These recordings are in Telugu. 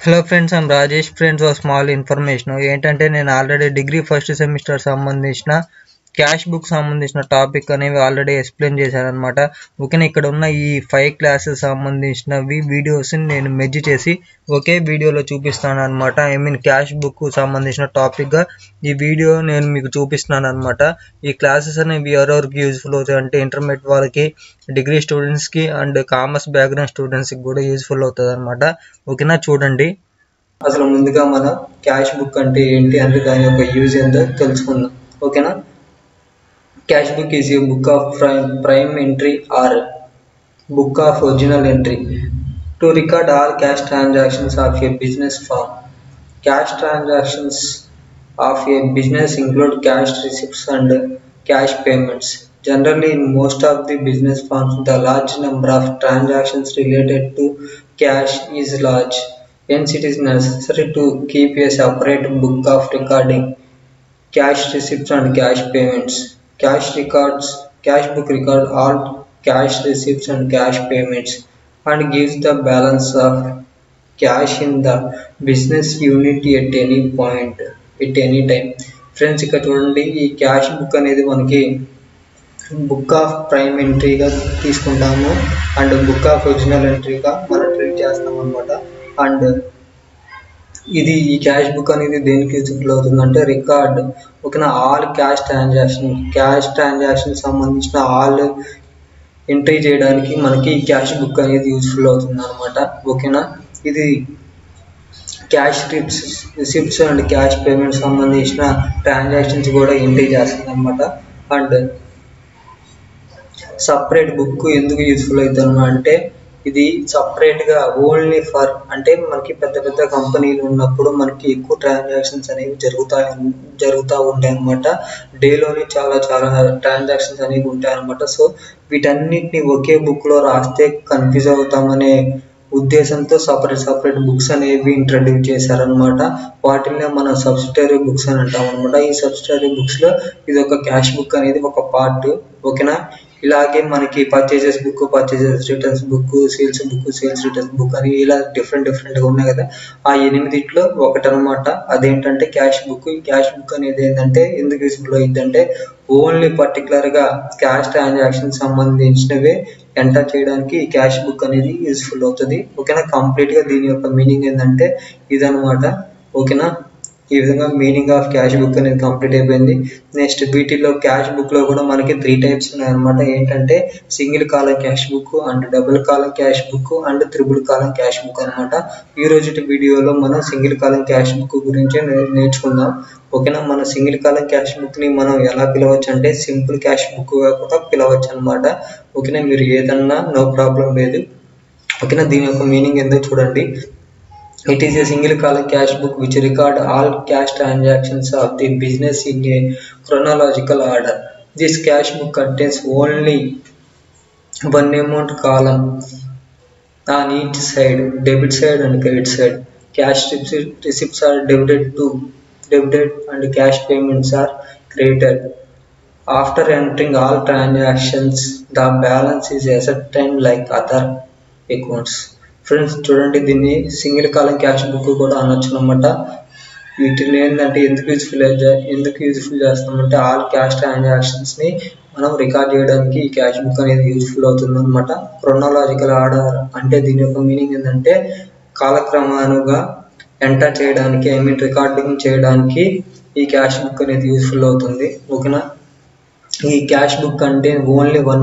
Hello friends, I'm Rajesh. Friends, ఒక స్మాల్ ఇన్ఫర్మేషన్ ఏంటంటే నేను ఆల్రెడీ డిగ్రీ ఫస్ట్ సెమిస్టర్ సంబంధించిన క్యాష్ బుక్ సంబంధించిన టాపిక్ అనేవి ఆల్రెడీ ఎక్స్ప్లెయిన్ చేశాను అనమాట. ఓకేనా, ఇక్కడ ఉన్న ఈ 5 క్లాసెస్ సంబంధించినవి వీడియోస్ని నేను మెర్జ్ చేసి ఒకే వీడియోలో చూపిస్తాను అనమాట. ఐ మీన్ క్యాష్ బుక్ సంబంధించిన టాపిక్గా ఈ వీడియో నేను మీకు చూపిస్తున్నాను అనమాట. ఈ క్లాసెస్ అనేవి ఎవరెవరికి యూజ్ఫుల్ అవుతాయి అంటే ఇంటర్మీడియట్ వాళ్ళకి, డిగ్రీ స్టూడెంట్స్కి అండ్ కామర్స్ బ్యాక్గ్రౌండ్ స్టూడెంట్స్కి కూడా యూజ్ఫుల్ అవుతుంది అనమాట. ఓకేనా, చూడండి. అసలు ముందుగా మన క్యాష్ బుక్ అంటే ఏంటి అంటే దాని యొక్క యూజ్ ఏంటో తెలుసుకుందాం. ఓకేనా, cash book is a book of prime entry or book of original entry to record all cash transactions of a business firm. Cash transactions of a business include cash receipts and cash payments. Generally, in most of the business firms, the large number of transactions related to cash is large. Hence, it is necessary to keep a separate book of recording cash receipts and cash payments. Cash book records all cash receipts and cash payments and gives the balance of cash in the business unit at any point at any time. Friends, ఇక్కడ చూడండి, ఈ క్యాష్ బుక్ అనేది మనకి బుక్ ఆఫ్ ప్రైమ్ ఎంట్రీగా తీసుకుంటాము అండ్ బుక్ ఆఫ్ ఒరిజినల్ ఎంట్రీగా మనం ట్రీట్ చేస్తాం అనమాట. అండ్ ఇది ఈ క్యాష్ బుక్ అనేది దేనికి యూజ్ఫుల్ అవుతుందంటే రికార్డ్, ఓకేనా, ఆల్ క్యాష్ ట్రాన్సాక్షన్ సంబంధించిన ఆల్ ఎంట్రీ చేయడానికి మనకి క్యాష్ బుక్ అనేది యూజ్ఫుల్ అవుతుంది అనమాట. ఓకేనా, ఇది cash receipts and cash payment సంబంధించిన ట్రాన్సాక్షన్స్ కూడా ఎంట్రీ చేస్తుంది అనమాట. అండ్ సపరేట్ బుక్ ఎందుకు యూజ్ఫుల్ అవుతుంది అంటే ఇది సపరేట్గా ఓన్లీ ఫర్ అంటే మనకి పెద్ద పెద్ద కంపెనీలు ఉన్నప్పుడు మనకి ఎక్కువ ట్రాన్సాక్షన్స్ అనేవి జరుగుతూ ఉంటాయి అనమాట. డేలోనే చాలా ట్రాన్సాక్షన్స్ అనేవి ఉంటాయి అనమాట. సో వీటన్నిటిని ఒకే బుక్లో రాస్తే కన్ఫ్యూజ్ అవుతామనే ఉద్దేశంతో సపరేట్ బుక్స్ అనేవి ఇంట్రడ్యూస్ చేశారనమాట. వాటిల్లో మనం సబ్సిడరీ బుక్స్ అని అంటాం అనమాట. ఈ సబ్సిడరీ బుక్స్లో ఇది ఒక క్యాష్ బుక్ అనేది ఒక పార్ట్. ఓకేనా, ఇలాగే మనకి purchases book, purchases returns book, sales returns book అని ఇలా డిఫరెంట్గా ఉన్నాయి కదా. ఆ 8 ఒకటనమాట. అదేంటంటే క్యాష్ బుక్. ఈ క్యాష్ బుక్ అనేది ఏంటంటే ఎందుకు యూజ్ఫుల్ అయ్యిందంటే ఓన్లీ పర్టికులర్గా క్యాష్ ట్రాన్సాక్షన్ సంబంధించినవే ఎంటర్ చేయడానికి ఈ క్యాష్ బుక్ అనేది యూజ్ఫుల్ అవుతుంది. ఓకేనా, కంప్లీట్గా దీని యొక్క మీనింగ్ ఏంటంటే ఇదనమాట. ఓకేనా, ఈ విధంగా మీనింగ్ ఆఫ్ క్యాష్ బుక్ అనేది కంప్లీట్ అయిపోయింది. నెక్స్ట్ వీటిలో క్యాష్ బుక్లో కూడా మనకి 3 టైప్స్ ఉన్నాయన్నమాట. ఏంటంటే single column cash book and double column cash book and triple column cash book అనమాట. ఈ రోజు వీడియోలో మనం సింగిల్ కాలం క్యాష్ బుక్ గురించి నేర్చుకుందాం. ఓకేనా, మన సింగిల్ కాలం క్యాష్ బుక్ని మనం ఎలా పిలవచ్చు అంటే సింపుల్ క్యాష్ బుక్గా కూడా పిలవచ్చు అనమాట. ఓకేనా, మీరు ఏదన్నా నో ప్రాబ్లం లేదు. ఓకేనా, దీని యొక్క మీనింగ్ ఏందో చూడండి. It is a single column cash book which record all cash transactions of the business in a chronological order. This cash book contains only one amount column on each side, debit side and credit side. Cash receipts are debited and cash payments are credited. After entering all transactions, the balance is ascertained like other accounts. Friends, చూడండి, దీన్ని సింగిల్ కాలం క్యాష్ బుక్ కూడా అనొచ్చు అనమాట. వీటిని ఏంటంటే ఎందుకు యూజ్ఫుల్ చేస్తామంటే ఆల్ క్యాష్ ట్రాన్సాక్షన్స్ని మనం రికార్డ్ చేయడానికి ఈ క్యాష్ బుక్ అనేది యూజ్ఫుల్ అవుతుంది అనమాట. క్రొనాలజికల్ ఆర్డర్ అంటే దీని యొక్క మీనింగ్ ఏంటంటే కాలక్రమానుగా ఎంటర్ చేయడానికి, ఐ మీన్ రికార్డింగ్ చేయడానికి ఈ క్యాష్ బుక్ అనేది యూజ్ఫుల్ అవుతుంది. ఓకేనా, ఈ క్యాష్ బుక్ అంటే ఓన్లీ వన్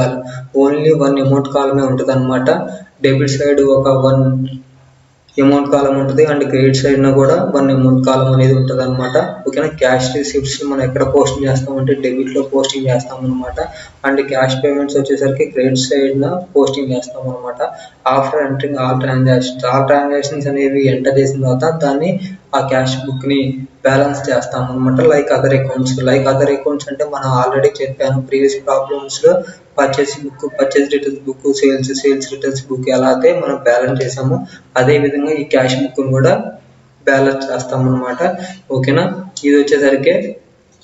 అమౌంట్ కాలమే ఉంటుంది అనమాట. డెబిట్ సైడ్ ఒక 1 అమౌంట్ కాలం ఉంటుంది అండ్ క్రెడిట్ సైడ్ కూడా 1 అమౌంట్ కాలం అనేది ఉంటుంది అనమాట. ఓకేనా, క్యాష్ రిసిప్ట్స్ మనం ఎక్కడ పోస్టింగ్ చేస్తామంటే డెబిట్లో పోస్టింగ్ చేస్తాం అనమాట. అండ్ క్యాష్ పేమెంట్స్ వచ్చేసరికి క్రెడిట్ సైడ్ పోస్టింగ్ చేస్తాం అనమాట. ఆఫ్టర్ ఎంటరింగ్ ఆల్ ట్రాన్సాక్షన్స్ అనేవి ఎంటర్ చేసిన తర్వాత దాన్ని ఆ క్యాష్ బుక్ని బ్యాలెన్స్ చేస్తాం అనమాట. లైక్ అదర్ అకౌంట్స్ అంటే మనం ఆల్రెడీ చెప్పాను ప్రీవియస్ ప్రాబ్లమ్స్లో. Purchase returns book, sales returns book ఎలా అయితే మనం బ్యాలెన్స్ చేసామో అదే విధంగా ఈ క్యాష్ బుక్ కూడా బ్యాలెన్స్ చేస్తాం అనమాట. ఓకేనా, ఇది వచ్చేసరికి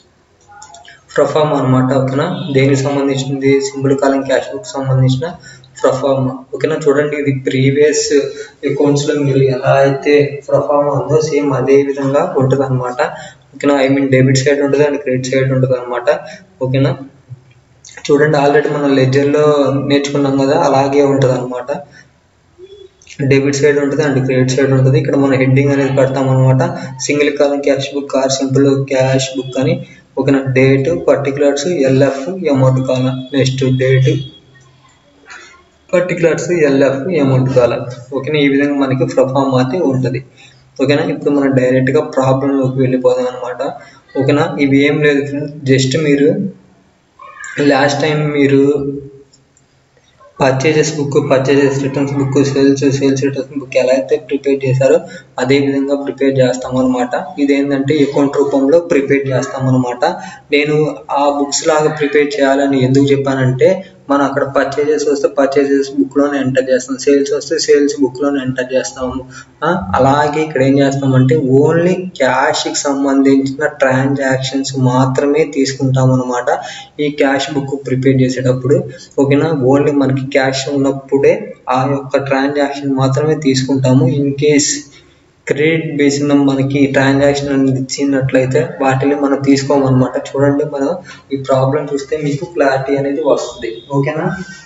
ప్రొఫార్మా అనమాట. ఓకేనా, దేనికి సంబంధించింది సింపుల్ కాలం క్యాష్ బుక్ సంబంధించిన ప్రొఫార్మా. ఓకేనా, చూడండి ఇది ప్రీవియస్ అకౌంట్స్లో మీరు ఎలా అయితే ప్రొఫార్మా ఉందో సేమ్ అదే విధంగా ఉంటుంది అనమాట. ఓకేనా, ఐ మీన్ డెబిట్ సైడ్ ఉంటుంది అండ్ క్రెడిట్ సైడ్ ఉంటుంది అనమాట. ఓకేనా, చూడండి ఆల్రెడీ మనం లెడ్జర్లో నేర్చుకున్నాం కదా, అలాగే ఉంటుంది అనమాట. డెబిట్ సైడ్ ఉంటుంది అండ్ క్రెడిట్ సైడ్ ఉంటుంది. ఇక్కడ మనం హెడ్డింగ్ అనేది పెడతాం అనమాట. Single column cash book or simple cash book అని. ఓకేనా, date, particulars, LF, amount column. Next date, particulars, LF, amount column. ఓకేనా, ఈ విధంగా మనకి ప్రొఫార్మా అయితే ఉంటుంది. ఓకేనా, ఇప్పుడు మనం డైరెక్ట్గా ప్రాబ్లంలోకి వెళ్ళిపోదాం అనమాట. ఓకేనా, ఇవి ఏం లేదు ఫ్రెండ్స్, జస్ట్ మీరు లాస్ట్ టైం మీరు purchases book, purchases returns book, sales returns book ఎలా అయితే ప్రిపేర్ చేశారో అదే విధంగా ప్రిపేర్ చేస్తాం అనమాట. ఇదేంటంటే అకౌంట్ రూపంలో ప్రిపేర్ చేస్తాం అనమాట. నేను ఆ బుక్స్ లాగా ప్రిపేర్ చేయాలని ఎందుకు చెప్పానంటే, మనం అక్కడ పర్చేజెస్ వస్తే పర్చేజెస్ బుక్లోనే ఎంటర్ చేస్తాం, సేల్స్ వస్తే సేల్స్ బుక్లోనే ఎంటర్ చేస్తాము. అలాగే ఇక్కడ ఏం చేస్తామంటే ఓన్లీ క్యాష్కి సంబంధించిన ట్రాన్సాక్షన్స్ మాత్రమే తీసుకుంటాం అనమాట ఈ క్యాష్ బుక్ ప్రిపేర్ చేసేటప్పుడు. ఓకేనా, ఓన్లీ మనకి క్యాష్ ఉన్నప్పుడే ఆ యొక్క ట్రాన్సాక్షన్ మాత్రమే తీసుకుంటాము. ఇన్ కేస్ క్రెడిట్ బేస్డ్ మనకి ట్రాన్సాక్షన్ అనేది ఇచ్చినట్లయితే వాటిని మనం తీసుకోమన్నమాట. చూడండి, మనం ఈ ప్రాబ్లం చూస్తే మీకు క్లారిటీ అనేది వస్తుంది. ఓకేనా,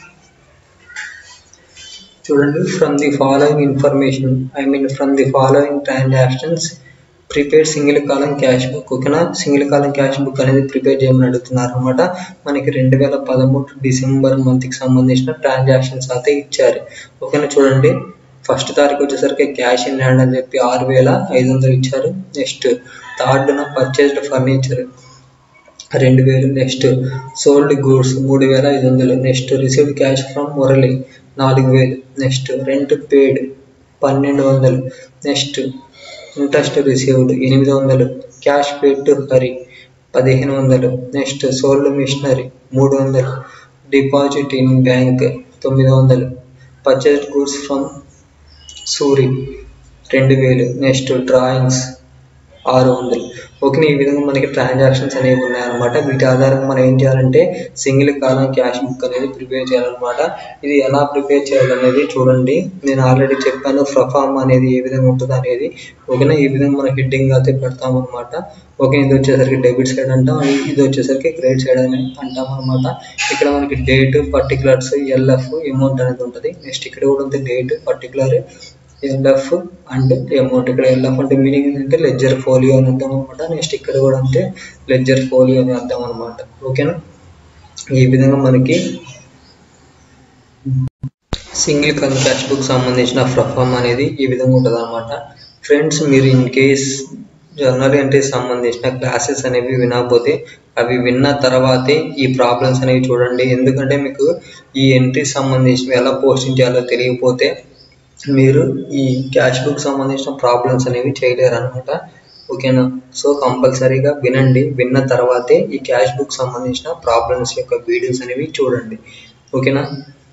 చూడండి, from the following information, I mean from the following transactions prepare single column cash book. ఓకేనా, సింగిల్ కాలం క్యాష్ బుక్ అనేది ప్రిపేర్ చేయమని అడుగుతున్నారు అనమాట. మనకి 2013 డిసెంబర్ మంత్కి సంబంధించిన ట్రాన్సాక్షన్స్ అయితే ఇచ్చారు. ఓకేనా, చూడండి, ఫస్ట్ తారీఖు వచ్చేసరికి క్యాష్ ఇన్ హ్యాండ్ అని చెప్పి 6,500 ఇచ్చారు. నెక్స్ట్ థర్డ్న purchased furniture 2,000. Next sold goods 3,500. Next received cash from Murali 4,000. Next rent paid 1,200. Next interest received 800. Cash paid to Hari 1,500. Next sold machinery 300. Deposit in bank 900. Purchased goods from Suri 2,000. Next drawings 600. Okay, ఈ విధంగా మనకి ట్రాన్సాక్షన్స్ అనేవి ఉన్నాయన్నమాట. వీటి ఆధారంగా మనం ఏం చేయాలంటే సింగిల్ కాలం క్యాష్ బుక్ అనేది ప్రిపేర్ చేయాలన్నమాట. ఇది ఎలా ప్రిపేర్ చేయాలనేది చూడండి, నేను ఆల్రెడీ చెప్పాను ప్రొఫార్మా అనేది ఏ విధంగా ఉంటుంది అనేది. ఓకేనా, ఈ విధంగా మనం హెడ్డింగ్ అయితే పెడతాం అనమాట. ఓకే, ఇది వచ్చేసరికి డెబిట్ సైడ్ అంటాం, ఇది వచ్చేసరికి క్రెడిట్ సైడ్ అని అంటాం అనమాట. ఇక్కడ మనకి డేట్, పర్టికులర్స్, ఎల్ఎఫ్, అమౌంట్ అనేది ఉంటుంది. నెక్స్ట్ ఇక్కడ కూడా ఉంది date, particular, LF and amount. ఇక్కడ ఎల్ఎఫ్ అంటే మీనింగ్ ఏంటంటే లెడ్జర్ ఫోలియో అని అర్థం అనమాట. నెక్స్ట్ ఇక్కడ కూడా అంటే లెడ్జర్ ఫోలియో అని అర్థం అనమాట. ఓకేనా, ఈ విధంగా మనకి సింగిల్ కాలం క్యాష్ బుక్ సంబంధించిన ప్రొఫార్మా అనేది ఈ విధంగా ఉంటుంది అనమాట. ఫ్రెండ్స్, మీరు ఇన్ కేస్ జర్నల్ ఎంట్రీస్ సంబంధించిన క్లాసెస్ అనేవి వినకపోతే అవి విన్న తర్వాతే ఈ ప్రాబ్లమ్స్ అనేవి చూడండి. ఎందుకంటే మీకు ఈ ఎంట్రీస్ సంబంధించినవి ఎలా పోస్టింగ్ చేయాలో తెలియకపోతే మీరు ఈ క్యాష్ బుక్ సంబంధించిన ప్రాబ్లమ్స్ అనేవి చేయలేరు అనమాట. ఓకేనా, సో కంపల్సరీగా వినండి, విన్న తర్వాతే ఈ క్యాష్ బుక్ సంబంధించిన ప్రాబ్లమ్స్ యొక్క వీడియోస్ అనేవి చూడండి. ఓకేనా,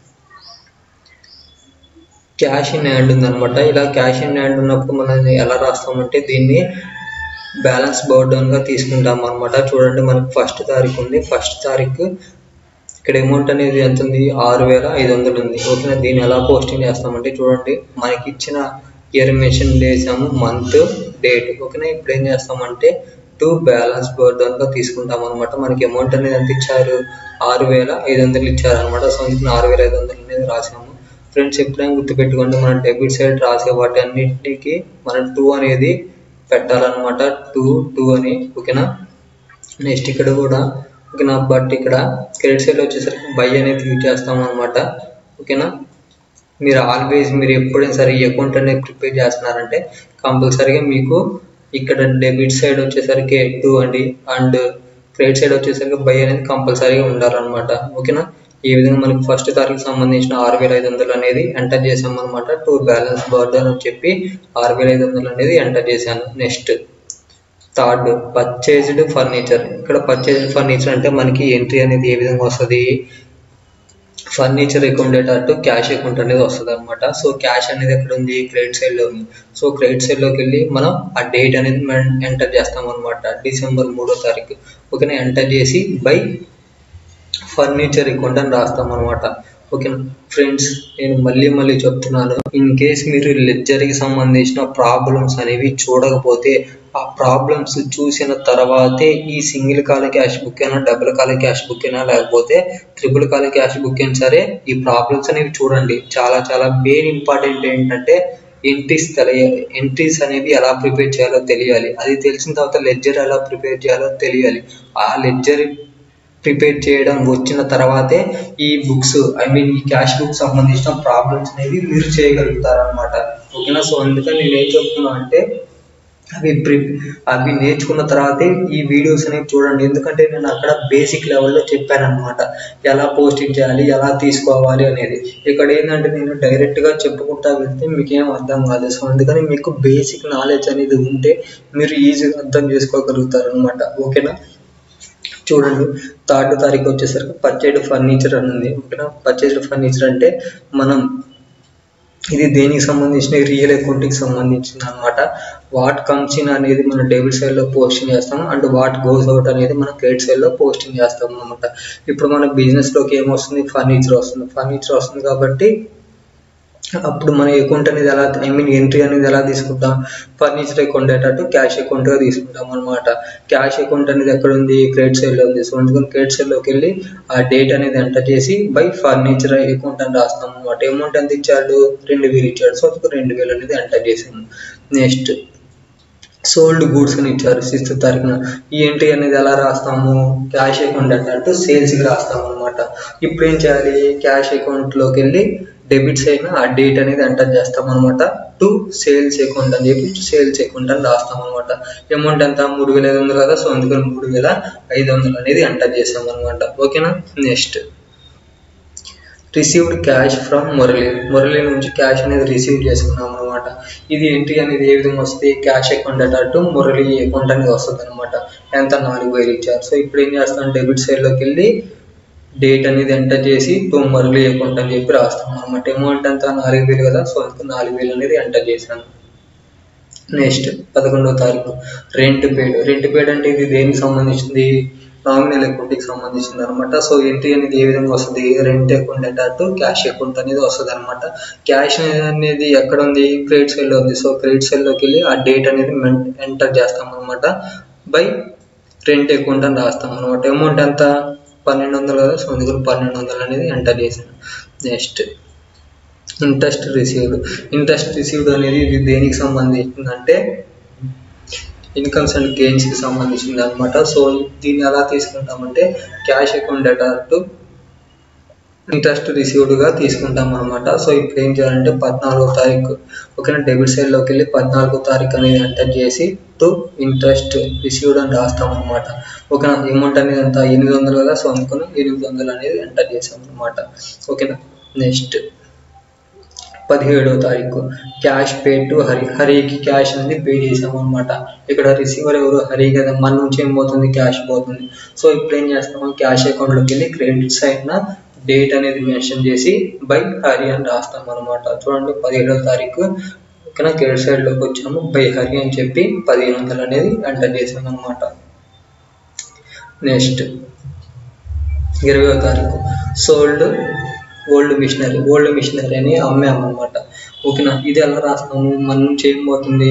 క్యాష్ ఇన్ హ్యాండ్ ఉందనమాట. ఇలా క్యాష్ ఇన్ హ్యాండ్ ఉన్నప్పుడు మనం ఎలా రాస్తామంటే దీన్ని బ్యాలెన్స్ బర్డన్గా తీసుకుంటాం అనమాట. చూడండి, మనకు ఫస్ట్ తారీఖు ఉంది. ఫస్ట్ తారీఖు ఇక్కడ అమౌంట్ అనేది ఎంత ఉంది, 6,500 ఉంది. ఓకేనా, దీన్ని ఎలా పోస్టింగ్ చేస్తామంటే చూడండి, మనకి ఇచ్చిన ఇయర్ మెన్షన్ చేసాము, మంత్, డేట్. ఓకేనా, ఇప్పుడు ఏం చేస్తామంటే టు బ్యాలెన్స్ బర్డన్గా తీసుకుంటాం అనమాట. మనకి అమౌంట్ అనేది ఎంత ఇచ్చారు, 6,500 ఇచ్చారు అనమాట. సో అందుకని 6,500 అనేది రాసాము. ఫ్రెండ్స్, ఎప్పుడైనా గుర్తుపెట్టుకోండి, మనం డెబిట్ సైడ్ రాసే వాటి అన్నింటికి మనం 2 అనేది పెట్టాలన్నమాట. 2 అని. ఓకేనా, నెక్స్ట్ ఇక్కడ కూడా ఓకేనా, బట్ ఇక్కడ క్రెడిట్ సైడ్ వచ్చేసరికి బై అనేది యూజ్ చేస్తాం అనమాట. ఓకేనా, మీరు ఆల్వేస్ మీరు ఎప్పుడైనా సరే ఈ అకౌంట్ అనేది ప్రిపేర్ చేస్తున్నారంటే కంపల్సరీగా మీకు ఇక్కడ డెబిట్ సైడ్ వచ్చేసరికి 2 అండి అండ్ క్రెడిట్ సైడ్ వచ్చేసరికి బై అనేది కంపల్సరీగా ఉండాలన్నమాట. ఓకేనా, ఈ విధంగా మనకి ఫస్ట్ తారీఖు సంబంధించిన 6,500 అనేది ఎంటర్ చేసాం అనమాట. టు బ్యాలెన్స్ బర్డన్ అని చెప్పి 6,500 అనేది ఎంటర్ చేశాను. Next third purchased furniture. ఇక్కడ పర్చేజ్డ్ ఫర్నిచర్ అంటే మనకి ఎంట్రీ అనేది ఏ విధంగా వస్తుంది, furniture account data to cash account అనేది వస్తుంది అనమాట. సో క్యాష్ అనేది ఎక్కడ ఉంది, క్రెడిట్ సైడ్లో ఉంది. సో క్రెడిట్ సైడ్లోకి వెళ్ళి మనం ఆ డేట్ అనేది ఎంటర్ చేస్తాం అనమాట, డిసెంబర్ 3వ తారీఖు. ఓకేనా, ఎంటర్ చేసి బై ఫర్నిచర్ అకౌంట్ అని రాస్తాం అనమాట. ఓకేనా ఫ్రెండ్స్, నేను మళ్ళీ చెప్తున్నాను, ఇన్ కేస్ మీరు లెడ్జర్కి సంబంధించిన ప్రాబ్లమ్స్ అనేవి చూడకపోతే ఆ ప్రాబ్లమ్స్ చూసిన తర్వాతే ఈ సింగిల్ కాల్ క్యాష్ బుక్ అయినా డబుల్ కాల్ క్యాష్ బుక్ అయినా లేకపోతే ట్రిపుల్ కాల్ క్యాష్ బుక్ అయినా సరే ఈ ప్రాబ్లమ్స్ అనేవి చూడండి. చాలా మెయిన్ ఇంపార్టెంట్ ఏంటంటే ఎంట్రీస్ అనేవి ఎలా ప్రిపేర్ చేయాలో తెలియాలి. అది తెలిసిన తర్వాత లెడ్జర్ ఎలా ప్రిపేర్ చేయాలో తెలియాలి. ఆ లెడ్జర్ ప్రిపేర్ చేయడం వచ్చిన తర్వాతే ఈ బుక్స్ ఈ క్యాష్ బుక్ సంబంధించిన ప్రాబ్లమ్స్ అనేవి మీరు చేయగలుగుతారు అనమాట. ఓకేనా. సో అందుకని నేను ఏం చెప్తున్నా అంటే అవి నేర్చుకున్న తర్వాతే ఈ వీడియోస్ అనేవి చూడండి. ఎందుకంటే నేను అక్కడ బేసిక్ లెవెల్లో చెప్పాను అనమాట, ఎలా పోస్టింగ్ చేయాలి, ఎలా తీసుకోవాలి అనేది. ఇక్కడ ఏంటంటే నేను డైరెక్ట్గా చెప్పుకుంటా వెళ్తే మీకేం అర్థం కాదు. సో అందుకని మీకు బేసిక్ నాలెడ్జ్ అనేది ఉంటే మీరు ఈజీగా అర్థం చేసుకోగలుగుతారు అనమాట. ఓకేనా. చూడండి, 3rd తారీఖు వచ్చేసరికి పర్చేజ్డ్ ఫర్నిచర్ అని ఉంది. ఓకేనా. పర్చేజ్డ్ ఫర్నిచర్ అంటే మనం ఇది దేనికి సంబంధించిన రియల్ అకౌంట్కి సంబంధించింది అనమాట. వాట్ కమ్స్ ఇన్ అనేది మనం డెబిట్ సైడ్ లో పోస్టింగ్ చేస్తాం అండ్ వాట్ గోస్ అవుట్ అనేది మనం క్రెడిట్ సైడ్ లో పోస్టింగ్ చేస్తాం అనమాట. ఇప్పుడు మన బిజినెస్ లోకి ఏమొస్తుంది, ఫర్నిచర్ వస్తుంది కాబట్టి అప్పుడు మన అకౌంట్ అనేది ఎలా ఎంట్రీ అనేది ఎలా తీసుకుంటాం, ఫర్నిచర్ అకౌంట్ అయ్యేటట్టు క్యాష్ అకౌంట్ గా తీసుకుంటాం అనమాట. క్యాష్ అకౌంట్ అనేది ఎక్కడ ఉంది, క్రెడిట్ సైడ్ లో ఉంది. సో అందుకని క్రెడిట్ సైడ్ లోకి వెళ్ళి ఆ డేట్ అనేది ఎంటర్ చేసి బై ఫర్నిచర్ అకౌంట్ అని రాస్తాం అనమాట. అమౌంట్ ఎంత ఇచ్చాడు, 2000 ఇచ్చాడు. సో అందుకు 2000 అనేది ఎంటర్ చేసాము. నెక్స్ట్ సోల్డ్ గూడ్స్ అని ఇచ్చారు 6th తారీఖున. ఈ ఎంట్రీ అనేది ఎలా రాస్తాము, క్యాష్ అకౌంట్ అన్నట్టు సేల్స్ కి రాస్తాం అనమాట. ఇప్పుడు ఏం చేయాలి, క్యాష్ అకౌంట్ లోకి వెళ్ళి డెబిట్ సైడ్ ఆ డేట్ అనేది ఎంటర్ చేస్తాం అనమాట. టు సేల్స్ అకౌంట్ అని చెప్పి సేల్స్ అకౌంట్ అని రాస్తాం అనమాట. అమౌంట్ ఎంత, 3500 కదా. సో అందుకని 3500 అనేది ఎంటర్ చేస్తాం అనమాట. ఓకేనా. Next received cash from Murali నుంచి క్యాష్ అనేది రిసీవ్ చేసుకున్నాం అనమాట. ఇది ఎంట్రీ అనేది ఏ విధంగా వస్తుంది, క్యాష్ అకౌంట్ అన్నట్టు మురళి అకౌంట్ అనేది వస్తుంది అనమాట. ఎంత, 4000 ఇచ్చారు. సో ఇప్పుడు ఏం చేస్తాం, డెబిట్ సైడ్ లోకి వెళ్ళి డేట్ అనేది ఎంటర్ చేసి టు మురళి అకౌంట్ అని చెప్పి రాస్తాం అనమాట. అమౌంట్ అంతా 4000 కదా. సో అందుకు 4000 అనేది ఎంటర్ చేశాను. నెక్స్ట్ 11వ తారీఖు రెంట్ పేడ్ అంటే ఇది దేనికి సంబంధించింది, నామినల్ అకౌంట్ కి సంబంధించింది అనమాట. సో ఎంట్రీ అనేది ఏ విధంగా వస్తుంది, రెంట్ అకౌంట్ అన్నట్టు క్యాష్ అకౌంట్ అనేది వస్తుంది అనమాట. క్యాష్ అనేది ఎక్కడ ఉంది, క్రెడిట్ సైడ్ లో ఉంది. సో క్రెడిట్ సైడ్ లోకి వెళ్ళి ఆ డేట్ అనేది ఎంటర్ చేస్తాం అనమాట. బై రెంట్ అకౌంట్ అని రాస్తాం అనమాట. అమౌంట్ ఎంత, 1200 కదా. సో అందుకని 1200 అనేది ఎంటర్ చేశాను. నెక్స్ట్ ఇంట్రెస్ట్ రిసీవ్డ్ అనేది ఇది దేనికి సంబంధించింది అంటే ఇన్కమ్స్ అండ్ గెయిన్స్ కి సంబంధించింది అనమాట. సో దీన్ని ఎలా తీసుకుంటామంటే cash account data to interest received గా తీసుకుంటాం అనమాట. సో ఇప్పుడు ఏం చేయాలంటే 14వ తారీఖు ఓకేనా, డెబిట్ సైడ్ లోకి వెళ్ళి 14వ తారీఖు అనేది ఎంటర్ చేసి టు ఇంట్రెస్ట్ రిసీవ్డ్ అని రాస్తాం అనమాట. ఓకేనా. అమౌంట్ అనేది ఎంత, 800 కదా. సో అందుకని 800 అనేది ఎంటర్ చేసాం అనమాట. ఓకేనా. నెక్స్ట్ 17వ తారీఖు క్యాష్ పే టు హరికి క్యాష్ అనేది పే చేసాము అనమాట. ఇక్కడ రిసీవర్ ఎవరు, హరి కదా. మన నుంచి ఏం పోతుంది, క్యాష్ పోతుంది. సో ఇప్పుడు ఏం చేస్తాము, క్యాష్ అకౌంట్ లోకి వెళ్ళి క్రెడిట్ సైడ్ నా డేట్ అనేది మెన్షన్ చేసి బై హరి అని రాస్తాం అనమాట. చూడండి 17వ తారీఖు ఓకేనా, క్రెడిట్ సైడ్ లోకి వచ్చాము, బై హరి అని చెప్పి 1500 అనేది ఎంటర్ చేసాం అనమాట. నెక్స్ట్ 20వ తారీఖు సోల్డ్ ఓల్డ్ మిషనరీ అని అమ్మాము అనమాట. ఓకేనా. ఇది ఎలా రాస్తాము, మన నుంచి ఏం పోతుంది,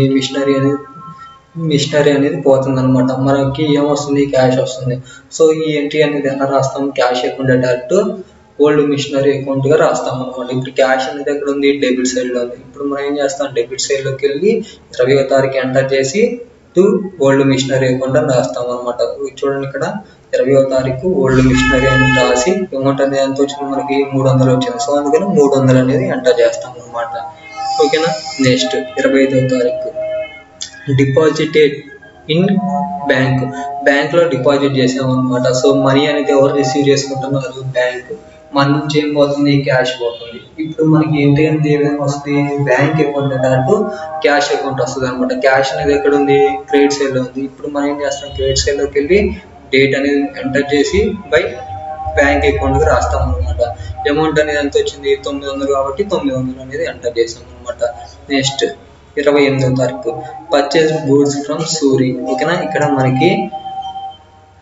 మిషనరీ అనేది పోతుంది అనమాట. మనకి ఏమొస్తుంది, క్యాష్ వస్తుంది. సో ఈ ఎంట్రీ అనేది ఎలా రాస్తాము, cash account direct old machinery account గా రాస్తాం అనమాట. ఇప్పుడు క్యాష్ అనేది ఎక్కడ ఉంది, డెబిట్ సైడ్ లో ఉంది. ఇప్పుడు మనం ఏం చేస్తాం, డెబిట్ సైడ్ లోకి వెళ్ళి 20వ తారీఖు ఎంటర్ చేసి టు ఓల్డ్ మిషనరీ అకౌంట్ అని రాస్తాం అనమాట. చూడండి ఇక్కడ 20వ తారీఖు ఓల్డ్ మిషనరీ అని రాసి అమౌంట్ అనేది ఎంత వచ్చింది, మనకి 300 వచ్చింది. సో అందుకని 300 అనేది ఎంటర్ చేస్తాం అనమాట. ఓకేనా. నెక్స్ట్ 25వ తారీఖు డిపాజిటెడ్ ఇన్ బ్యాంక్ లో డిపాజిట్ చేసాం అనమాట. సో మనీ అనేది ఎవరు రిసీవ్ చేసుకుంటున్నారు, బ్యాంక్. మన నుంచి ఏం పోతుంది, క్యాష్ పోతుంది. ఇప్పుడు మనకి ఏంటి అనేది ఏ విధంగా వస్తుంది, బ్యాంక్ అకౌంట్ అన్నట్టు క్యాష్ అకౌంట్ వస్తుంది అనమాట. క్యాష్ అనేది ఎక్కడ ఉంది, క్రెడిట్ సైడ్ లో ఉంది. ఇప్పుడు మనం ఏం చేస్తాం, క్రెడిట్ సైడ్ లోకి వెళ్ళి డేట్ అనేది ఎంటర్ చేసి బై బ్యాంక్ అకౌంట్ గా రాస్తాం అనమాట. అమౌంట్ అనేది ఎంత వచ్చింది, 900 కాబట్టి 900 అనేది ఎంటర్ చేసాం అనమాట. నెక్స్ట్ 28వ తారీఖు పర్చేజ్ గూడ్స్ ఫ్రమ్ సూరి. ఓకేనా. ఇక్కడ మనకి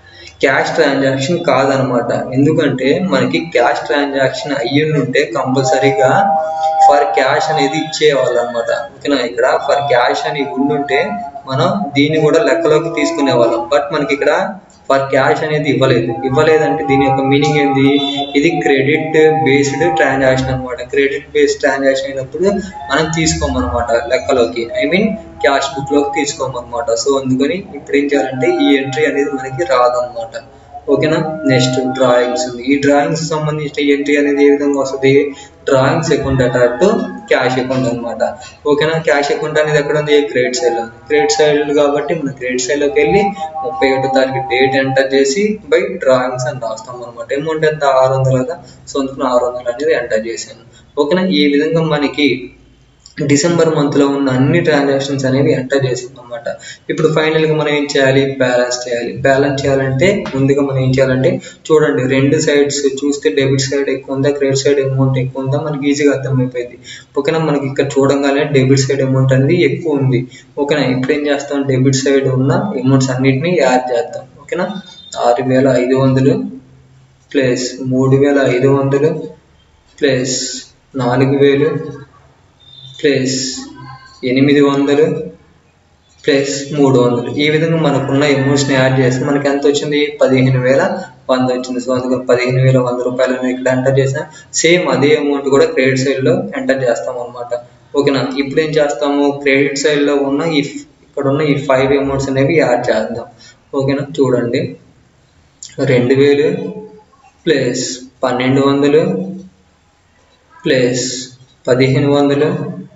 క్యాష్ ట్రాన్సాక్షన్ కాదనమాట. ఎందుకంటే మనకి క్యాష్ ట్రాన్సాక్షన్ అయ్యిండుంటే కంపల్సరీగా ఫర్ క్యాష్ అనేది ఇచ్చేవాళ్ళు అనమాట. ఓకేనా, ఇక్కడ ఫర్ క్యాష్ అని ఉండుంటే మనం దీన్ని కూడా లెక్కలోకి తీసుకునే వాళ్ళం. బట్ మనకి ఇక్కడ ఫర్ క్యాష్ అనేది ఇవ్వలేదంటే దీని యొక్క మీనింగ్ ఏంది, ఇది క్రెడిట్ బేస్డ్ ట్రాన్సాక్షన్ అనమాట. క్రెడిట్ బేస్డ్ ట్రాన్సాక్షన్ అయినప్పుడు మనం తీసుకోమన్నమాట లెక్కలోకి, ఐ మీన్ క్యాష్ బుక్ లోకి తీసుకోమన్నమాట. సో అందుకని ఇప్పుడు ఏం చేయాలంటే ఈ ఎంట్రీ అనేది మనకి రాదనమాట. ఓకేనా, నెక్స్ట్ డ్రాయింగ్స్ ఉంది. ఈ డ్రాయింగ్స్ సంబంధించిన ఎంట్రీ అనేది ఏ విధంగా వస్తుంది, డ్రాయింగ్స్ అకౌంట్ అటాట్ క్యాష్ అకౌంట్ అనమాట. ఓకేనా, క్యాష్ అకౌంట్ అనేది ఎక్కడ ఉంది, క్రెడిట్ సైడ్ లో ఉంది. క్రెడిట్ సైడ్ కాబట్టి మనం క్రెడిట్ సైడ్ లోకి వెళ్ళి 31వ తారీఖు డేట్ ఎంటర్ చేసి బై డ్రాయింగ్స్ అని రాస్తాం అనమాట. అమౌంట్ ఎంత 600 కదా, సో అందుకని 600 అనేది ఎంటర్ చేశాను. ఓకేనా, ఈ విధంగా మనకి డిసెంబర్ మంత్ లో ఉన్న అన్ని ట్రాన్సాక్షన్స్ అనేవి ఎంటర్ చేసాం అనమాట. ఇప్పుడు ఫైనల్ గా మనం ఏం చేయాలి, బ్యాలెన్స్ చేయాలి. బ్యాలెన్స్ చేయాలంటే ముందుగా మనం ఏం చేయాలంటే చూడండి, రెండు సైడ్స్ చూస్తే డెబిట్ సైడ్ ఎక్కువ ఉందా, క్రెడిట్ సైడ్ అమౌంట్ ఎక్కువ ఉందా మనకి ఈజీగా అర్థమైపోయింది. ఓకేనా, మనకి ఇక్కడ చూడంగానే డెబిట్ సైడ్ అమౌంట్ అనేది ఎక్కువ ఉంది. ఓకేనా, ఇప్పుడు ఏం చేస్తాం, డెబిట్ సైడ్ ఉన్న అమౌంట్స్ అన్నిటిని యాడ్ చేద్దాం. ఓకేనా, 6500 ప్లస్ 3500 ప్లస్ 4000 ప్లస్ 800 ప్లస్ 300. ఈ విధంగా మనకున్న అమౌంట్స్ని యాడ్ చేస్తే మనకి ఎంత వచ్చింది, 15100 వచ్చింది. సో అందుకని 15100 రూపాయలు ఇక్కడ ఎంటర్ చేసాం. సేమ్ అదే అమౌంట్ కూడా క్రెడిట్ సైడ్లో ఎంటర్ చేస్తాం అనమాట. ఓకేనా, ఇప్పుడు ఏం చేస్తాము, క్రెడిట్ సైడ్లో ఉన్న ఇక్కడ ఉన్న ఈ 5 అమౌంట్స్ అనేవి యాడ్ చేద్దాం. ఓకేనా, చూడండి 2000 ప్లస్ 1200 ప్లస్ 1500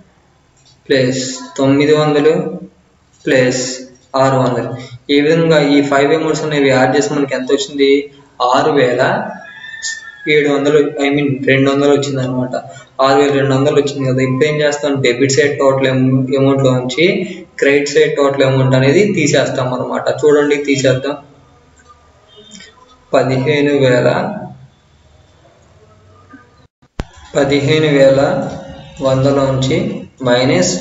ప్లస్ 900 ప్లస్ 600. ఈ విధంగా ఈ 5 అమౌంట్స్ అనేవి యాడ్ చేసి మనకి ఎంత వచ్చింది, 6700, ఐ మీన్ 200 వచ్చింది అనమాట. 6200 వచ్చింది కదా. ఇప్పుడు ఏం చేస్తాం, డెబిట్ సైడ్ టోటల్ అమౌంట్ లో నుంచి క్రెడిట్ సైడ్ టోటల్ అమౌంట్ అనేది తీసేస్తాం అనమాట. చూడండి, తీసేద్దాం. 15100 నుంచి మైనస్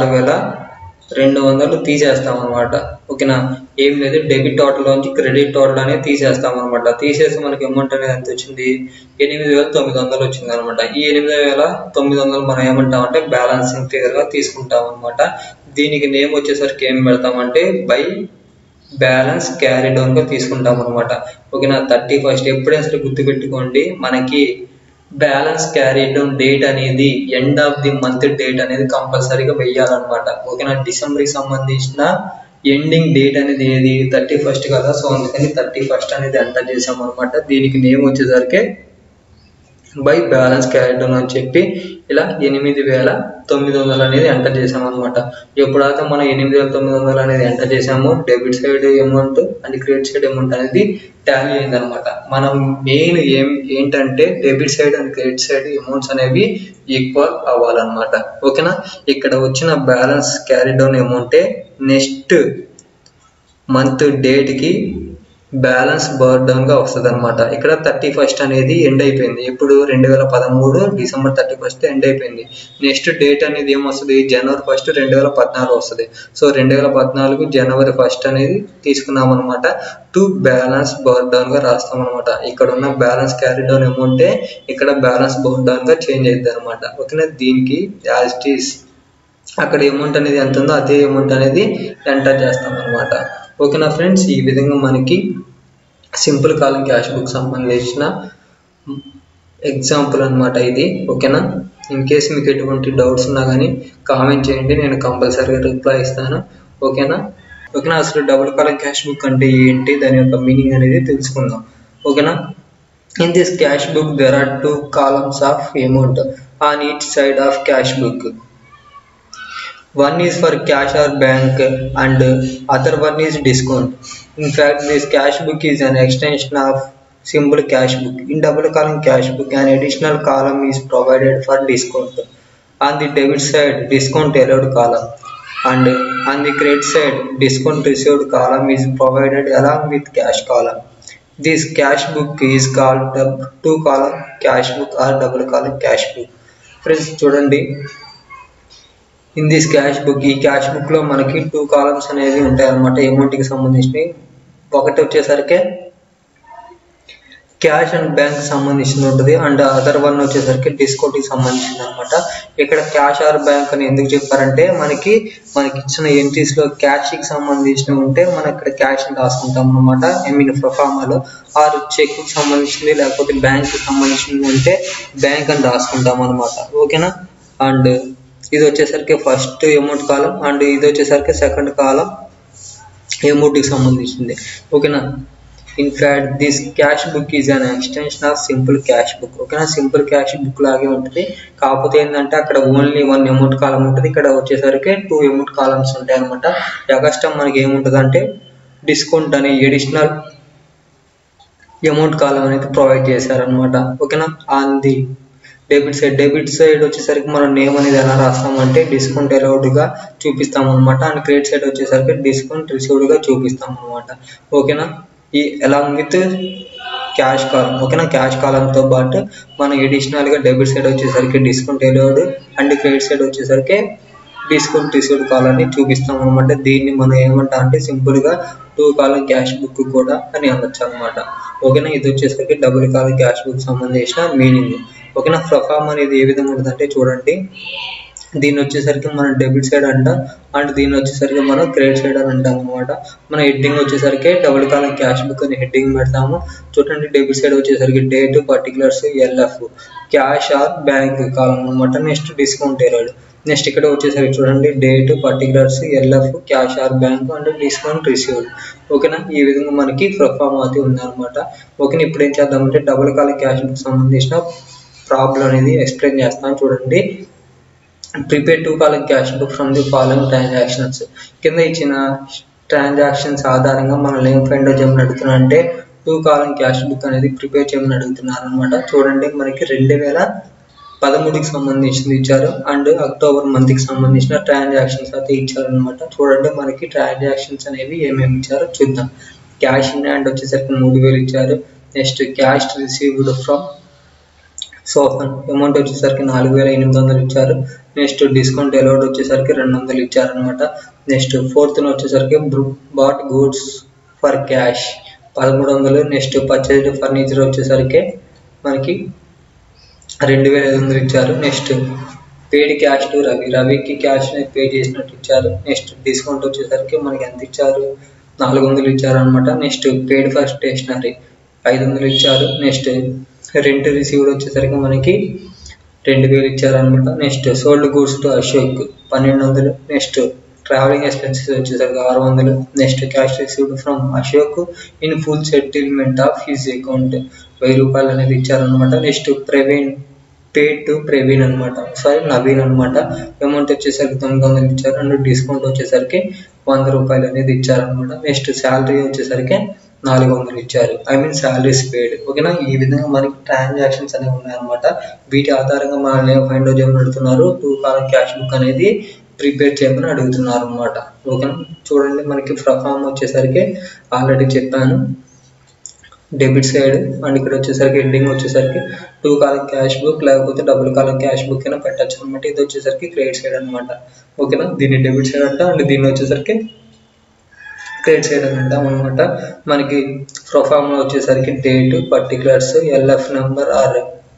6200 తీసేస్తాం అనమాట. ఓకేనా, ఏం లేదు, డెబిట్ టోటల్ నుంచి క్రెడిట్ టోటల్ అనేది తీసేస్తాం అనమాట. తీసేసి మనకి అమౌంట్ అనేది ఎంత వచ్చింది, 8900 వచ్చింది అనమాట. ఈ 8900 మనం ఏమంటామంటే బ్యాలెన్సింగ్ ఫిగర్ గా తీసుకుంటాం అనమాట. దీనికి నేమ్ వచ్చేసరికి ఏం పెడతామంటే బై బ్యాలెన్స్ క్యారీ డౌన్ గా తీసుకుంటాం అనమాట. ఓకేనా, 31st ఎప్పుడైనా సరే గుర్తుపెట్టుకోండి, మనకి బ్యాలెన్స్ క్యారీ డౌన్ డేట్ అనేది end of the month date అనేది కంపల్సరీగా వెయ్యాలన్నమాట. ఓకేనా, డిసెంబర్ కి సంబంధించిన ఎండింగ్ డేట్ అనేది ఏది, 31st కదా. సో అందుకని 31st అనేది ఎంటర్ చేసాం అనమాట. దీనికి నేమ్ వచ్చేసరికి బై బ్యాలెన్స్ క్యారీ డౌన్ అని చెప్పి ఇలా 8900 అనేది ఎంటర్ చేసాం అనమాట. ఎప్పుడైతే మనం 8900 అనేది ఎంటర్ చేసామో debit side amount and credit side amount అనేది టాలీ అయింది అనమాట. మనం మెయిన్ ఏంటంటే debit side and credit side amounts అనేవి ఈక్వల్ అవ్వాలన్నమాట. ఓకేనా, ఇక్కడ వచ్చిన బ్యాలెన్స్ క్యారీ డౌన్ అమౌంటే నెక్స్ట్ మంత్ డేట్ కి బ్యాలెన్స్ బర్న్ డౌన్ గా వస్తుంది అనమాట. ఇక్కడ 31st అనేది ఎండ్ అయిపోయింది. ఇప్పుడు 2013 డిసెంబర్ 31st ఎండ్ అయిపోయింది. నెక్స్ట్ డేట్ అనేది ఏమొస్తుంది, జనవరి 1 2014 వస్తుంది. సో 2014 జనవరి 1 అనేది తీసుకున్నాం అనమాట. టు బ్యాలెన్స్ బర్న్ డౌన్ గా రాస్తాం అనమాట. ఇక్కడ ఉన్న బ్యాలెన్స్ క్యారీ డౌన్ అమౌంటే ఇక్కడ బ్యాలెన్స్ బర్న్ డౌన్ గా చేంజ్ అవుతుంది అనమాట. ఓకేనా, దీనికి యాజ్ ఇట్ ఈస్ అక్కడ అమౌంట్ అనేది ఎంత ఉందో అదే అమౌంట్ అనేది ఎంటర్ చేస్తాం అనమాట. ఓకేనా ఫ్రెండ్స్, ఈ విధంగా మనకి సింపుల్ కాలం క్యాష్ బుక్ సంబంధించిన ఎగ్జాంపుల్ అనమాట ఇది. ఓకేనా, ఇన్ కేస్ మీకు ఎటువంటి డౌట్స్ ఉన్నా కానీ కామెంట్ చేయండి, నేను కంపల్సరీగా రిప్లై ఇస్తాను. ఓకేనా, అసలు డబుల్ కాలం క్యాష్ బుక్ అంటే ఏంటి, దాని యొక్క మీనింగ్ అనేది తెలుసుకుందాం. ఓకేనా, in this cash book there are 2 columns of amount on each side of cash book. One is for cash or bank and other one is discount. In fact, this cash book is an extension of simple cash book. In double column cash book, an additional column is provided for discount. On the debit side, discount allowed column, and on the credit side, discount received column is provided along with cash column. This cash book is called the 2 column cash book or double column cash book. Friends, చూడండి, ఇన్ దిస్ క్యాష్ బుక్, ఈ క్యాష్ బుక్ లో మనకి 2 కాలమ్స్ అనేవి ఉంటాయి అన్నమాట అమౌంట్ కి సంబంధించి. ఒకటి వచ్చేసరికి క్యాష్ అండ్ బ్యాంక్ సంబంధించింది ఉంటుంది అండ్ అదర్ వన్ వచ్చేసరికి డిస్కౌంట్ కి సంబంధించింది అనమాట. ఇక్కడ క్యాష్ ఆర్ బ్యాంక్ అని ఎందుకు చెప్పారంటే మనకి ఇచ్చిన ఎంట్రీస్ లో క్యాష్ కి సంబంధించినవి ఉంటే మనం ఇక్కడ క్యాష్ అని రాసుకుంటాం అనమాట. ఐ మీన్ ప్రొఫార్మాలో ఆర్ చెక్ కి సంబంధించింది లేకపోతే బ్యాంక్ కి సంబంధించింది ఉంటే బ్యాంక్ అని రాసుకుంటాం అనమాట. ఓకేనా. అండ్ ఇది వచ్చేసరికి ఫస్ట్ అమౌంట్ కాలం అండ్ ఇది వచ్చేసరికి సెకండ్ కాలం అమౌంట్ కి సంబంధించింది. ఓకేనా. In fact, this cash book is an extension of simple cash book. ఓకేనా. సింపుల్ క్యాష్ బుక్ లాగే ఉంటుంది, కాకపోతే ఏంటంటే అక్కడ ఓన్లీ 1 అమౌంట్ కాలం ఉంటుంది, ఇక్కడ వచ్చేసరికి 2 అమౌంట్ కాలమ్స్ ఉంటాయి అనమాట. ఎగస్ట్రా మనకి ఏముంటుంది అంటే డిస్కౌంట్ అనే ఎడిషనల్ అమౌంట్ కాలం అనేది ప్రొవైడ్ చేశారనమాట. ఓకేనా. ఆన్ ది డెబిట్ సైడ్ వచ్చేసరికి మనం నేమ్ అనేది ఎలా రాస్తామంటే డిస్కౌంట్ అలౌడ్ గా చూపిస్తాం అనమాట. అండ్ క్రెడిట్ సైడ్ వచ్చేసరికి డిస్కౌంట్ రిసీవ్డ్ గా చూపిస్తాం అనమాట. ఓకేనా. ఈ అలాంగ్ విత్ క్యాష్ కాలం. ఓకేనా. క్యాష్ కాలంతో పాటు మనం ఎడిషనల్ గా డెబిట్ సైడ్ వచ్చేసరికి discount allowed and credit side వచ్చేసరికి డిస్కౌంట్ రిసీవ్డ్ కాలాన్ని చూపిస్తాం అనమాట. దీన్ని మనం ఏమంటాం అంటే సింపుల్ గా 2 కాలం క్యాష్ బుక్ కూడా అని అనొచ్చు అనమాట. ఓకేనా. ఇది వచ్చేసరికి డబుల్ కాలం క్యాష్ బుక్ సంబంధించిన మీనింగ్. ఓకేనా. ప్రొఫార్మ్ అనేది ఏ విధంగా ఉంటుందంటే చూడండి, దీన్ని వచ్చేసరికి మనం డెబిట్ సైడ్ అంటాం అండ్ దీన్ని వచ్చేసరికి మనం క్రెడిట్ సైడ్ అని అంటాం అనమాట. మన హెడ్డింగ్ వచ్చేసరికి డబుల్ కాలం క్యాష్ బుక్ అని హెడ్డింగ్ పెడతాము. చూడండి, డెబిట్ సైడ్ వచ్చేసరికి date, particulars, LF, cash or bank column అనమాట. Next discount allowed. నెక్స్ట్ ఇక్కడ వచ్చేసరికి చూడండి date, particulars, LF, cash or bank and discount received. ఓకేనా. ఈ విధంగా మనకి ప్రొఫార్మ్ అయితే ఉందన్నమాట. ఓకేనా. ఇప్పుడు ఏం చేద్దామంటే డబుల్ కాలం క్యాష్ బుక్ సంబంధించిన ప్రాబ్లం అనేది ఎక్స్ప్లెయిన్ చేస్తాను. చూడండి, prepare 2 column cash book from the following transactions. కింద ఇచ్చిన ట్రాన్సాక్షన్స్ ఆధారంగా మనల్ని ఏం ఫైండ్ అవుట్ చేయమని అడుగుతున్నా అంటే 2 కాలం క్యాష్ బుక్ అనేది ప్రిపేర్ చేయమని అడుగుతున్నారు అనమాట. చూడండి, మనకి 2013కి సంబంధించింది ఇచ్చారు అండ్ అక్టోబర్ మంత్ కి సంబంధించిన ట్రాన్సాక్షన్స్ అయితే ఇచ్చారు అనమాట. చూడండి, మనకి ట్రాన్సాక్షన్స్ అనేవి ఏమేమి ఇచ్చారో చూద్దాం. క్యాష్ ఇన్ హ్యాండ్ వచ్చేసరికి 3000 ఇచ్చారు. నెక్స్ట్ క్యాష్ రిసీవ్డ్ ఫ్రమ్ సోఫన్ అమౌంట్ వచ్చేసరికి 4800 ఇచ్చారు. నెక్స్ట్ డిస్కౌంట్ అలౌడ్ వచ్చేసరికి 200 ఇచ్చారు అనమాట. నెక్స్ట్ ఫోర్త్ వచ్చేసరికి bought goods for cash 1300. Next purchased furniture వచ్చేసరికి మనకి 2500 ఇచ్చారు. నెక్స్ట్ పేడ్ క్యాష్ టు రవికి క్యాష్ పే చేసినట్టు ఇచ్చారు. నెక్స్ట్ డిస్కౌంట్ వచ్చేసరికి మనకి ఎంత ఇచ్చారు, 400 ఇచ్చారు అనమాట. నెక్స్ట్ పేడ్ ఫర్ స్టేషనరీ 500 ఇచ్చారు. నెక్స్ట్ రెంట్ రిసీవ్డ్ వచ్చేసరికి మనకి 2000 ఇచ్చారు అనమాట. Next sold goods to Ashok 1200. Next travelling expenses వచ్చేసరికి 600. Next cash received from Ashok in full settlement of his account 1000 రూపాయలు అనేది ఇచ్చారనమాట. నెక్స్ట్ పేడ్ టు ప్రవీణ్ అనమాట, నవీన్ అనమాట. అమౌంట్ వచ్చేసరికి 900 ఇచ్చారు అండ్ డిస్కౌంట్ వచ్చేసరికి 100 రూపాయలు అనేది ఇచ్చారనమాట. నెక్స్ట్ శాలరీ వచ్చేసరికి 400 ఇచ్చారు. I mean salaries paid. ఓకేనా. ఈ విధంగా మనకి ట్రాన్సాక్షన్స్ అనేవి ఉన్నాయన్నమాట. వీటి ఆధారంగా మనల్ని ఫైండ్ అవుట్ చేయమని అడుగుతున్నారు. 2 కాలం క్యాష్ బుక్ అనేది ప్రిపేర్ చేయమని అడుగుతున్నారు అనమాట. ఓకేనా. చూడండి, మనకి ప్రొఫార్మ్ వచ్చేసరికి ఆల్రెడీ చెప్పాను డెబిట్ సైడ్ అండ్ ఇక్కడ వచ్చేసరికి హెడ్డింగ్ వచ్చేసరికి 2 కాలం క్యాష్ బుక్ లేకపోతే డబుల్ కాలం క్యాష్ బుక్ అయినా పెట్టచ్చు అనమాట. ఇది వచ్చేసరికి క్రెడిట్ సైడ్ అనమాట. ఓకేనా. దీన్ని డెబిట్ సైడ్ అంట అండ్ దీన్ని వచ్చేసరికి క్రెడిట్ సైడ్ అని అంటాం అనమాట. మనకి ప్రొఫార్మ్ వచ్చేసరికి date, particulars, LF number or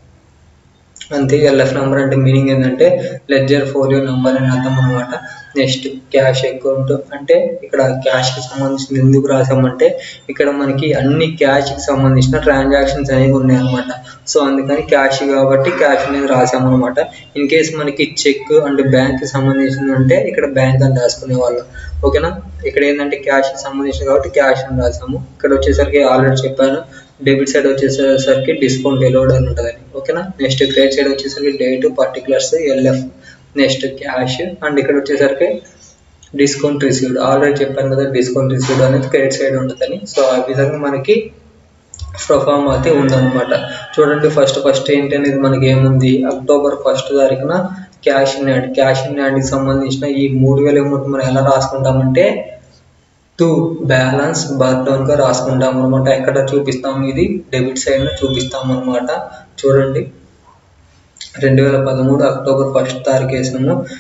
అంతే. ఎల్ఎఫ్ నెంబర్ అంటే మీనింగ్ ఏంటంటే లెడ్జర్ ఫోలియో నెంబర్ అని అర్థం అనమాట. నెక్స్ట్ క్యాష్ అకౌంట్ అంటే ఇక్కడ క్యాష్ కి సంబంధించిన ఎందుకు రాసామంటే ఇక్కడ మనకి అన్ని క్యాష్ కి సంబంధించిన ట్రాన్సాక్షన్స్ అనేవి ఉన్నాయి అనమాట. సో అందుకని క్యాష్ కాబట్టి క్యాష్ అనేది రాసామన్నమాట. ఇన్ కేస్ మనకి చెక్ అండ్ బ్యాంక్ కి సంబంధించింది అంటే ఇక్కడ బ్యాంక్ అని రాసుకునే వాళ్ళం. ఓకేనా. ఇక్కడ ఏంటంటే క్యాష్ కి సంబంధించింది కాబట్టి క్యాష్ అని రాసాము. ఇక్కడ వచ్చేసరికి ఆల్రెడీ చెప్పాను డెబిట్ సైడ్ వచ్చేసరికి డిస్కౌంట్ అలౌడ్ అని ఉంటుందని. ఓకేనా. నెక్స్ట్ క్రెడిట్ సైడ్ వచ్చేసరికి date, particulars, LF, next cash and ఇక్కడ వచ్చేసరికి డిస్కౌంట్ రిసీవ్డ్. ఆల్రెడీ చెప్పాను కదా డిస్కౌంట్ రిసీవ్డ్ అనేది క్రెడిట్ సైడ్ ఉంటుందని. సో ఆ విధంగా మనకి ప్రొఫార్మ్ అయితే ఉందన్నమాట. చూడండి, ఫస్ట్ ఏంటి అనేది మనకి ఏముంది, అక్టోబర్ 1 తారీఖున క్యాష్ ఇన్ హ్యాండ్ కి సంబంధించిన ఈ 3000 అమౌంట్ మనం ఎలా రాసుకుంటామంటే టు బ్యాలెన్స్ బర్న్ డౌన్ గా రాసుకుంటాం అనమాట. ఎక్కడ చూపిస్తాము, ఇది డెబిట్ సైడ్ చూపిస్తాం అనమాట. చూడండి, 2013 అక్టోబర్ 1 తారీఖు వేసాము.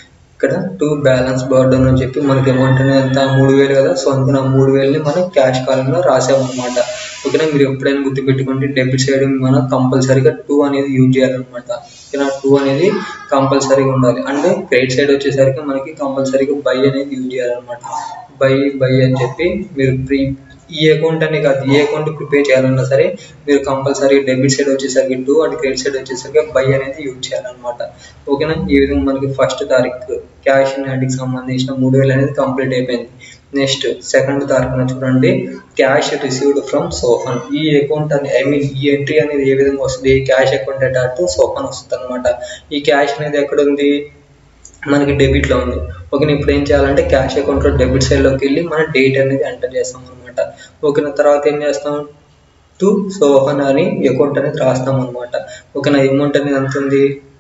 ఇక్కడ 2 బ్యాలెన్స్ బర్డన్ అని చెప్పి మనకి అమౌంట్ అనేది ఎంత 3000 కదా. సో అందుకని 3000ని మనం క్యాష్ కాలంలో రాసామన్నమాట. ఓకేనా, మీరు ఎప్పుడైనా గుర్తుపెట్టుకోండి, డెబిట్ సైడ్ మనం కంపల్సరీగా 2 అనేది యూజ్ చేయాలన్నమాట. ఓకేనా, 2 అనేది కంపల్సరీగా ఉండాలి. అండ్ క్రెడిట్ సైడ్ వచ్చేసరికి మనకి కంపల్సరీగా బై అనేది యూజ్ చేయాలన్నమాట. బై అని చెప్పి మీరు ఈ అకౌంట్ అని కాదు, ఏ అకౌంట్ ప్రిపేర్ చేయాలన్నా సరే మీరు కంపల్సరీ డెబిట్ సైడ్ వచ్చేసరికి 2 అండ్ క్రెడిట్ సైడ్ వచ్చేసరికి బై అనేది యూజ్ చేయాలన్నమాట. ఓకేనా, ఈ విధంగా మనకి 1st తారీఖు క్యాష్ ఇన్ హ్యాండ్కి సంబంధించిన 3000 అనేది కంప్లీట్ అయిపోయింది. నెక్స్ట్ 2nd తారీఖున చూడండి, క్యాష్ రిసీవ్డ్ ఫ్రమ్ సోఫన్. ఈ అకౌంట్ అని ఈ ఎంట్రీ అనేది ఏ విధంగా వస్తుంది, క్యాష్ అకౌంట్ డేటా టు సోఫన్ వస్తుంది అనమాట. ఈ క్యాష్ అనేది ఎక్కడ ఉంది, మనకి డెబిట్ లో ఉంది. ఓకేనా, ఇప్పుడు ఏం చేయాలంటే క్యాష్ అకౌంట్ లో డెబిట్ సైడ్ లోకి వెళ్ళి మనం డేట్ అనేది ఎంటర్ చేస్తాం అనమాట. ఓకేనా, తర్వాత ఏం చేస్తాం, టు సోఫన్ అని అకౌంట్ అనేది రాస్తాం అనమాట. ఓకేనా, అమౌంట్ అనేది ఎంత ఉంది,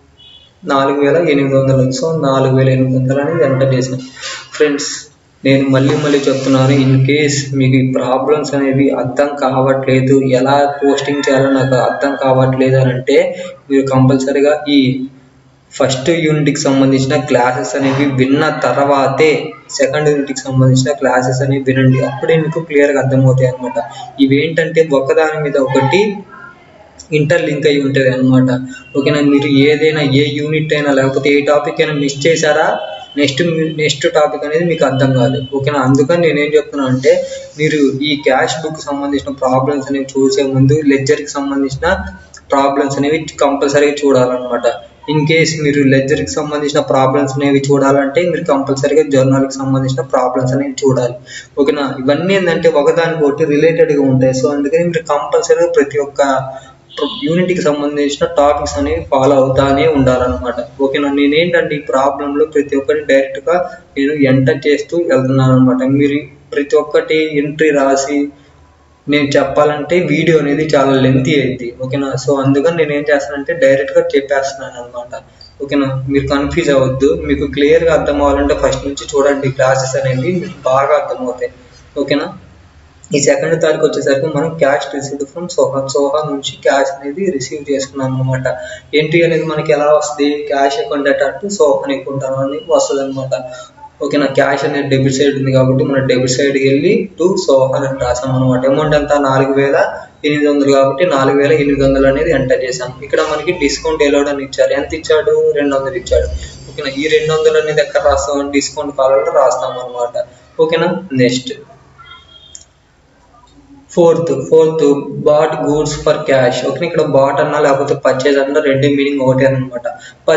4800. సో 4800 అనేది ఎంటర్ చేసాం. ఫ్రెండ్స్, నేను మళ్ళీ చెప్తున్నాను, ఇన్ కేస్ మీకు ఈ ప్రాబ్లమ్స్ అనేవి అర్థం కావట్లేదు, ఎలా పోస్టింగ్ చేయాలో నాకు అర్థం కావట్లేదు అని అంటే మీరు కంపల్సరీగా ఈ 1st యూనిట్కి సంబంధించిన క్లాసెస్ అనేవి విన్న తర్వాతే 2nd యూనిట్కి సంబంధించిన క్లాసెస్ అనేవి వినండి. అప్పుడే మీకు క్లియర్గా అర్థమవుతాయి అనమాట. ఇవేంటంటే ఒకదాని మీద ఒకటి ఇంటర్లింక్ అయి ఉంటుంది అనమాట. ఓకేనా, మీరు ఏదైనా ఏ యూనిట్ అయినా లేకపోతే ఏ టాపిక్ అయినా మిస్ చేశారా, నెక్స్ట్ టాపిక్ అనేది మీకు అర్థం కాదు. ఓకేనా, అందుకని నేనేం చెప్తున్నా అంటే మీరు ఈ క్యాష్ బుక్ సంబంధించిన ప్రాబ్లమ్స్ అనేవి చూసే ముందు లెడ్జర్కి సంబంధించిన ప్రాబ్లమ్స్ అనేవి కంపల్సరీగా చూడాలన్నమాట. ఇన్ కేస్ మీరు లెడ్జర్కి సంబంధించిన ప్రాబ్లమ్స్ అనేవి చూడాలంటే మీరు కంపల్సరీగా జర్నల్కి సంబంధించిన ప్రాబ్లమ్స్ అనేవి చూడాలి. ఓకేనా, ఇవన్నీ ఏంటంటే ఒకదానికొకటి రిలేటెడ్గా ఉంటాయి. సో అందుకని మీరు కంపల్సరీగా ప్రతి ఒక్క యూనిట్కి సంబంధించిన టాపిక్స్ అనేవి ఫాలో అవుతానే ఉండాలన్నమాట. ఓకేనా, నేనేంటంటే ఈ ప్రాబ్లంలో ప్రతి ఒక్కటి డైరెక్ట్గా నేను ఎంటర్ చేస్తూ వెళ్తున్నాను అనమాట. మీరు ప్రతి ఒక్కటి ఎంట్రీ రాసి నేను చెప్పాలంటే వీడియో అనేది చాలా లెంతీ అయింది. ఓకేనా, సో అందుకని నేను ఏం చేస్తానంటే డైరెక్ట్గా చెప్పేస్తున్నాను అనమాట. ఓకేనా, మీరు కన్ఫ్యూజ్ అవ్వద్దు, మీకు క్లియర్గా అర్థం అవ్వాలంటే ఫస్ట్ నుంచి చూడండి, క్లాసెస్ అనేవి మీకు బాగా అర్థమవుతాయి. ఓకేనా, ఈ 2nd తారీఖు వచ్చేసరికి మనం క్యాష్ రిసీవ్డ్ ఫ్రమ్ సోఫన్ నుంచి క్యాష్ అనేది రిసీవ్ చేసుకున్నాం అనమాట. ఎంట్రీ అనేది మనకి ఎలా వస్తుంది, క్యాష్ అకౌంట్ డేటా టు సోఫన్ అకౌంట్ అని వస్తుంది అనమాట. ఓకేనా, క్యాష్ అనేది డెబిట్ సైడ్ ఉంది కాబట్టి మనం డెబిట్ సైడ్కి వెళ్ళి టు సోఫన్ అని రాసాం అనమాట. అమౌంట్ ఎంత 4800 కాబట్టి 4800 అనేది ఎంటర్ చేసాం. ఇక్కడ మనకి డిస్కౌంట్ ఎలౌడ్ అని ఇచ్చారు. ఎంత ఇచ్చాడు, 200 ఇచ్చాడు. ఓకేనా, ఈ 200 అనేది ఎక్కడ రాస్తాం, డిస్కౌంట్ కాలంలో రాస్తాం అనమాట. ఓకేనా, next 4th bought goods for cash. Okay, ఇక్కడ బాట్ అన్నా లేకపోతే పర్చేజ్ అన్నా రెండు మీనింగ్ ఒకటే అనమాట.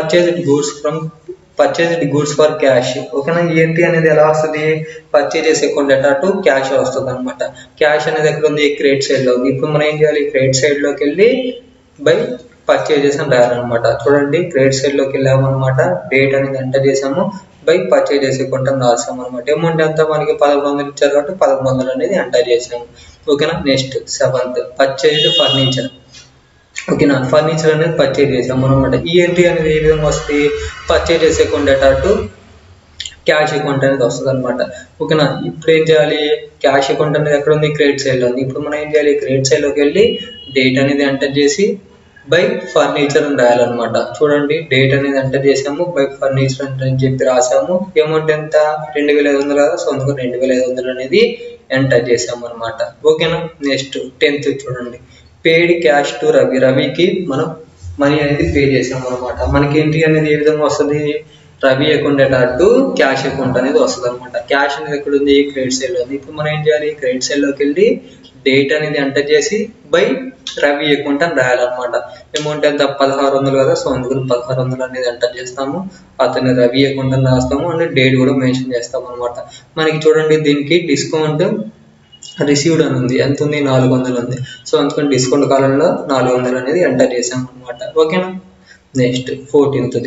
Purchased goods for cash. ఓకేనా, ఈ ఎంట్రీ అనేది ఎలా వస్తుంది, purchases account data to cash వస్తుంది అనమాట. క్యాష్ అనేది ఎక్కడ ఉంది, క్రెడిట్ సైడ్ లో ఉంది. ఇప్పుడు మనం ఏం చేయాలి, క్రెడిట్ సైడ్ లోకి వెళ్ళి బై పర్చేజెస్ అని రాయాలన్నమాట. చూడండి, క్రెడిట్ సైడ్ లోకి వెళ్ళామన్నమాట, డేట్ అనేది ఎంటర్ చేసాము, బై పర్చేజెస్ అకౌంట్ అని రాసాము అనమాట. అమౌంట్ ఎంత మనకి 1100 ఇచ్చారు కాబట్టి 1100 అనేది ఎంటర్ చేసాము. ఓకేనా, నెక్స్ట్ 7th పర్చేజ్డ్ ఫర్నిచర్. ఓకేనా, ఫర్నిచర్ అనేది పర్చేజ్ చేసాము అనమాట. ఈ ఎంట్రీ అనేది ఏ విధంగా వస్తుంది, purchases account data to cash account అనేది వస్తుంది అనమాట. ఓకేనా, ఇప్పుడు ఏం చేయాలి, క్యాష్ అకౌంట్ అనేది ఎక్కడ ఉంది, క్రెడిట్ సైడ్ లో ఉంది. ఇప్పుడు మనం ఏం చేయాలి, క్రెడిట్ సైడ్ లోకి వెళ్ళి డేట్ అనేది ఎంటర్ చేసి బై ఫర్నిచర్ అని రాయాలన్నమాట. చూడండి, డేట్ అనేది ఎంటర్ చేసాము, బై ఫర్నిచర్ అని చెప్పి రాసాము. అమౌంట్ ఎంత 2500 కదా. సో అందుకు 2500 అనేది ఎంటర్ చేసాము అనమాట. ఓకేనా, నెక్స్ట్ 10th చూడండి, పేడ్ క్యాష్ టు రవికి మనం మనీ అనేది పే చేసాము అనమాట. మనకి ఎంట్రీ అనేది ఏ విధంగా వస్తుంది, Ravi account data to cash account అనేది వస్తుంది అనమాట. క్యాష్ అనేది ఎక్కడ ఉంది, క్రెడిట్ సైడ్ లో ఉంది. ఇప్పుడు మనం ఏం చేయాలి, క్రెడిట్ సైడ్ లోకి వెళ్ళి డేట్ అనేది ఎంటర్ చేసి బై రవి అకౌంట్ అని రాయాలన్నమాట. అమౌంట్ ఎంత 1600 కదా. సో అందుకని 1600 అనేది ఎంటర్ చేస్తాము, అతని రవి అకౌంట్ అని రాస్తాము, అండ్ డేట్ కూడా మెన్షన్ చేస్తాము అనమాట. మనకి చూడండి, దీనికి డిస్కౌంట్ రిసీవ్డ్ అని ఉంది, ఎంత ఉంది, 400 ఉంది. సో అందుకని డిస్కౌంట్ కాలంలో 400 అనేది ఎంటర్ చేసాం అనమాట. ఓకేనా, next 14th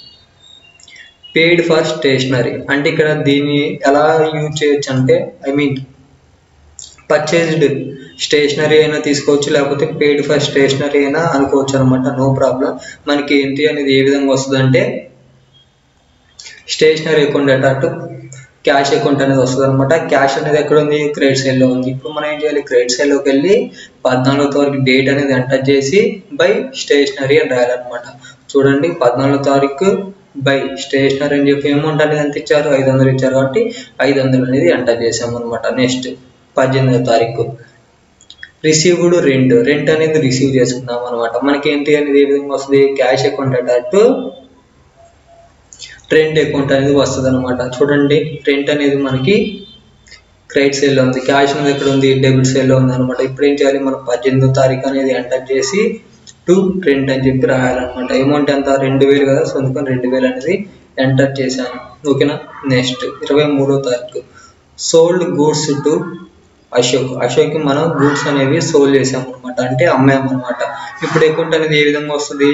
paid for stationery. అంటే ఇక్కడ దీన్ని ఎలా యూజ్ చేయొచ్చు అంటే పర్చేజ్డ్ స్టేషనరీ అయినా తీసుకోవచ్చు, లేకపోతే పేడ్ ఫర్ స్టేషనరీ అయినా అనుకోవచ్చు అనమాట. No problem. మనకి ఎంట్రీ అనేది ఏ విధంగా వస్తుంది అంటే stationery account data to cash account అనేది వస్తుంది అనమాట. క్యాష్ అనేది ఎక్కడ ఉంది, క్రెడిట్ సైడ్ లో ఉంది. ఇప్పుడు మనం ఏం చేయాలి, క్రెడిట్ సైడ్ లోకి వెళ్ళి 14th వరకు డేట్ అనేది ఎంటర్ చేసి బై స్టేషనరీ అని రాయాలన్నమాట. చూడండి, 14th తారీఖు బై స్టేషనరీ అని చెప్పి అమౌంట్ అనేది ఎంత ఇచ్చారు, 500 ఇచ్చారు కాబట్టి 500 అనేది ఎంటర్ చేసాము అనమాట. నెక్స్ట్ 18వ తారీఖు రిసీవ్డ్ రెంట్ అనేది రిసీవ్ చేసుకున్నాం అనమాట. మనకి ఏంటి అనేది ఏ విధంగా వస్తుంది, క్యాష్ అకౌంట్ అటు రెంట్ అకౌంట్ అనేది వస్తుంది అనమాట. చూడండి రెంట్ అనేది మనకి క్రెడిట్ సైడ్ లో ఉంది, క్యాష్ అనేది ఎక్కడ ఉంది, డెబిట్ సైడ్ లో ఉంది అనమాట. ఇప్పుడు ఏం చేయాలి, మనం 18వ తారీఖు అనేది ఎంటర్ చేసి టు రెంట్ అని చెప్పి రాయాలన్నమాట. అమౌంట్ ఎంత 2000 కదా, సో అందుకని 2000 అనేది ఎంటర్ చేశాను. ఓకేనా. నెక్స్ట్ 23వ తారీఖు సోల్డ్ గూడ్స్ టు అశోక్ మనం గూడ్స్ అనేవి సోల్డ్ చేసాము అనమాట, అంటే అమ్మాము అనమాట. ఇప్పుడు అకౌంట్ అనేది ఏ విధంగా వస్తుంది,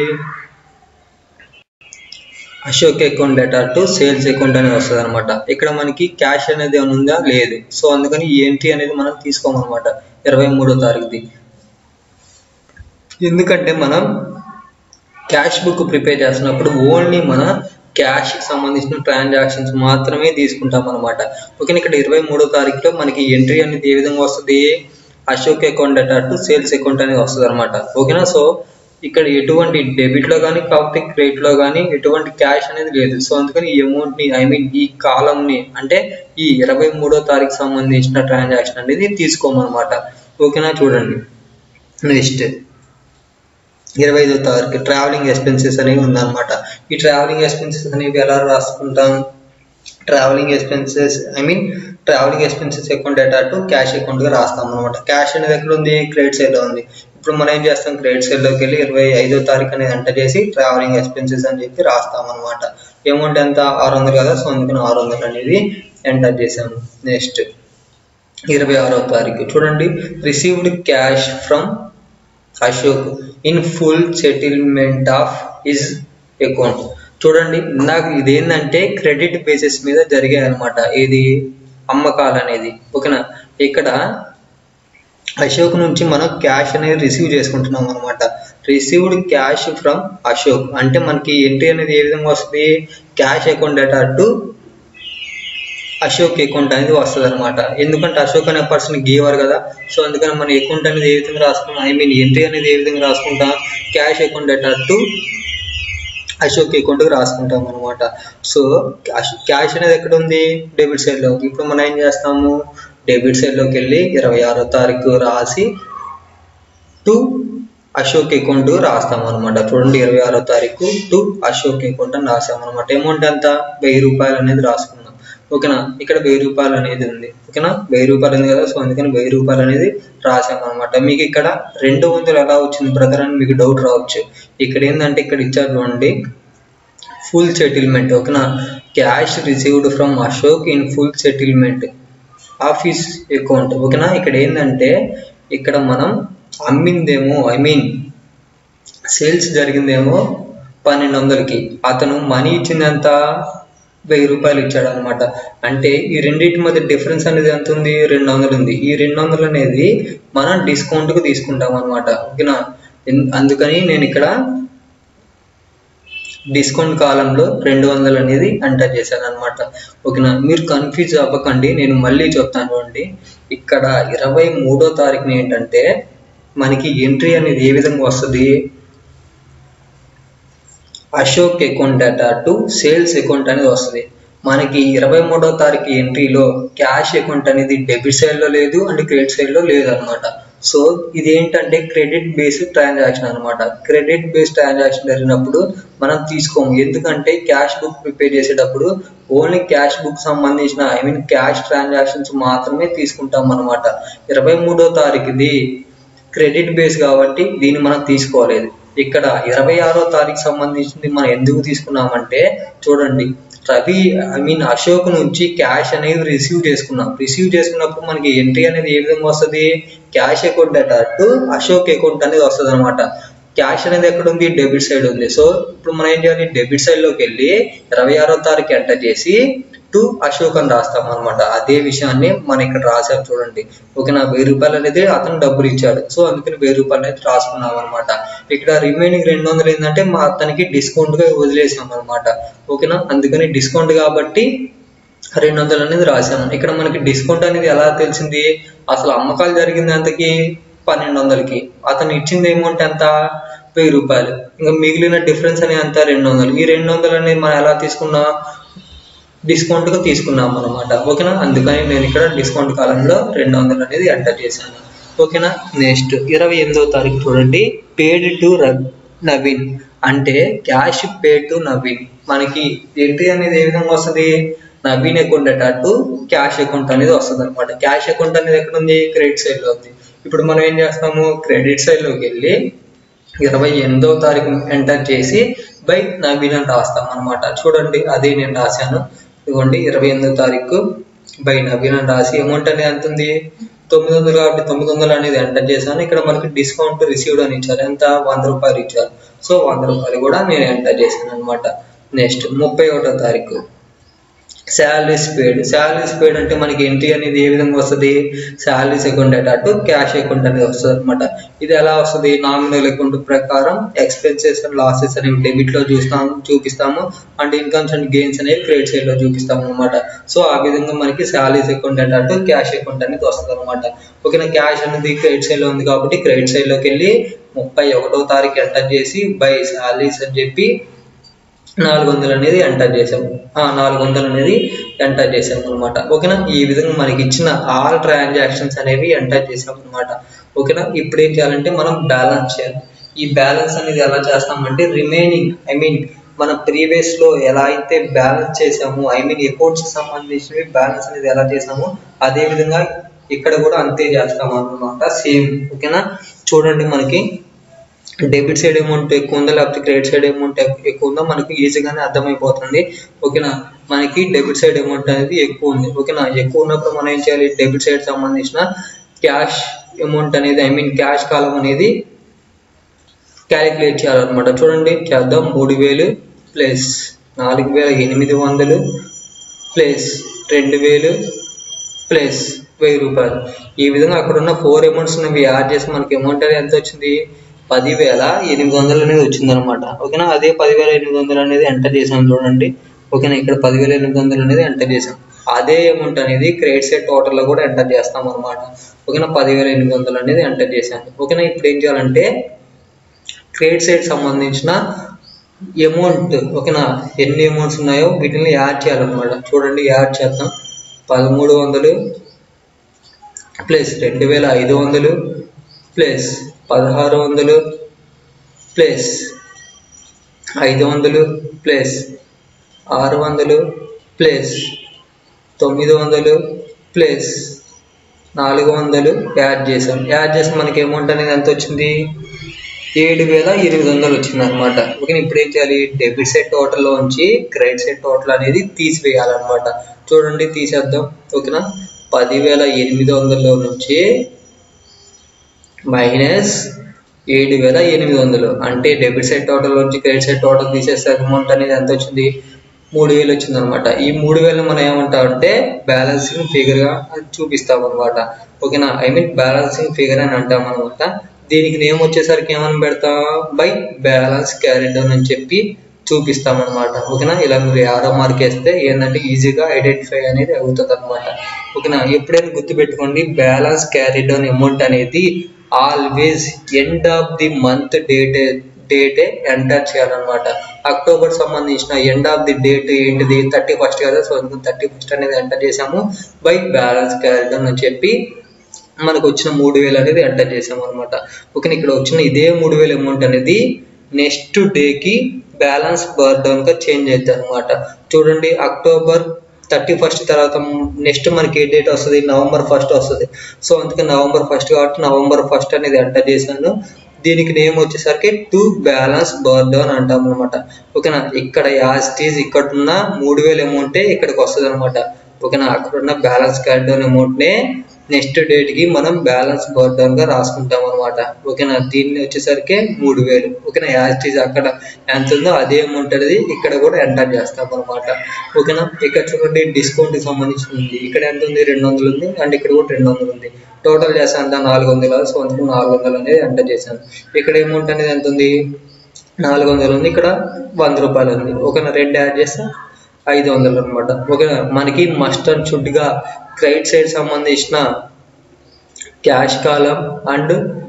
Ashok account data to sales account అనేది వస్తుంది అనమాట. ఇక్కడ మనకి క్యాష్ అనేది ఏమైనా ఉందా, లేదు. సో అందుకని ఈ ఎంట్రీ అనేది మనం తీసుకోమన్నమాట 23వ తారీఖుది. ఎందుకంటే మనం క్యాష్ బుక్ ప్రిపేర్ చేస్తున్నప్పుడు ఓన్లీ మన క్యాష్ కి సంబంధించిన ట్రాన్సాక్షన్స్ మాత్రమే తీసుకుంటాం అనమాట. ఓకే. ఇక్కడ 23వ తారీఖులో మనకి ఎంట్రీ అనేది ఏ విధంగా వస్తుంది, Ashok account data to sales account అనేది వస్తుంది అనమాట. ఓకేనా. సో ఇక్కడ ఎటువంటి డెబిట్ లో కానీ కాకపోతే క్రెడిట్ లో కానీ ఎటువంటి క్యాష్ అనేది లేదు. సో అందుకని ఈ అమౌంట్ ని ఈ కాలం ని అంటే ఈ 23వ తారీఖు సంబంధించిన ట్రాన్సాక్షన్ అనేది తీసుకోమన్నమాట. ఓకేనా. చూడండి నెక్స్ట్ 25వ తారీఖు ట్రావెలింగ్ ఎక్స్పెన్సెస్ అనేవి ఉందన్నమాట. ఈ ట్రావెలింగ్ ఎక్స్పెన్సెస్ అనేవి ఎలా రాసుకుంటాం, travelling expenses travelling expenses account data to cash account గా రాస్తాం అనమాట. క్యాష్ అనేది ఎక్కడ ఉంది, క్రెడిట్ సైడ్ లో ఉంది. ఇప్పుడు మనం ఏం చేస్తాం, క్రెడిట్ సైడ్ లోకి వెళ్ళి 25వ తారీఖు అనేది ఎంటర్ చేసి ట్రావెలింగ్ ఎక్స్పెన్సెస్ అని చెప్పి రాస్తాం అనమాట. అమౌంట్ ఎంత 600 కదా, సో అందుకని 600 అనేది ఎంటర్ చేసాము. నెక్స్ట్ 26వ తారీఖు చూడండి received cash from Ashok in full settlement of his account. చూడండి నాకు ఇదేంటంటే క్రెడిట్ బేసిస్ మీద జరిగాయి అనమాట, ఏది అమ్మకాలు అనేది. ఓకేనా. ఇక్కడ అశోక్ నుంచి మనం క్యాష్ అనేది రిసీవ్ చేసుకుంటున్నాం అనమాట. రిసీవ్డ్ క్యాష్ ఫ్రమ్ అశోక్ అంటే మనకి ఎంట్రీ అనేది ఏ విధంగా వస్తుంది, cash account data to Ashok account అనేది వస్తుంది అనమాట. ఎందుకంటే అశోక్ అనే పర్సన్ గీవర్ కదా, సో అందుకని మన అకౌంట్ అనేది ఏ విధంగా రాసుకుంటాం, ఎంట్రీ అనేది ఏ విధంగా రాసుకుంటాం, cash account data to Ashok account రాసుకుంటాం అనమాట. సో క్యాష్ అనేది ఎక్కడ ఉంది, డెబిట్ సైడ్ లో ఉంది. ఇప్పుడు మనం ఏం చేస్తాము, డెబిట్ సైడ్ లోకి వెళ్ళి 26వ తారీఖు రాసి టు అశోక్ అకౌంట్ రాస్తాం అనమాట. చూడండి 26వ తారీఖు టు అశోక్ అకౌంట్ అని రాసాం అనమాట. అమౌంట్ ఎంత 1000 రూపాయలు అనేది రాసుకున్నాం. ఓకేనా. ఇక్కడ 1000 రూపాయలు అనేది ఉంది. ఓకేనా. 1000 రూపాయలు ఉంది కదా, సో అందుకని 1000 రూపాయలు అనేది రాసాం అనమాట. మీకు ఇక్కడ 200 ఎలా వచ్చింది బ్రదర్ అని మీకు డౌట్ రావచ్చు. ఇక్కడ ఏంటంటే ఇక్కడ ఇచ్చారు చూడండి ఫుల్ సెటిల్మెంట్. ఓకేనా. Cash received from Ashok in full settlement of his account. ఓకేనా. ఇక్కడ ఏంటంటే ఇక్కడ మనం అమ్మిందేమో సేల్స్ జరిగిందేమో 1200కి, అతను మనీ ఇచ్చిందంత 1000 రూపాయలు ఇచ్చాడు అనమాట. అంటే ఈ రెండింటి మధ్య డిఫరెన్స్ అనేది ఎంత ఉంది, 200 ఉంది. ఈ 200 అనేది మనం డిస్కౌంట్ కు తీసుకుంటాం అనమాట. ఓకేనా. అందుకని నేను ఇక్కడ డిస్కౌంట్ కాలంలో 200 అనేది ఎంటర్ చేశాను అనమాట. ఓకేనా. మీరు కన్ఫ్యూజ్ అవ్వకండి, నేను మళ్ళీ చెప్తాను చూడండి. ఇక్కడ 23వ తారీఖున ఏంటంటే మనకి ఎంట్రీ అనేది ఏ విధంగా వస్తుంది, Ashok account data to sales account అనేది వస్తుంది. మనకి 23వ తారీఖు ఎంట్రీలో క్యాష్ అకౌంట్ అనేది డెబిట్ సైడ్ లో లేదు అండ్ క్రెడిట్ సైడ్ లో లేదు అనమాట. సో ఇది ఏంటంటే క్రెడిట్ బేస్డ్ ట్రాన్సాక్షన్ అనమాట. క్రెడిట్ బేస్డ్ ట్రాన్సాక్షన్ జరిగినప్పుడు మనం తీసుకోము, ఎందుకంటే క్యాష్ బుక్ ప్రిపేర్ చేసేటప్పుడు ఓన్లీ క్యాష్ బుక్ సంబంధించిన క్యాష్ ట్రాన్సాక్షన్స్ మాత్రమే తీసుకుంటాం అనమాట. 23వ తారీఖుది క్రెడిట్ బేస్ కాబట్టి దీన్ని మనం తీసుకోలేదు. ఇక్కడ 26వ తారీఖు సంబంధించింది మనం ఎందుకు తీసుకున్నామంటే చూడండి రవి అశోక్ నుంచి క్యాష్ అనేది రిసీవ్ చేసుకున్నప్పుడు మనకి ఎంట్రీ అనేది ఏ విధంగా వస్తుంది, cash account data to Ashok account అనేది వస్తుంది అనమాట. క్యాష్ అనేది ఎక్కడ ఉంది, డెబిట్ సైడ్ ఉంది. సో ఇప్పుడు మనం ఏం చేయాలి, డెబిట్ సైడ్ లోకి వెళ్ళి 26వ తారీఖు ఎంటర్ చేసి టు అశోక్ అని రాస్తాం అనమాట. అదే విషయాన్ని మనం ఇక్కడ రాసాం చూడండి. ఓకేనా. 1000 రూపాయలు అనేది అతను డబ్బులు ఇచ్చాడు, సో అందుకని 1000 రూపాయలు అనేది రాసుకున్నాం అనమాట. ఇక్కడ రిమైనింగ్ 200 ఏంటంటే మా అతనికి డిస్కౌంట్ గా వదిలేసాం అనమాట. ఓకేనా. అందుకని డిస్కౌంట్ కాబట్టి 200 అనేది రాసాము. ఇక్కడ మనకి డిస్కౌంట్ అనేది ఎలా తెలిసింది, అసలు అమ్మకాలు జరిగింది అంతకి 1200కి, అతను ఇచ్చింది అమౌంట్ ఎంత రూపాయలు. ఇంకా మిగిలిన డిఫరెన్స్ అనేది అంతా 200. ఈ 200 అనేది మనం ఎలా తీసుకున్నా డిస్కౌంట్గా తీసుకున్నాం అనమాట. ఓకేనా, అందుకని నేను ఇక్కడ డిస్కౌంట్ కాలంలో 200 అనేది ఎంటర్ చేశాను. ఓకేనా, నెక్స్ట్ 28వ తారీఖు చూడండి, పేడ్ టు నవీన్ అంటే క్యాష్ పేడ్ టు నవీన్. మనకి ఎంట్రీ అనేది ఏ విధంగా వస్తుంది, Naveen account to cash account అనేది వస్తుంది అనమాట. క్యాష్ అకౌంట్ అనేది ఎక్కడ ఉంది, క్రెడిట్ సైడ్ లో ఉంది. ఇప్పుడు మనం ఏం చేస్తాము, క్రెడిట్ సైడ్ లోకి వెళ్ళి 28వ తారీఖు ఎంటర్ చేసి బై నవీన్ అని రాస్తాం అనమాట. చూడండి, అది నేను రాశాను. ఇదిగోండి 28వ తారీఖు బై నవీన్ అని రాసి అమౌంట్ అనేది ఎంత ఉంది, 900 కాబట్టి 900 అనేది ఎంటర్ చేశాను. ఇక్కడ మనకి డిస్కౌంట్ రిసీవ్డ్ అని ఇచ్చారు, ఎంత 100 రూపాయలు ఇచ్చారు. సో 100 రూపాయలు కూడా నేను ఎంటర్ చేశాను అనమాట. నెక్స్ట్ 31వ తారీఖు శాలరీస్ పేడ్. శాలరీస్ పేడ్ అంటే మనకి ఎంట్రీ అనేది ఏ విధంగా వస్తుంది, salaries account to cash account అనేది వస్తుంది అనమాట. ఇది ఎలా వస్తుంది, నామినల్ అకౌంట్ ప్రకారం ఎక్స్పెన్సెస్ అండ్ లాసెస్ అనేవి డెబిట్ లో చూపిస్తాము అండ్ ఇన్కమ్స్ అండ్ గెయిన్స్ అనేవి క్రెడిట్ సైడ్ లో చూపిస్తాము అనమాట. సో ఆ విధంగా మనకి salaries account to cash account అనేది వస్తుంది అనమాట. ఓకేనా, క్యాష్ అనేది క్రెడిట్ సైడ్ లో ఉంది కాబట్టి క్రెడిట్ సైడ్ లోకి వెళ్ళి 31వ తారీఖు ఎంటర్ చేసి బై శాలరీస్ అని చెప్పి 400 అనేది ఎంటర్ చేసాము. 400 అనేది ఎంటర్ చేసాము అనమాట. ఓకేనా, ఈ విధంగా మనకి ఇచ్చిన ఆల్ ట్రాన్సాక్షన్స్ అనేవి ఎంటర్ చేసాము అనమాట. ఓకేనా, ఇప్పుడు ఏం చేయాలంటే మనం బ్యాలెన్స్ చేయాలి. ఈ బ్యాలెన్స్ అనేది ఎలా చేస్తామంటే రిమైనింగ్ మన ప్రీవియస్ లో ఎలా అయితే బ్యాలెన్స్ చేసాము, అకౌంట్స్ కి సంబంధించినవి బ్యాలెన్స్ అనేది ఎలా చేసాము అదే విధంగా ఇక్కడ కూడా అంతే చేస్తాము అనమాట, సేమ్. ఓకేనా, చూడండి, మనకి డెబిట్ సైడ్ అమౌంట్ ఎక్కువ ఉందా లేకపోతే క్రెడిట్ సైడ్ అమౌంట్ ఎక్కువ ఉందో మనకి ఈజీగానే అర్థమైపోతుంది. ఓకేనా, మనకి డెబిట్ సైడ్ అమౌంట్ అనేది ఎక్కువ ఉంది. ఓకేనా, ఎక్కువ ఉన్నప్పుడు మనం ఏం చేయాలి, డెబిట్ సైడ్ సంబంధించిన క్యాష్ అమౌంట్ అనేది క్యాష్ కాలం అనేది క్యాలిక్యులేట్ చేయాలన్నమాట. చూడండి, చేద్దాం. 3000 ప్లస్ 4800 ప్లస్ 2000 ప్లస్ 1000 రూపాయలు. ఈ విధంగా అక్కడ ఉన్న 4 అమౌంట్స్ ఉన్నవి యాడ్ చేసి మనకి అమౌంట్ అనేది ఎంత వచ్చింది, 10,800 అనేది వచ్చింది అనమాట. ఓకేనా, అదే 10,800 అనేది ఎంటర్ చేసాం చూడండి. ఓకేనా, ఇక్కడ 10,800 అనేది ఎంటర్ చేసాం. అదే అమౌంట్ అనేది క్రెడిట్ సైడ్ టోటల్ లో కూడా ఎంటర్ చేస్తాం అనమాట. ఓకేనా, 10,800 అనేది ఎంటర్ చేశాను. ఓకేనా, ఇప్పుడు ఏం చేయాలంటే క్రెడిట్ సైడ్ సంబంధించిన అమౌంట్, ఓకేనా, ఎన్ని అమౌంట్స్ ఉన్నాయో వీటిని యాడ్ చేయాలన్నమాట. చూడండి, యాడ్ చేద్దాం. 1300 plus 2500 plus 1600 plus 500 plus 600 plus 900 plus 400 add చేసాం. యాడ్ చేసి మనకి అమౌంట్ అనేది ఎంత వచ్చింది, 7,800 వచ్చింది అనమాట. ఓకే, ఇప్పుడు ఏం చేయాలి, డెబిట్ సైడ్ టోటల్ లో ఉంచి క్రెడిట్ సైడ్ టోటల్ అనేది తీసివేయాలన్నమాట. చూడండి, తీసేద్దాం. ఓకేనా, 10,800 నుంచి మైనస్ 7,800 అంటే డెబిట్ సైడ్ టోటల్ నుంచి క్రెడిట్ సైడ్ టోటల్ తీసేస్తే అమౌంట్ అనేది ఎంత వచ్చింది, 3,000 వచ్చింది అనమాట. ఈ 3,000 మనం ఏమంటామంటే బ్యాలెన్సింగ్ ఫిగర్ గా చూపిస్తాం అనమాట. ఓకేనా, బ్యాలెన్సింగ్ ఫిగర్ అని అంటాం అనమాట. దీనికి నేమ్ వచ్చేసరికి ఏమని పెడతాం, బై బ్యాలెన్స్ క్యారీడ్ డౌన్ అని చెప్పి చూపిస్తాం అనమాట. ఓకేనా, ఇలా మీరు యారో మార్క్ వేస్తే ఏంటంటే ఈజీగా ఐడెంటిఫై అనేది అవుతుంది అనమాట. ఓకేనా, ఎప్పుడైనా గుర్తుపెట్టుకోండి, బ్యాలెన్స్ క్యారీ డౌన్ అమౌంట్ అనేది always end of the month డేటే ఎంటర్ చేయాలన్నమాట. అక్టోబర్ సంబంధించిన ఎండ్ ఆఫ్ ది డేట్ ఏంటిది, 31 కదా. సో 31 అనేది ఎంటర్ చేసాము. బై బ్యాలెన్స్ క్యారీ డౌన్ అని చెప్పి మనకు వచ్చిన 3,000 అనేది ఎంటర్ చేసాము అనమాట. ఓకే, ఇక్కడ వచ్చిన ఇదే 3,000 అమౌంట్ అనేది నెక్స్ట్ డేకి బ్యాలెన్స్ బర్న్ డౌన్ గా చేంజ్ అవుతుంది అనమాట. చూడండి, అక్టోబర్ 31 తర్వాత నెక్స్ట్ మనకి ఏ డేట్ వస్తుంది, November 1 వస్తుంది. సో అందుకే November 1 కాబట్టి November 1 అనేది ఎంటర్ చేశాను. దీనికి నేమ్ వచ్చేసరికి టు బ్యాలెన్స్ బర్న్ డౌన్ అంటాం అనమాట. ఓకేనా, ఇక్కడ యాస్టీజ్ ఇక్కడ ఉన్న 3,000 అమౌంటే ఇక్కడికి వస్తుంది అనమాట. ఓకేనా, అక్కడ ఉన్న బ్యాలెన్స్ క్యారీ డౌన్ అమౌంట్ నే నెక్స్ట్ డేట్ కి మనం బ్యాలెన్స్ బర్న్ డౌన్ గా రాసుకుంటాం అనమాట. ఓకేనా, దీన్ని వచ్చేసరికి 3,000. ఓకేనా, యాస్టీజ్ అక్కడ ఎంత ఉందో అదే అమౌంట్ అనేది ఇక్కడ కూడా ఎంటర్ చేస్తాం అనమాట. ఓకేనా, ఇక్కడ చూడండి, డిస్కౌంట్ కి సంబంధించి ఉంది. ఇక్కడ ఎంత ఉంది, 200 ఉంది అండ్ ఇక్కడ కూడా 200 ఉంది. టోటల్ చేస్తాను అంత 400. సో అందుకు 400 అనేది ఎంటర్ చేశాను. ఇక్కడ అమౌంట్ అనేది ఎంత ఉంది, 400 ఉంది. ఇక్కడ 100 రూపాయలు ఉంది. ఓకేనా, రెండు యాడ్ చేస్తే 500 అనమాట. ఓకేనా, మనకి మస్ట్ అండ్ షుడ్ గా క్రెడిట్ సైడ్ సంబంధించిన cash column and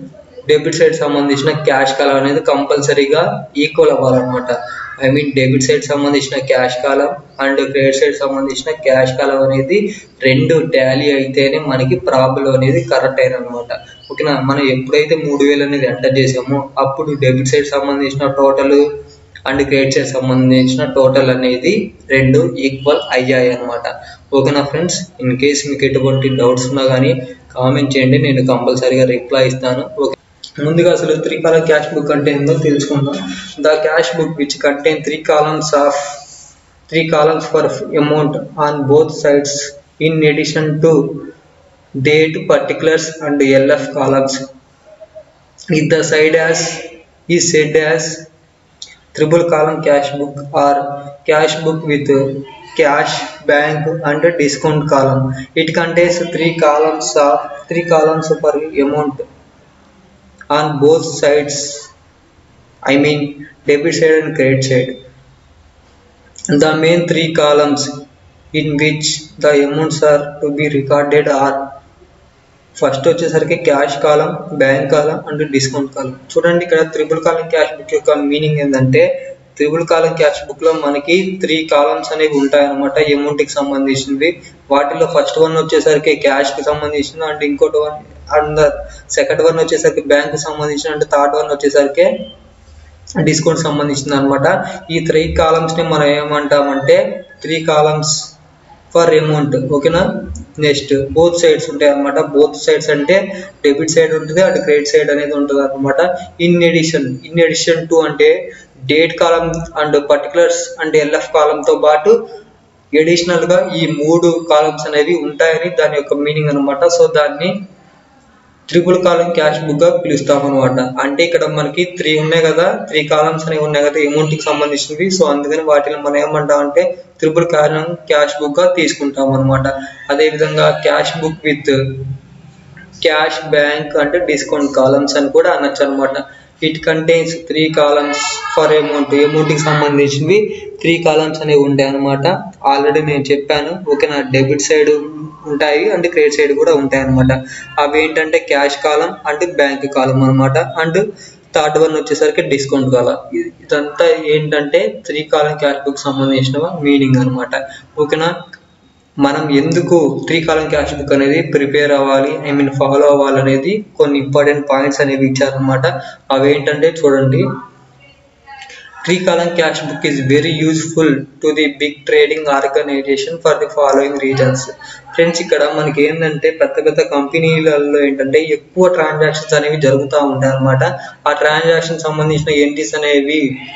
debit side సంబంధించిన క్యాష్ కాలం అనేది కంపల్సరీగా ఈక్వల్ అవ్వాలన్నమాట. ఐ మీన్ డెబిట్ సైడ్ సంబంధించిన cash column and credit side సంబంధించిన క్యాష్ కాలం అనేది రెండు టాలీ అయితేనే మనకి ప్రాబ్లం అనేది కరెక్ట్ అయినమాట. ఓకేనా, మనం ఎప్పుడైతే 3000 అనేది ఎంటర్ చేసామో అప్పుడు డెబిట్ సైడ్ సంబంధించిన టోటల్ అండ్ క్రెడిట్ సైడ్ సంబంధించిన టోటల్ అనేది రెండు ఈక్వల్ అయ్యాయి అనమాట. ఓకేనా ఫ్రెండ్స్, ఇన్ కేస్ మీకు ఎటువంటి డౌట్స్ ఉన్నా కానీ కామెంట్ చేయండి, నేను కంపల్సరీగా రిప్లై ఇస్తాను. ఓకే, ముందుగా అసలు 3 కాలం క్యాష్ బుక్ అంటే ఏందో తెలుసుకుందాం. The cash book which contain 3 columns for amount on both sides in addition to date, particulars and LF columns. If the side is said as triple column cash book or cash book with cash, bank and discount column. It contains 3 columns for amount on both sides, I mean debit side and credit side. The main 3 columns in which the amounts are to be recorded are first వచ్చేసరికి cash column, bank column and discount column. చూడండి, ఇక్కడ త్రిబుల్ కాలం క్యాష్ బుక్ యొక్క మీనింగ్ ఏంటంటే త్రిబుల్ కాలం క్యాష్ బుక్ లో మనకి 3 కాలమ్స్ అనేవి ఉంటాయన్నమాట అమౌంట్ కి సంబంధించినవి. వాటిలో ఫస్ట్ వన్ వచ్చేసరికి క్యాష్ కి సంబంధించిన అండ్ ఇంకోటి వన్ అండ్ సెకండ్ వన్ వచ్చేసరికి బ్యాంక్ కి సంబంధించిన అండ్ థర్డ్ వన్ వచ్చేసరికి డిస్కౌంట్ సంబంధించింది అనమాట. ఈ 3 కాలమ్స్ ని మనం ఏమంటామంటే 3 కాలమ్స్ ఫర్ అమౌంట్. ఓకేనా, నెక్స్ట్ బోత్ సైడ్స్ ఉంటాయి అనమాట. బోత్ సైడ్స్ అంటే డెబిట్ సైడ్ ఉంటుంది అండ్ క్రెడిట్ సైడ్ అనేది ఉంటుంది అనమాట. ఇన్ ఎడిషన్ టు అంటే date column and particulars and LF కాలంతో పాటు ఎడిషనల్ గా ఈ 3 కాలమ్స్ అనేవి ఉంటాయని దాని యొక్క మీనింగ్ అనమాట. సో దాన్ని త్రిబుల్ కాలం క్యాష్ బుక్ గా పిలుస్తాం అనమాట. అంటే ఇక్కడ మనకి 3 ఉన్నాయి కదా, 3 కాలమ్స్ అనేవి ఉన్నాయి కదా అమౌంట్ కి సంబంధించినవి. సో అందుకని వాటిని మనం ఏమంటాం అంటే త్రిబుల్ కాలం క్యాష్ బుక్ గా తీసుకుంటాం అనమాట. అదే విధంగా cash book with cash, bank and discount columns అని కూడా అనొచ్చు అనమాట. It contains 3 columns for amount కి సంబంధించినవి 3 కాలమ్స్ అనేవి ఉంటాయి అనమాట. ఆల్రెడీ నేను చెప్పాను. ఓకేనా, డెబిట్ సైడ్ ఉంటాయి అండ్ క్రెడిట్ సైడ్ కూడా ఉంటాయి అనమాట. అవి ఏంటంటే cash column and bank column అనమాట. అండ్ థర్డ్ వన్ వచ్చేసరికి డిస్కౌంట్ కాలం. ఇదంతా ఏంటంటే 3 కాలం క్యాష్ బుక్ సంబంధించిన మీనింగ్ అనమాట. ఓకేనా, మనం ఎందుకు 3 కాలం క్యాష్ బుక్ అనేది ప్రిపేర్ అవ్వాలి, ఐ మీన్ ఫాలో అవ్వాలనేది కొన్ని ఇంపార్టెంట్ పాయింట్స్ అనేవి ఇచ్చారనమాట. అవి ఏంటంటే చూడండి, 3 column cash book is very useful to the big trading organization for the following reasons. Friends, ఇక్కడ మనకి ఏంటంటే పెద్ద కంపెనీలలో ఏంటంటే ఎక్కువ ట్రాన్సాక్షన్స్ అనేవి జరుగుతూ ఉంటాయి అనమాట. ఆ ట్రాన్సాక్షన్ సంబంధించిన ఎంట్రీస్ అనేవి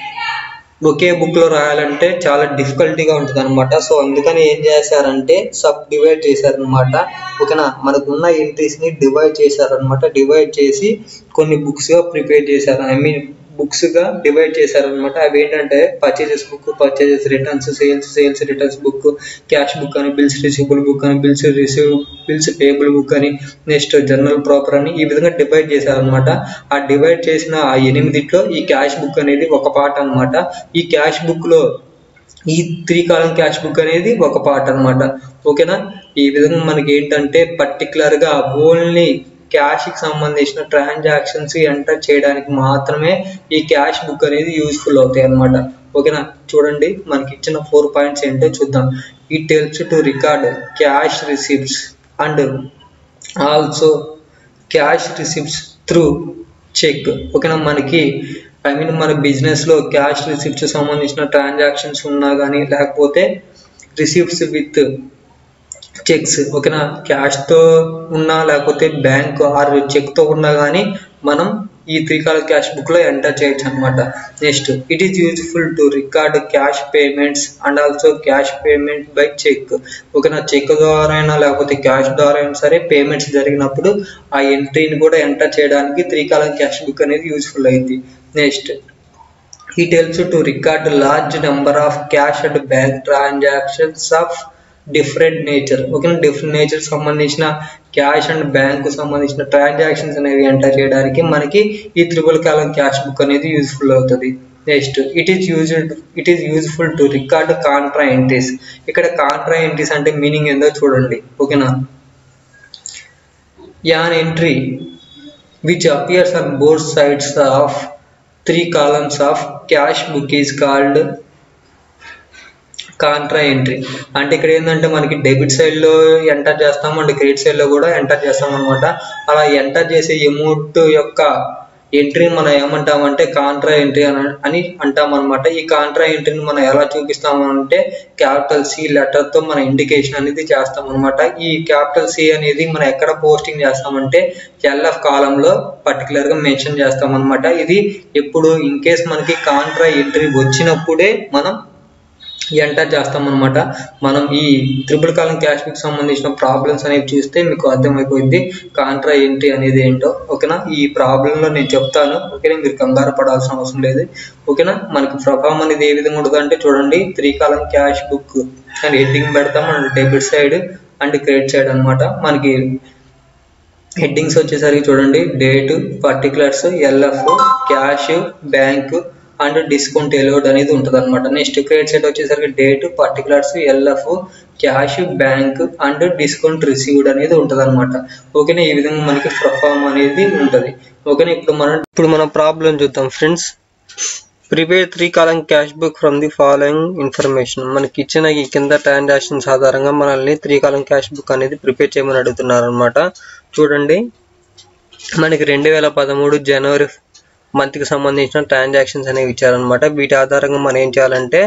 ఒకే బుక్ లో రాయాలంటే చాలా డిఫికల్టీగా ఉంటుంది అనమాట. సో అందుకని ఏం చేశారంటే సబ్ డివైడ్ చేశారనమాట. ఓకేనా, మనకున్న ఎంట్రీస్ ని డివైడ్ చేశారనమాట. డివైడ్ చేసి కొన్ని బుక్స్ గా ప్రిపేర్ చేశారు, ఐ మీన్ బుక్స్ గా డివైడ్ చేశారనమాట. అవి ఏంటంటే purchases book, purchases returns, sales returns book, cash book అని, బిల్స్ రిసీవబుల్ బుక్ అని, బిల్స్ పేబుల్ బుక్ అని, నెక్స్ట్ జనరల్ ప్రాపర్ అని, ఈ విధంగా డివైడ్ చేశారనమాట. ఆ డివైడ్ చేసిన ఆ 8లో ఈ క్యాష్ బుక్ అనేది ఒక పార్ట్ అనమాట. ఈ క్యాష్ బుక్ లో ఈ 3 కాలం క్యాష్ బుక్ అనేది ఒక పార్ట్ అనమాట. ఓకేనా, ఈ విధంగా మనకి ఏంటంటే పర్టికులర్ గా ఓన్లీ క్యాష్ కి సంబంధించిన ట్రాన్సాక్షన్స్ ఎంటర్ చేయడానికి మాత్రమే ఈ క్యాష్ బుక్ అనేది యూస్ఫుల్ అవుతాయి అనమాట. ఓకేనా, చూడండి మనకి ఇచ్చిన 4 పాయింట్స్ ఏంటో చూద్దాం. It helps to record cash receipts and also cash receipts through cheque. ఓకేనా, మనకి ఐ మీన్ మన బిజినెస్ లో క్యాష్ రిసిప్ట్స్ సంబంధించిన ట్రాన్సాక్షన్స్ ఉన్నా కానీ లేకపోతే రిసిప్ట్స్ విత్ చెక్స్, ఓకేనా, క్యాష్ తో ఉన్నా లేకపోతే బ్యాంక్ ఆర్ చెక్ తో ఉన్నా కానీ మనం ఈ 3 కాలం క్యాష్ బుక్ లో ఎంటర్ చేయొచ్చు అనమాట. Next, it is useful to record cash payments and also cash payment by cheque. ఓకేనా, చెక్ ద్వారా అయినా లేకపోతే క్యాష్ ద్వారా అయినా సరే పేమెంట్స్ జరిగినప్పుడు ఆ ఎంట్రీని కూడా ఎంటర్ చేయడానికి 3 కాలం క్యాష్ బుక్ అనేది యూజ్ఫుల్ అయింది. Next, it helps to record large number of cash and bank transactions of different nature. ఓకేనా, డిఫరెంట్ నేచర్ సంబంధించిన క్యాష్ అండ్ బ్యాంక్ సంబంధించిన ట్రాన్సాక్షన్స్ అనేవి ఎంటర్ చేయడానికి మనకి ఈ 3 కాలం క్యాష్ బుక్ అనేది యూజ్ఫుల్ అవుతుంది. Next, it is useful to record contra entries. ఇక్కడ కాంట్రా ఎంట్రీస్ అంటే మీనింగ్ ఏందో చూడండి. ఓకేనా, an entry which appears on both sides of 3 columns of cash book is called contra entry. అంటే ఇక్కడ ఏంటంటే మనకి డెబిట్ సైడ్ లో ఎంటర్ చేస్తాము అండ్ క్రెడిట్ సైడ్ లో కూడా ఎంటర్ చేస్తాం అనమాట. అలా ఎంటర్ చేసే అమౌంట్ యొక్క ఎంట్రీ మనం ఏమంటామంటే కాంట్రా ఎంట్రీ అని అంటాం అనమాట. ఈ కాంట్రా ఎంట్రీని మనం ఎలా చూపిస్తామంటే క్యాపిటల్ సి లెటర్ తో మన ఇండికేషన్ అనేది చేస్తాం అనమాట. ఈ క్యాపిటల్ సి అనేది మనం ఎక్కడ పోస్టింగ్ చేస్తామంటే ఎల్ఎఫ్ కాలం లో పర్టికులర్ గా మెన్షన్ చేస్తాం అనమాట. ఇది ఎప్పుడు ఇన్ కేస్ మనకి కాంట్రా ఎంట్రీ వచ్చినప్పుడే మనం ఎంటర్ చేస్తాం అనమాట. మనం ఈ ట్రిపుల్ కాలం క్యాష్ బుక్ సంబంధించిన ప్రాబ్లమ్స్ అనేవి చూస్తే మీకు అర్థమైపోయింది కాంట్రా ఎంట్రీ అనేది ఏంటో. ఓకేనా, ఈ ప్రాబ్లం లో నేను చెప్తాను. ఓకేనా, మీరు కంగారు పడాల్సిన అవసరం లేదు. ఓకేనా, మనకి ప్రొఫార్మ్ అనేది ఏ విధంగా ఉంటుంది అంటే చూడండి, 3 కాలం క్యాష్ బుక్ అని హెడ్డింగ్ పెడతాం and debit side and credit side అనమాట. మనకి హెడ్డింగ్స్ వచ్చేసరికి చూడండి, date, particulars, LF, cash, bank and discount allowed అనేది ఉంటుంది అనమాట. నెక్స్ట్ క్రెడిట్ సైడ్ వచ్చేసరికి date, particulars, LF, cash, bank and discount received అనేది ఉంటుంది అనమాట. ఓకేనా, ఈ విధంగా మనకి ప్రొఫార్మ్ అనేది ఉంటుంది. ఓకేనా, ఇప్పుడు మనం ప్రాబ్లం చూద్దాం friends. Prepare 3 column cash book from the following information. మనకి ఇచ్చిన ఈ కింద ట్రాన్సాక్షన్స్ ఆధారంగా మనల్ని 3 కాలం క్యాష్ బుక్ అనేది ప్రిపేర్ చేయమని అడుగుతున్నారు అనమాట. చూడండి, మనకి 2013 జనవరి మంత్ కి సంబంధించిన ట్రాన్సాక్షన్స్ అనేవి ఇచ్చారనమాట. వీటి ఆధారంగా మనం ఏం చేయాలంటే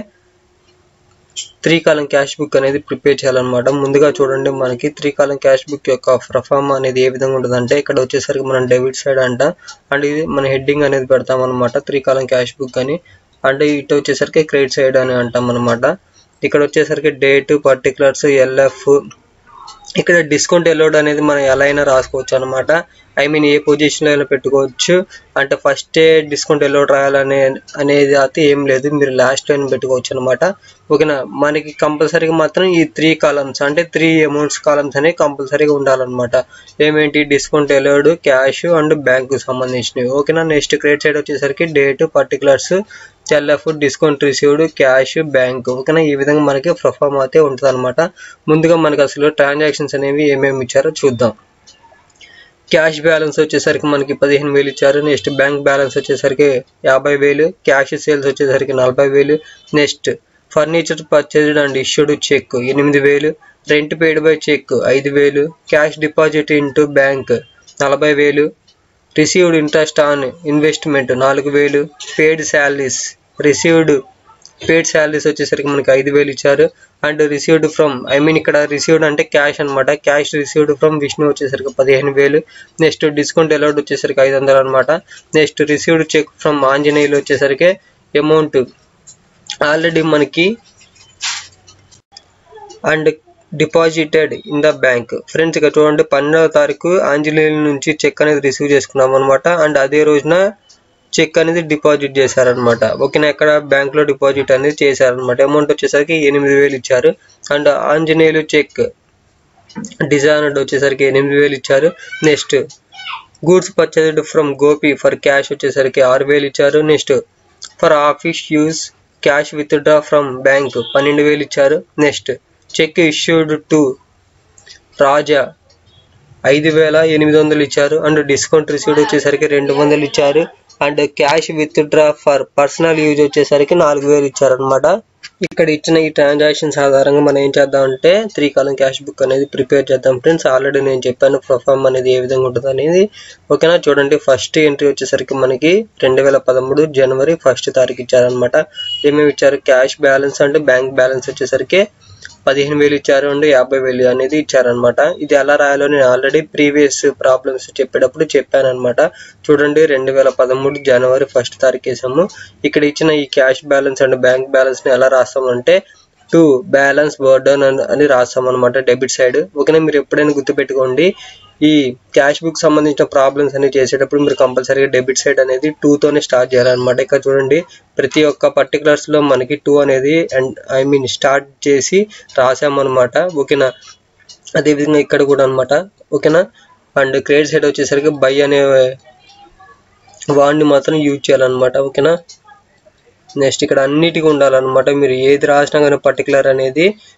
3 కాలం క్యాష్ బుక్ అనేది ప్రిపేర్ చేయాలన్నమాట. ముందుగా చూడండి, మనకి 3 కాలం క్యాష్ బుక్ యొక్క ప్రొఫార్మ్ అనేది ఏ విధంగా ఉంటుందంటే ఇక్కడ వచ్చేసరికి మనం డెబిట్ సైడ్ అంట అండ్ ఇది మన హెడ్డింగ్ అనేది పెడతాం అనమాట 3 కాలం క్యాష్ బుక్ అని. అంటే ఇటు వచ్చేసరికి క్రెడిట్ సైడ్ అని అంటాం అనమాట. ఇక్కడ వచ్చేసరికి డేట్, పర్టికులర్స్, ఎల్ఎఫ్, ఇక్కడ డిస్కౌంట్ ఎలౌడ్ అనేది మనం ఎలా అయినా రాసుకోవచ్చు అనమాట. ఐ మీన్ ఏ పొజిషన్ లో అయినా పెట్టుకోవచ్చు. అంటే ఫస్ట్ డిస్కౌంట్ ఎలౌడ్ రాయాలనే అనేది అయితే ఏం లేదు, మీరు లాస్ట్ అయినా పెట్టుకోవచ్చు అనమాట. ఓకేనా, మనకి కంపల్సరీగా మాత్రం ఈ 3 కాలమ్స్ అంటే 3 అమౌంట్స్ కాలమ్స్ అనేవి కంపల్సరీగా ఉండాలన్నమాట. ఏమేంటి, discount allowed, cash and bank సంబంధించినవి. ఓకేనా, నెక్స్ట్ క్రెడిట్ సైడ్ వచ్చేసరికి date, particulars, LF, discount received, cash, bank. ఓకేనా, ఈ విధంగా మనకి ప్రొఫార్మ్ అయితే ఉంటుంది అనమాట. ముందుగా మనకి అసలు ట్రాన్సాక్షన్స్ అనేవి ఏమేమి ఇచ్చారో చూద్దాం. క్యాష్ బ్యాలెన్స్ వచ్చేసరికి మనకి 15,000 ఇచ్చారు. నెక్స్ట్ బ్యాంక్ బ్యాలెన్స్ వచ్చేసరికి 50,000, క్యాష్ సేల్స్ వచ్చేసరికి 40,000, next furniture purchased and issued cheque 8,000, rent paid by cheque 5,000, cash deposit into bank 40,000, received interest on investment 4,000, paid salaries paid salaries వచ్చేసరికి మనకి 5,000 ఇచ్చారు. అండ్ రిసీవ్డ్ ఫ్రమ్ ఇక్కడ రిసీవ్డ్ అంటే క్యాష్ అనమాట. క్యాష్ రిసీవ్డ్ ఫ్రమ్ విష్ణు వచ్చేసరికి 15,000. నెక్స్ట్ డిస్కౌంట్ అలౌడ్ వచ్చేసరికి 500 అనమాట. Next received cheque from Anjaneyulu వచ్చేసరికి అమౌంట్ ఆల్రెడీ మనకి and deposited in the bank. Friends ఇక్కడ చూడండి, 12వ తారీఖు ఆంజనేయుల నుంచి చెక్ అనేది రిసీవ్ చేసుకున్నాం అనమాట. అండ్ అదే రోజున చెక్ అనేది డిపాజిట్ చేశారనమాట. ఓకేనా, ఎక్కడ బ్యాంక్ లో డిపాజిట్ అనేది చేశారనమాట. అమౌంట్ వచ్చేసరికి 8,000 ఇచ్చారు. అండ్ ఆంజనేయులు చెక్ డిజైనర్డ్ వచ్చేసరికి 8,000 ఇచ్చారు. Next goods purchased from Gopi for cash వచ్చేసరికి 6,000 ఇచ్చారు. Next for office use cash withdraw from bank 12,000 ఇచ్చారు. Next cheque issued to Raja 5,800 ఇచ్చారు. అండ్ డిస్కౌంట్ రిసీవ్డ్ వచ్చేసరికి 200 ఇచ్చారు. And cash withdraw for personal use వచ్చేసరికి 4,000 ఇచ్చారనమాట. ఇక్కడ ఇచ్చిన ఈ ట్రాన్సాక్షన్స్ ఆధారంగా మనం ఏం చేద్దాం అంటే 3 కాలం క్యాష్ బుక్ అనేది ప్రిపేర్ చేద్దాం ఫ్రెండ్స్. ఆల్రెడీ నేను చెప్పాను ప్రొఫార్మ్ అనేది ఏ విధంగా ఉంటుంది అనేది. ఓకేనా, చూడండి, ఫస్ట్ ఎంట్రీ వచ్చేసరికి మనకి 2013 జనవరి 1వ తారీఖు ఇచ్చారనమాట. ఏమేమి ఇచ్చారు, క్యాష్ బ్యాలెన్స్ అంటే బ్యాంక్ బ్యాలెన్స్ వచ్చేసరికి 15,000 ఇచ్చారు అండ్ 50,000 అనేది ఇచ్చారనమాట. ఇది ఎలా రాయాలో నేను ఆల్రెడీ ప్రీవియస్ ప్రాబ్లమ్స్ చెప్పేటప్పుడు చెప్పాను అనమాట. చూడండి, 2013 జనవరి 1వ తారీఖు వేసాము. ఇక్కడ ఇచ్చిన ఈ cash balance and bank balance ని ఎలా రాస్తామంటే టు బ్యాలెన్స్ బర్డన్ అని రాస్తాం అనమాట డెబిట్ సైడ్. ఓకేనా, మీరు ఎప్పుడైనా గుర్తుపెట్టుకోండి, ఈ క్యాష్ బుక్ సంబంధించిన ప్రాబ్లమ్స్ అనేవి చేసేటప్పుడు మీరు కంపల్సరీగా డెబిట్ సైడ్ అనేది 2 తోనే స్టార్ట్ చేయాలన్నమాట. ఇక్కడ చూడండి, ప్రతి ఒక్క పర్టికులర్స్ లో మనకి 2 అనేది స్టార్ట్ చేసి రాసామన్నమాట. ఓకేనా, అదేవిధంగా ఇక్కడ కూడా అనమాట. ఓకేనా, అండ్ క్రెడిట్ సైడ్ వచ్చేసరికి బై అనే వాడిని మాత్రం యూజ్ చేయాలన్నమాట. ఓకేనా, నెక్స్ట్ ఇక్కడ అన్నిటికీ ఉండాలన్నమాట. మీరు ఏది రాసినా కానీ పర్టికులర్ అనేది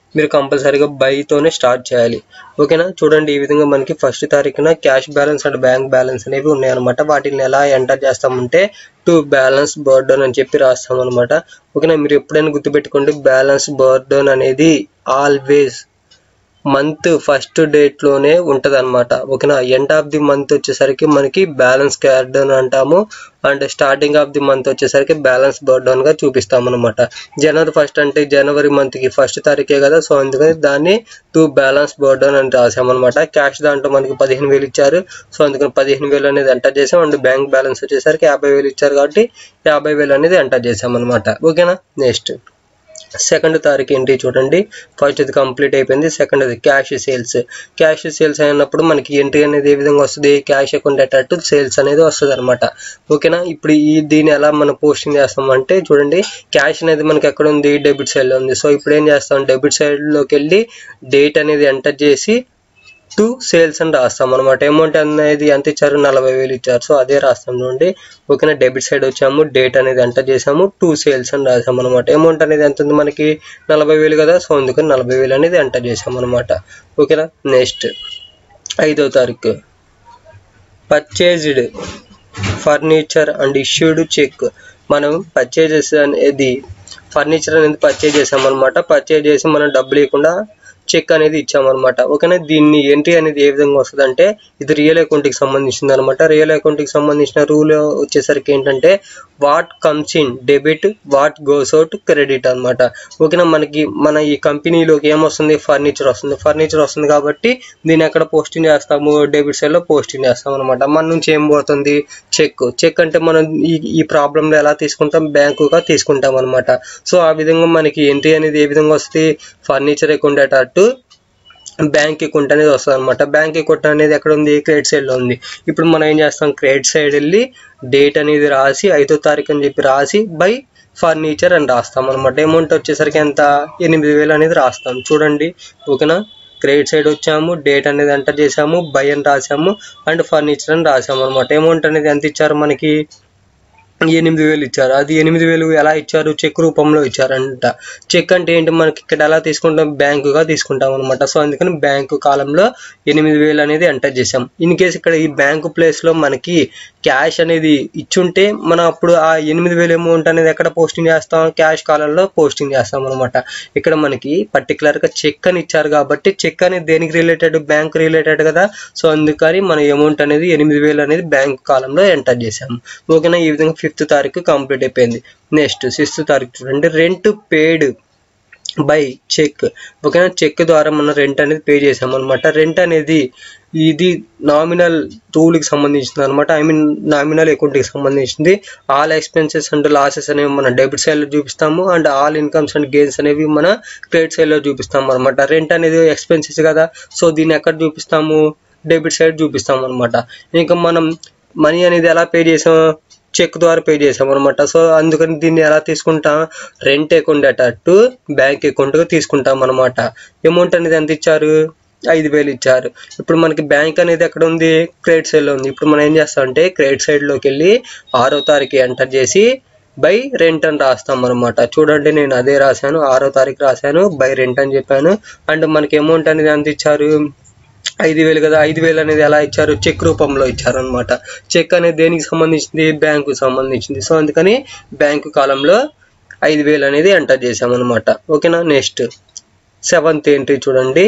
మీరు కంపల్సరీగా బైతోనే స్టార్ట్ చేయాలి. ఓకేనా. చూడండి ఈ విధంగా మనకి 1st తారీఖున cash balance and bank balance అనేవి ఉన్నాయన్నమాట. వాటిని ఎలా ఎంటర్ చేస్తామంటే టు బ్యాలెన్స్ బర్డన్ అని చెప్పి రాస్తాం అనమాట. ఓకేనా. మీరు ఎప్పుడైనా గుర్తుపెట్టుకోండి, బ్యాలెన్స్ బర్డన్ అనేది ఆల్వేస్ మంత్ 1st డేట్ లోనే ఉంటది అనమాట. ఓకేనా. ఎండ్ ఆఫ్ ది మంత్ వచ్చేసరికి మనకి బ్యాలెన్స్ బర్డన్ అంటాము, and starting of the month వచ్చేసరికి బ్యాలెన్స్ బర్డన్ గా చూపిస్తాం అనమాట. జనవరి 1st అంటే జనవరి మంత్ కి 1st తారీఖే కదా, సో అందుకని దాన్ని టు బ్యాలెన్స్ బర్డన్ అని రాసామన్నమాట. క్యాష్ దాంట్లో మనకి 15,000 ఇచ్చారు, సో అందుకని 15,000 అనేది ఎంటర్ చేసాం. అండ్ బ్యాంక్ బ్యాలెన్స్ వచ్చేసరికి 50,000 ఇచ్చారు కాబట్టి 50,000 అనేది ఎంటర్ చేసాం అనమాట. ఓకేనా. నెక్స్ట్ 2nd తారీఖు ఏంటి చూడండి. ఫస్ట్ ఇది కంప్లీట్ అయిపోయింది. సెకండ్ అది క్యాష్ సేల్స్. క్యాష్ సేల్స్ అయినప్పుడు మనకి ఎంట్రీ అనేది ఏ విధంగా వస్తుంది, క్యాష్ అకౌంట్ అటాట్ సేల్స్ అనేది వస్తుంది అనమాట. ఓకేనా. ఇప్పుడు దీన్ని ఎలా మనం పోస్టింగ్ చేస్తాం అంటే చూడండి, క్యాష్ అనేది మనకి ఎక్కడ ఉంది, డెబిట్ సైడ్ లో ఉంది. సో ఇప్పుడు ఏం చేస్తాం, డెబిట్ సైడ్ లోకి వెళ్ళి డేట్ అనేది ఎంటర్ చేసి టు సేల్స్ అని రాస్తాం అనమాట. అమౌంట్ అనేది ఎంత ఇచ్చారు, 40,000 ఇచ్చారు. సో అదే రాస్తాం చూడండి. ఓకేనా. డెబిట్ సైడ్ వచ్చాము, డేట్ అనేది ఎంటర్ చేసాము, టు సేల్స్ అని రాసాం అనమాట. అమౌంట్ అనేది ఎంత ఉంది మనకి, 40,000 కదా, సో అందుకని 40,000 అనేది ఎంటర్ చేసాం అనమాట. ఓకేనా. నెక్స్ట్ 5వ తారీఖు purchased furniture and issued cheque. మనం పర్చేజెస్ అనేది ఫర్నిచర్ అనేది పర్చేజ్ చేసాం అనమాట. పర్చేజ్ చేసి మనం డబ్బులు ఇవ్వకుండా చెక్ అనేది ఇచ్చామన్నమాట. ఓకేనా. దీన్ని ఎంట్రీ అనేది ఏ విధంగా వస్తుంది అంటే ఇది రియల్ అకౌంట్కి సంబంధించింది అనమాట. రియల్ అకౌంట్కి సంబంధించిన రూల్ వచ్చేసరికి ఏంటంటే what comes in debit, what goes out credit అనమాట. ఓకేనా. మనకి మన ఈ కంపెనీలోకి ఏమొస్తుంది, ఫర్నిచర్ వస్తుంది. ఫర్నిచర్ వస్తుంది కాబట్టి దీన్ని ఎక్కడ పోస్టింగ్ చేస్తాము, డెబిట్ సైడ్ లో పోస్టింగ్ చేస్తాం అనమాట. మన నుంచి ఏం పోతుంది, చెక్. చెక్ అంటే మనం ఈ ప్రాబ్లంలో ఎలా తీసుకుంటాం, బ్యాంకుగా తీసుకుంటాం అనమాట. సో ఆ విధంగా మనకి ఎంట్రీ అనేది ఏ విధంగా వస్తుంది, ఫర్నిచర్ అకౌంట్ అటాట్ బ్యాంక్ అకౌంట్ అనేది వస్తుంది అనమాట. బ్యాంక్ అకౌంట్ అనేది ఎక్కడ ఉంది, క్రెడిట్ సైడ్ లో ఉంది. ఇప్పుడు మనం ఏం చేస్తాం, క్రెడిట్ సైడ్ వెళ్ళి డేట్ అనేది రాసి 5వ తారీఖు అని చెప్పి రాసి బై ఫర్నిచర్ అని రాస్తాం అనమాట. అమౌంట్ వచ్చేసరికి ఎంత, 8,000 అనేది రాస్తాం చూడండి. ఓకేనా. క్రెడిట్ సైడ్ వచ్చాము, డేట్ అనేది ఎంటర్ చేసాము, బై అని రాసాము, అండ్ ఫర్నిచర్ అని రాసాము అనమాట. అమౌంట్ అనేది ఎంత ఇచ్చారు మనకి, 8,000 ఇచ్చారు. అది 8,000 ఎలా ఇచ్చారు, చెక్ రూపంలో ఇచ్చారంట. చెక్ అంటే ఏంటి, మనకి ఇక్కడ ఎలా తీసుకుంటాం, బ్యాంకుగా తీసుకుంటాం అనమాట. సో అందుకని బ్యాంకు కాలంలో 8,000 అనేది ఎంటర్ చేసాం. ఇన్ కేసు ఇక్కడ ఈ బ్యాంకు ప్లేస్ లో మనకి క్యాష్ అనేది ఇచ్చుంటే మనం అప్పుడు ఆ 8,000 అమౌంట్ అనేది ఎక్కడ పోస్టింగ్ చేస్తాం, క్యాష్ కాలంలో పోస్టింగ్ చేస్తాం అనమాట. ఇక్కడ మనకి పర్టికులర్ గా చెక్ అని ఇచ్చారు కాబట్టి చెక్ అనేది దేనికి రిలేటెడ్, బ్యాంక్ రిలేటెడ్ కదా. సో అందుకని మన అమౌంట్ అనేది 8,000 అనేది బ్యాంక్ కాలంలో ఎంటర్ చేసాము. ఓకేనా. ఈ విధంగా 5th తారీఖు కంప్లీట్ అయిపోయింది. నెక్స్ట్ 6th తారీఖు చూడండి. Rent paid by cheque. ఓకేనా. చెక్ ద్వారా మనం రెంట్ అనేది పే చేసాం అనమాట. రెంట్ అనేది ఇది నామినల్ రూల్ కి సంబంధించింది అనమాట. ఐ మీన్ నామినల్ అకౌంట్ కి సంబంధించింది. ఆల్ ఎక్స్పెన్సెస్ అండ్ లాసెస్ అనేవి మన డెబిట్ సైడ్ లో చూపిస్తాము, and all incomes and gains అనేవి మన క్రెడిట్ సైడ్ లో చూపిస్తాము అనమాట. రెంట్ అనేది ఎక్స్పెన్సెస్ కదా, సో దీన్ని ఎక్కడ చూపిస్తాము, డెబిట్ సైడ్ చూపిస్తాము అనమాట. ఇంకా మనం మనీ అనేది ఎలా పే చేసాం, చెక్ ద్వారా పే చేసాం అనమాట. సో అందుకని దీన్ని ఎలా తీసుకుంటాం, రెంట్ అకౌంట్ అటాట్ బ్యాంక్ అకౌంట్ గా తీసుకుంటాం అనమాట. అమౌంట్ అనేది ఎంత ఇచ్చారు, 5,000 ఇచ్చారు. ఇప్పుడు మనకి బ్యాంక్ అనేది ఎక్కడ ఉంది, క్రెడిట్ సైడ్ లో ఉంది. ఇప్పుడు మనం ఏం చేస్తాం అంటే క్రెడిట్ సైడ్ లోకి వెళ్ళి 6వ తారీఖు ఎంటర్ చేసి బై రెంట్ అని రాస్తాం అనమాట. చూడండి నేను అదే రాశాను, 6వ తారీఖు రాశాను, బై రెంట్ అని చెప్పాను. అండ్ మనకి అమౌంట్ అనేది ఎంత ఇచ్చారు, 5,000 కదా. 5,000 అనేది ఎలా ఇచ్చారు, చెక్ రూపంలో ఇచ్చారు అనమాట. చెక్ అనేది దేనికి సంబంధించింది, బ్యాంకు సంబంధించింది. సో అందుకని బ్యాంకు కాలంలో 5,000 అనేది ఎంటర్ చేసాం అనమాట. ఓకేనా. నెక్స్ట్ 7th ఎంట్రీ చూడండి.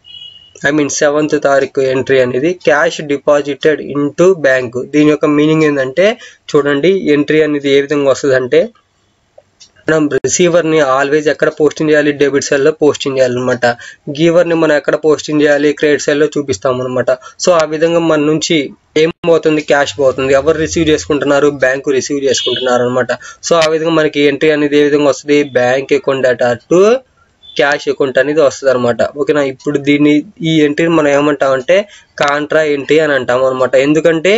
ఐ మీన్ 7th తారీఖు ఎంట్రీ అనేది క్యాష్ డిపాజిటెడ్ ఇంటూ బ్యాంకు. దీని యొక్క మీనింగ్ ఏంటంటే చూడండి, ఎంట్రీ అనేది ఏ విధంగా వస్తుంది అంటే మనం రిసీవర్ ని ఆల్వేజ్ ఎక్కడ పోస్టింగ్ చేయాలి, డెబిట్ సైడ్ లో పోస్టింగ్ చేయాలన్నమాట. గివర్ ని మనం ఎక్కడ పోస్టింగ్ చేయాలి, క్రెడిట్ సైడ్ లో చూపిస్తాం అనమాట. సో ఆ విధంగా మన నుంచి ఏం పోతుంది, క్యాష్ పోతుంది. ఎవరు రిసీవ్ చేసుకుంటున్నారు, బ్యాంకు రిసీవ్ చేసుకుంటున్నారు అనమాట. సో ఆ విధంగా మనకి ఎంట్రీ అనేది ఏ విధంగా వస్తుంది, బ్యాంక్ అకౌంట్ అటాట్ క్యాష్ అకౌంట్ అనేది వస్తుంది అనమాట. ఓకేనా. ఇప్పుడు ఈ ఎంట్రీని మనం ఏమంటామంటే కాంట్రా ఎంట్రీ అని అంటాం అనమాట. ఎందుకంటే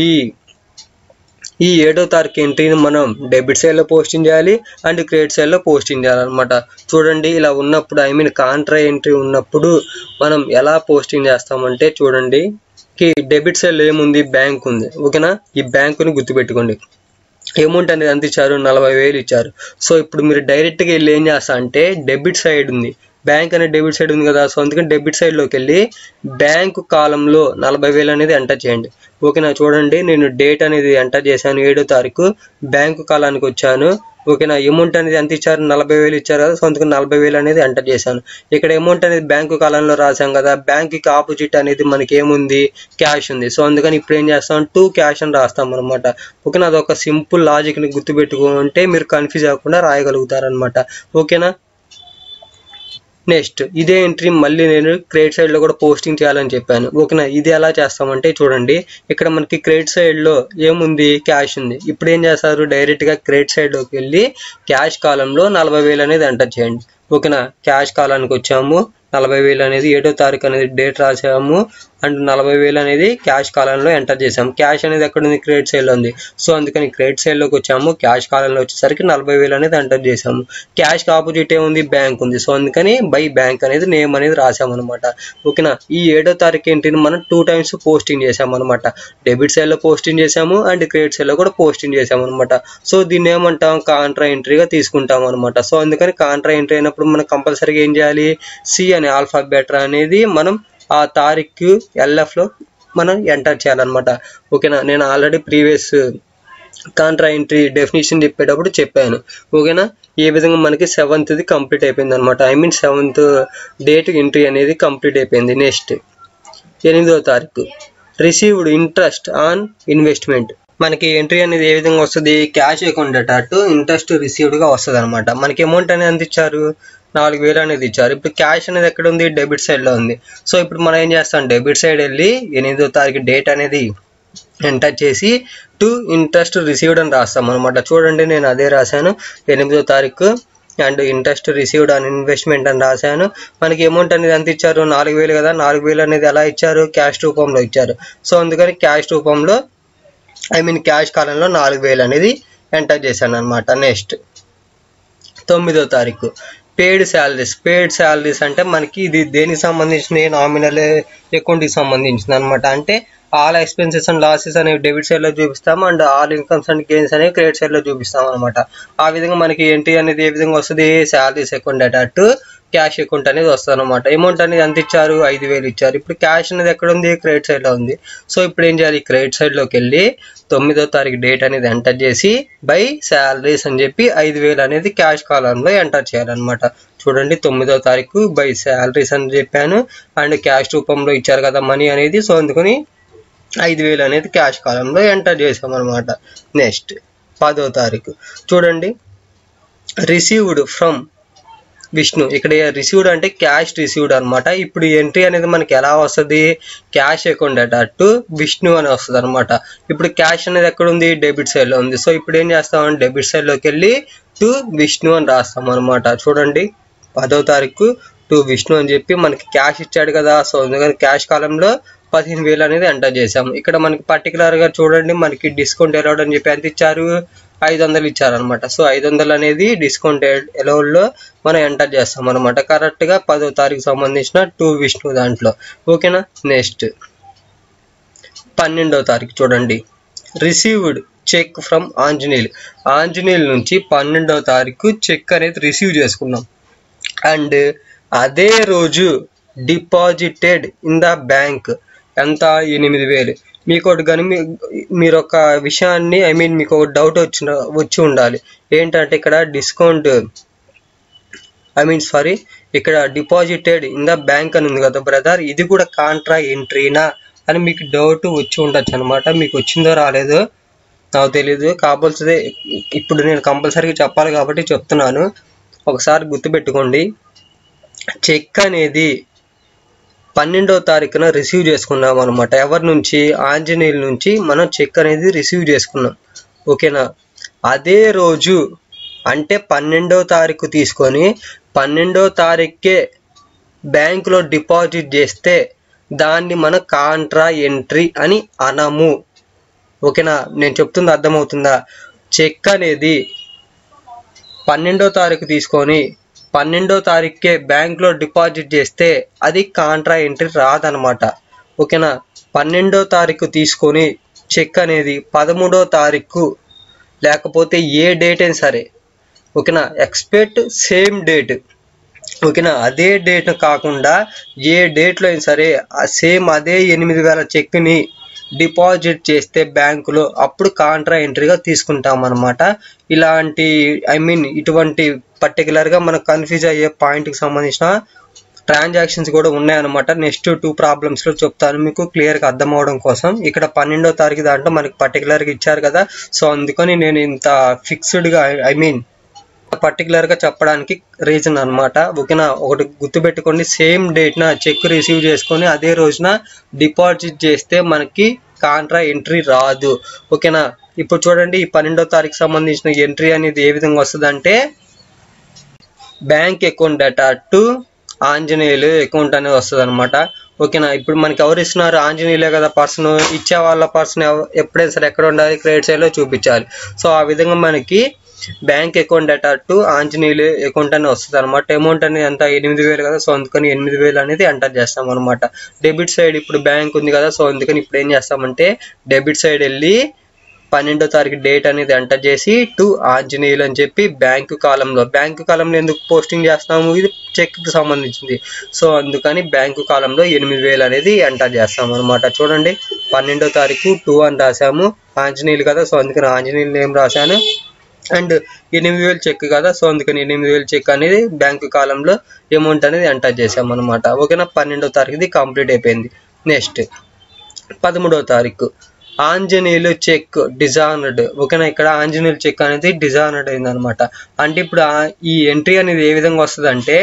ఈ 7వ తారీఖు ఎంట్రీని మనం డెబిట్ సైడ్ లో పోస్టింగ్ చేయాలి అండ్ క్రెడిట్ సైడ్ లో పోస్టింగ్ చేయాలన్నమాట. చూడండి ఇలా ఉన్నప్పుడు, ఐ మీన్ కాంట్రా ఎంట్రీ ఉన్నప్పుడు మనం ఎలా పోస్టింగ్ చేస్తామంటే చూడండి, డెబిట్ సైడ్ లో ఏముంది, బ్యాంక్ ఉంది. ఓకేనా. ఈ బ్యాంకుని గుర్తుపెట్టుకోండి. అమౌంట్ అనేది ఎంత ఇచ్చారు, 40,000 ఇచ్చారు. సో ఇప్పుడు మీరు డైరెక్ట్ గా వెళ్ళి ఏం చేస్తా అంటే డెబిట్ సైడ్ ఉంది, బ్యాంక్ అనే డెబిట్ సైడ్ ఉంది కదా, సో అందుకని డెబిట్ సైడ్లోకి వెళ్ళి బ్యాంకు కాలంలో 40,000 అనేది ఎంటర్ చేయండి. ఓకేనా, చూడండి నేను డేట్ అనేది ఎంటర్ చేశాను 7వ తారీఖు, బ్యాంకు కాలానికి వచ్చాను. ఓకేనా, అమౌంట్ అనేది ఎంత ఇచ్చారు, 40,000 ఇచ్చారు కదా, సో అందుకని 40,000 అనేది ఎంటర్ చేశాను. ఇక్కడ అమౌంట్ అనేది బ్యాంకు కాలంలో రాసాం కదా, బ్యాంకుకి ఆపోజిట్ అనేది మనకి ఏముంది, క్యాష్ ఉంది. సో అందుకని ఇప్పుడు ఏం చేస్తాం, టు క్యాష్ అని రాస్తాం అనమాట. ఓకేనా, అదొక సింపుల్ లాజిక్ని గుర్తుపెట్టుకుంటే మీరు కన్ఫ్యూజ్ అవ్వకుండా రాయగలుగుతారనమాట. ఓకేనా, నెక్స్ట్ ఇదే ఎంట్రీ మళ్ళీ నేను క్రెడిట్ సైడ్లో కూడా పోస్టింగ్ చేయాలని చెప్పాను. ఓకేనా, ఇది ఎలా చేస్తామంటే చూడండి, ఇక్కడ మనకి క్రెడిట్ సైడ్లో ఏముంది, క్యాష్ ఉంది. ఇప్పుడు ఏం చేస్తారు, డైరెక్ట్గా క్రెడిట్ సైడ్లోకి వెళ్ళి క్యాష్ కాలంలో 40,000 అనేది ఎంటర్ చేయండి. ఓకేనా, క్యాష్ కాలానికి వచ్చాము, 40,000 అనేది 7వ తారీఖు అనేది డేట్ రాసాము అండ్ 40,000 అనేది క్యాష్ కాలంలో ఎంటర్ చేసాము. క్యాష్ అనేది ఎక్కడ ఉంది, క్రెడిట్ సైడ్లో ఉంది. సో అందుకని క్రెడిట్ సైడ్లోకి వచ్చాము, క్యాష్ కాలంలో వచ్చేసరికి 40,000 అనేది ఎంటర్ చేసాము. క్యాష్కి ఆపోజిట్ ఏముంది, బ్యాంక్ ఉంది. సో అందుకని బై బ్యాంక్ అనేది నేమ్ అనేది రాసామన్నమాట. ఓకేనా, ఈ 7వ తారీఖు ఎంట్రీని మనం 2 times పోస్టింగ్ చేసామన్నమాట. డెబిట్ సైడ్లో పోస్టింగ్ చేసాము అండ్ క్రెడిట్ సైడ్లో కూడా పోస్టింగ్ చేసామన్నమాట. సో దీన్ని ఏమంటాం, కాంట్రా ఎంట్రీగా తీసుకుంటాం అనమాట. సో అందుకని కాంట్రా ఎంట్రీ అయినప్పుడు మనం కంపల్సరీగా ఏం చేయాలి, సి అనే ఆల్ఫాబెట్ అనేది మనం ఆ తారీఖు LFలో మనం ఎంటర్ చేయాలన్నమాట. ఓకేనా, నేను already previous contra entry definition చెప్పేటప్పుడు చెప్పాను. ఓకేనా, ఏ విధంగా మనకి 7th కంప్లీట్ అయిపోయింది అనమాట. 7th డేట్ ఎంట్రీ అనేది కంప్లీట్ అయిపోయింది. నెక్స్ట్ 8వ తారీఖు రిసీవ్డ్ ఇంట్రెస్ట్ ఆన్ ఇన్వెస్ట్మెంట్. మనకి ఎంట్రీ అనేది ఏ విధంగా వస్తుంది, క్యాష్ అకౌంట్ టు ఇంట్రెస్ట్ రిసీవ్డ్గా వస్తుంది అనమాట. మనకి అమౌంట్ అనేది ఎంత ఇచ్చారు, 4,000 అనేది ఇచ్చారు. ఇప్పుడు క్యాష్ అనేది ఎక్కడ ఉంది, డెబిట్ సైడ్లో ఉంది. సో ఇప్పుడు మనం ఏం చేస్తాం, డెబిట్ సైడ్ వెళ్ళి 8వ తారీఖు డేట్ అనేది ఎంటర్ చేసి టు ఇంట్రెస్ట్ రిసీవ్డ్ అని రాస్తాం అనమాట. చూడండి నేను అదే రాశాను, 8వ తారీఖు and interest received on investment అని రాశాను. మనకి అమౌంట్ అనేది ఎంత ఇచ్చారు, 4,000 కదా, 4,000 అనేది ఎలా ఇచ్చారు, క్యాష్ రూపంలో ఇచ్చారు. సో అందుకని క్యాష్ రూపంలో క్యాష్ కాలంలో 4,000 అనేది ఎంటర్ చేశాను అనమాట. నెక్స్ట్ 9వ తారీఖు పేడ్ శాలరీస్ అంటే మనకి ఇది దేనికి సంబంధించిన, నామినల్ అకౌంట్కి సంబంధించింది అనమాట. అంటే ఆల్ ఎక్స్పెన్సెస్ అండ్ లాసెస్ అనేవి డెబిట్ సైడ్లో చూపిస్తాము and all incomes and gains అనేవి క్రెడిట్ సైడ్లో చూపిస్తాం అనమాట. ఆ విధంగా మనకి ఎంట్రీ అనేది ఏ విధంగా వస్తుంది, శాలరీస్ అకౌంట్ అటు క్యాష్ అకౌంట్ అనేది వస్తుంది అనమాట. అమౌంట్ అనేది ఎంత ఇచ్చారు, 5,000 ఇచ్చారు. ఇప్పుడు క్యాష్ అనేది ఎక్కడ ఉంది, క్రెడిట్ సైడ్లో ఉంది. సో ఇప్పుడు ఏం చేయాలి, క్రెడిట్ సైడ్లోకి వెళ్ళి 9వ తారీఖు డేట్ అనేది ఎంటర్ చేసి బై శాలరీస్ అని చెప్పి 5,000 అనేది క్యాష్ కాలంలో ఎంటర్ చేయాలన్నమాట. చూడండి 9వ తారీఖు బై శాలరీస్ అని చెప్పాను అండ్ క్యాష్ రూపంలో ఇచ్చారు కదా మనీ అనేది. సో అందుకని 5,000 అనేది క్యాష్ కాలంలో ఎంటర్ చేసామన్నమాట. నెక్స్ట్ 10వ తారీఖు చూడండి రిసీవ్డ్ ఫ్రమ్ విష్ణు. ఇక్కడ రిసీవ్డ్ అంటే క్యాష్ రిసీవ్డ్ అనమాట. ఇప్పుడు ఎంట్రీ అనేది మనకి ఎలా వస్తుంది, క్యాష్ అకౌంట్ టు విష్ణు అని వస్తుంది అనమాట. ఇప్పుడు క్యాష్ అనేది ఎక్కడ ఉంది, డెబిట్ సైడ్లో ఉంది. సో ఇప్పుడు ఏం చేస్తామంటే డెబిట్ సైడ్లోకి వెళ్ళి టు విష్ణు అని రాస్తాం అనమాట. చూడండి 10వ తారీఖు టు విష్ణు అని చెప్పి మనకి క్యాష్ ఇచ్చాడు కదా. సో అందుకని క్యాష్ కాలంలో 15,000 అనేది ఎంటర్ చేసాము. ఇక్కడ మనకి పర్టికులర్గా చూడండి మనకి డిస్కౌంట్ అలౌడ్ అని చెప్పి ఎంత ఇచ్చారు, 500 ఇచ్చారనమాట. సో 500 అనేది డిస్కౌంట్ అలౌడ్లో మనం ఎంటర్ చేస్తాం అనమాట. కరెక్ట్గా 10వ తారీఖు సంబంధించిన టు విష్ణు దాంట్లో. ఓకేనా, నెక్స్ట్ 12వ తారీఖు చూడండి రిసీవ్డ్ చెక్ ఫ్రమ్ ఆంజనేయులు నుంచి 12వ తారీఖు చెక్ అనేది రిసీవ్ చేసుకున్నాం అండ్ అదే రోజు డిపాజిటెడ్ ఇన్ ద బ్యాంక్ ఎంత, 8,000. మీకు ఒకటి కానీ మీరు ఒక విషయాన్ని మీకు ఒక డౌట్ వచ్చి ఉండాలి. ఏంటంటే ఇక్కడ డిస్కౌంట్ ఇక్కడ డిపాజిటెడ్ ఇన్ ద బ్యాంక్ అని ఉంది కదా బ్రదర్, ఇది కూడా కాంట్రా ఎంట్రీనా అని మీకు డౌట్ వచ్చి ఉండొచ్చు అనమాట. మీకు వచ్చిందో రాలేదో నాకు తెలీదు, కావాల్సిందే ఇప్పుడు నేను కంపల్సరీగా చెప్పాలి కాబట్టి చెప్తున్నాను. ఒకసారి గుర్తుపెట్టుకోండి, చెక్ అనేది 12వ తారీఖున రిసీవ్ చేసుకున్నాం అనమాట. ఎవరి నుంచి, ఆంజనేయుల నుంచి మనం చెక్ అనేది రిసీవ్ చేసుకున్నాం. ఓకేనా, అదే రోజు అంటే 12వ తారీఖు తీసుకొని 12వ తారీఖుకే బ్యాంకులో డిపాజిట్ చేస్తే దాన్ని మనం కాంట్రా ఎంట్రీ అని అనము. ఓకేనా, నేను చెప్తుంది అర్థమవుతుందా? చెక్ అనేది 12వ తారీఖు తీసుకొని 12వ తారీఖుకే బ్యాంక్లో డిపాజిట్ చేస్తే అది కాంట్రా ఎంట్రీ రాదనమాట. ఓకేనా, 12వ తారీఖు తీసుకొని చెక్ అనేది 13వ తారీఖు లేకపోతే ఏ డేట్ అయినా సరే, ఓకేనా, ఎక్స్పెక్ట్ సేమ్ డేట్ ఓకేనా. అదే డేట్ కాకుండా ఏ డేట్లో అయినా సరే సేమ్ అదే 8,000 చెక్ని డిపాజిట్ చేస్తే బ్యాంకులో అప్పుడు కాంట్రా ఎంట్రీగా తీసుకుంటాం అనమాట. ఇలాంటి ఇటువంటి పర్టికులర్గా మనకు కన్ఫ్యూజ్ అయ్యే పాయింట్కి సంబంధించిన ట్రాన్సాక్షన్స్ కూడా ఉన్నాయన్నమాట. నెక్స్ట్ 2 ప్రాబ్లమ్స్లో చెప్తాను మీకు క్లియర్గా అర్థం అవడం కోసం. ఇక్కడ 12వ తారీఖు దాంట్లో మనకి పర్టికులర్గా ఇచ్చారు కదా, సో అందుకని నేను ఇంత ఫిక్స్డ్గా పర్టికులర్గా చెప్పడానికి రీజన్ అనమాట. ఓకేనా. ఒకటి గుర్తుపెట్టుకోండి, సేమ్ డేట్న చెక్ రిసీవ్ చేసుకొని అదే రోజున డిపాజిట్ చేస్తే మనకి కాంట్రా ఎంట్రీ రాదు. ఓకేనా. ఇప్పుడు చూడండి, ఈ 12వ తారీఖు సంబంధించిన ఎంట్రీ అనేది ఏ విధంగా వస్తుందంటే bank account data to Anjaneyulu account అనేది వస్తుంది అనమాట. ఓకేనా. ఇప్పుడు మనకి ఎవరు ఇస్తున్నారు? ఆంజనేయులే కదా పర్సన్. ఇచ్చే వాళ్ళ పర్సన్ ఎప్పుడైనా సరే ఎక్కడ ఉండాలి? క్రెడిట్ సైడ్లో చూపించాలి. సో ఆ విధంగా మనకి bank account data to Anjaneyulu account అనేది వస్తుంది అనమాట. అమౌంట్ అనేది ఎంత? 8,000 కదా, సో అందుకని 8,000 అనేది ఎంటర్ చేస్తాం అనమాట. డెబిట్ సైడ్ ఇప్పుడు బ్యాంక్ ఉంది కదా, సో అందుకని ఇప్పుడు ఏం చేస్తామంటే డెబిట్ సైడ్ వెళ్ళి 12వ తారీఖు డేట్ అనేది ఎంటర్ చేసి టు ఆంజనేయులు అని చెప్పి బ్యాంకు కాలంలో ఎందుకు పోస్టింగ్ చేస్తాము? ఇది చెక్కి సంబంధించింది. సో అందుకని బ్యాంకు కాలంలో 8,000 అనేది ఎంటర్ చేస్తాం అనమాట. చూడండి, 12వ తారీఖు 2 అని రాసాము. ఆంజనేయులు కదా, సో అందుకని ఆంజనేయులు నేమ్ రాశాను. అండ్ 8,000 చెక్ కదా, సో అందుకని 8,000 చెక్ అనేది బ్యాంకు కాలంలో అమౌంట్ అనేది ఎంటర్ చేసాం అనమాట. ఓకేనా. 12వ తారీఖుది కంప్లీట్ అయిపోయింది. నెక్స్ట్ 13వ తారీఖు ఆంజనేయులు చెక్ డిజానర్డ్. ఓకేనా. ఇక్కడ ఆంజనేయులు చెక్ అనేది డిజానర్డ్ అయింది అనమాట. అంటే ఇప్పుడు ఈ ఎంట్రీ అనేది ఏ విధంగా వస్తుంది అంటే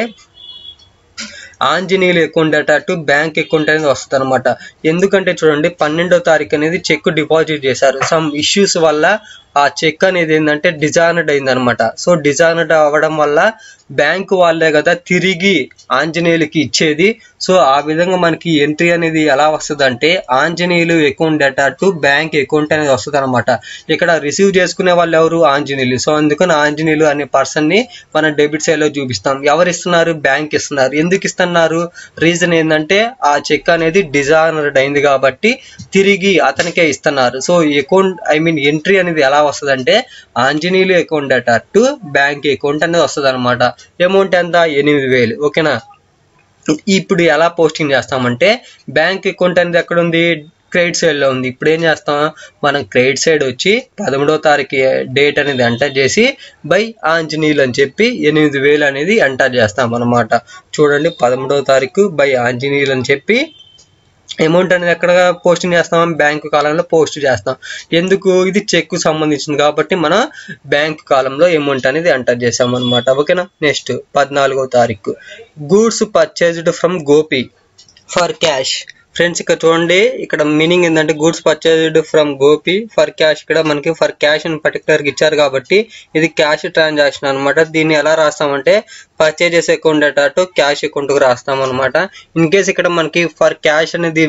Anjaneyulu account data to bank account అనేది వస్తుంది అనమాట. ఎందుకంటే చూడండి, 12వ తారీఖు అనేది చెక్ డిపాజిట్ చేశారు. సమ్ ఇష్యూస్ వల్ల ఆ చెక్ అనేది ఏంటంటే డిజానర్డ్ అయింది అనమాట. సో డిజానర్డ్ అవ్వడం వల్ల బ్యాంకు వాళ్ళే కదా తిరిగి ఆంజనేయులకి ఇచ్చేది. సో ఆ విధంగా మనకి ఎంట్రీ అనేది ఎలా వస్తుంది అంటే Anjaneyulu account data to bank account అనేది వస్తుంది అనమాట. ఇక్కడ రిసీవ్ చేసుకునే వాళ్ళు ఎవరు? ఆంజనేయులు. సో అందుకని ఆంజనేయులు అనే పర్సన్ ని మనం డెబిట్ సైడ్ లో చూపిస్తాం. ఎవరు ఇస్తున్నారు? బ్యాంక్ ఇస్తున్నారు. ఎందుకు ఇస్తున్నారు? రీజన్ ఏంటంటే ఆ చెక్ అనేది డిజానర్డ్ అయింది కాబట్టి తిరిగి అతనికే ఇస్తున్నారు. సో అకౌంట్ ఎంట్రీ అనేది ఎలా వస్తుంది అంటే Anjaneyulu account data to bank account అనేది వస్తుంది అనమాట. అమౌంట్ ఎంత? 8,000. ఓకేనా. ఇప్పుడు ఎలా పోస్టింగ్ చేస్తామంటే బ్యాంక్ అకౌంట్ అనేది ఎక్కడ ఉంది? క్రెడిట్ సైడ్ లో ఉంది. ఇప్పుడు ఏం చేస్తాం, మనం క్రెడిట్ సైడ్ వచ్చి 13వ తారీఖు డేట్ అనేది ఎంటర్ చేసి బై ఆంజనేయులు అని చెప్పి 8,000 అనేది ఎంటర్ చేస్తాం అనమాట. చూడండి, 13వ తారీఖు బై ఆంజనేయులు అని చెప్పి అమౌంట్ అనేది ఎక్కడ పోస్టింగ్ చేస్తాం? బ్యాంకు కాలంలో పోస్ట్ చేస్తాం. ఎందుకు? ఇది చెక్ సంబంధించింది కాబట్టి మనం బ్యాంకు కాలంలో అమౌంట్ అనేది ఎంటర్ చేసాం అనమాట. ఓకేనా. నెక్స్ట్ 14వ తారీఖు goods purchased from Gopi for cash. Friends ఇక్కడ చూడండి, ఇక్కడ మీనింగ్ ఏంటంటే goods purchased from Gopi for cash. ఇక్కడ మనకి ఫర్ క్యాష్ అని పర్టికులర్గా ఇచ్చారు కాబట్టి ఇది క్యాష్ ట్రాన్సాక్షన్ అనమాట. దీన్ని ఎలా రాస్తామంటే purchases account data to cash అకౌంట్కి రాస్తాం అనమాట. ఇన్ కేస్ ఇక్కడ మనకి ఫర్ క్యాష్ అనేది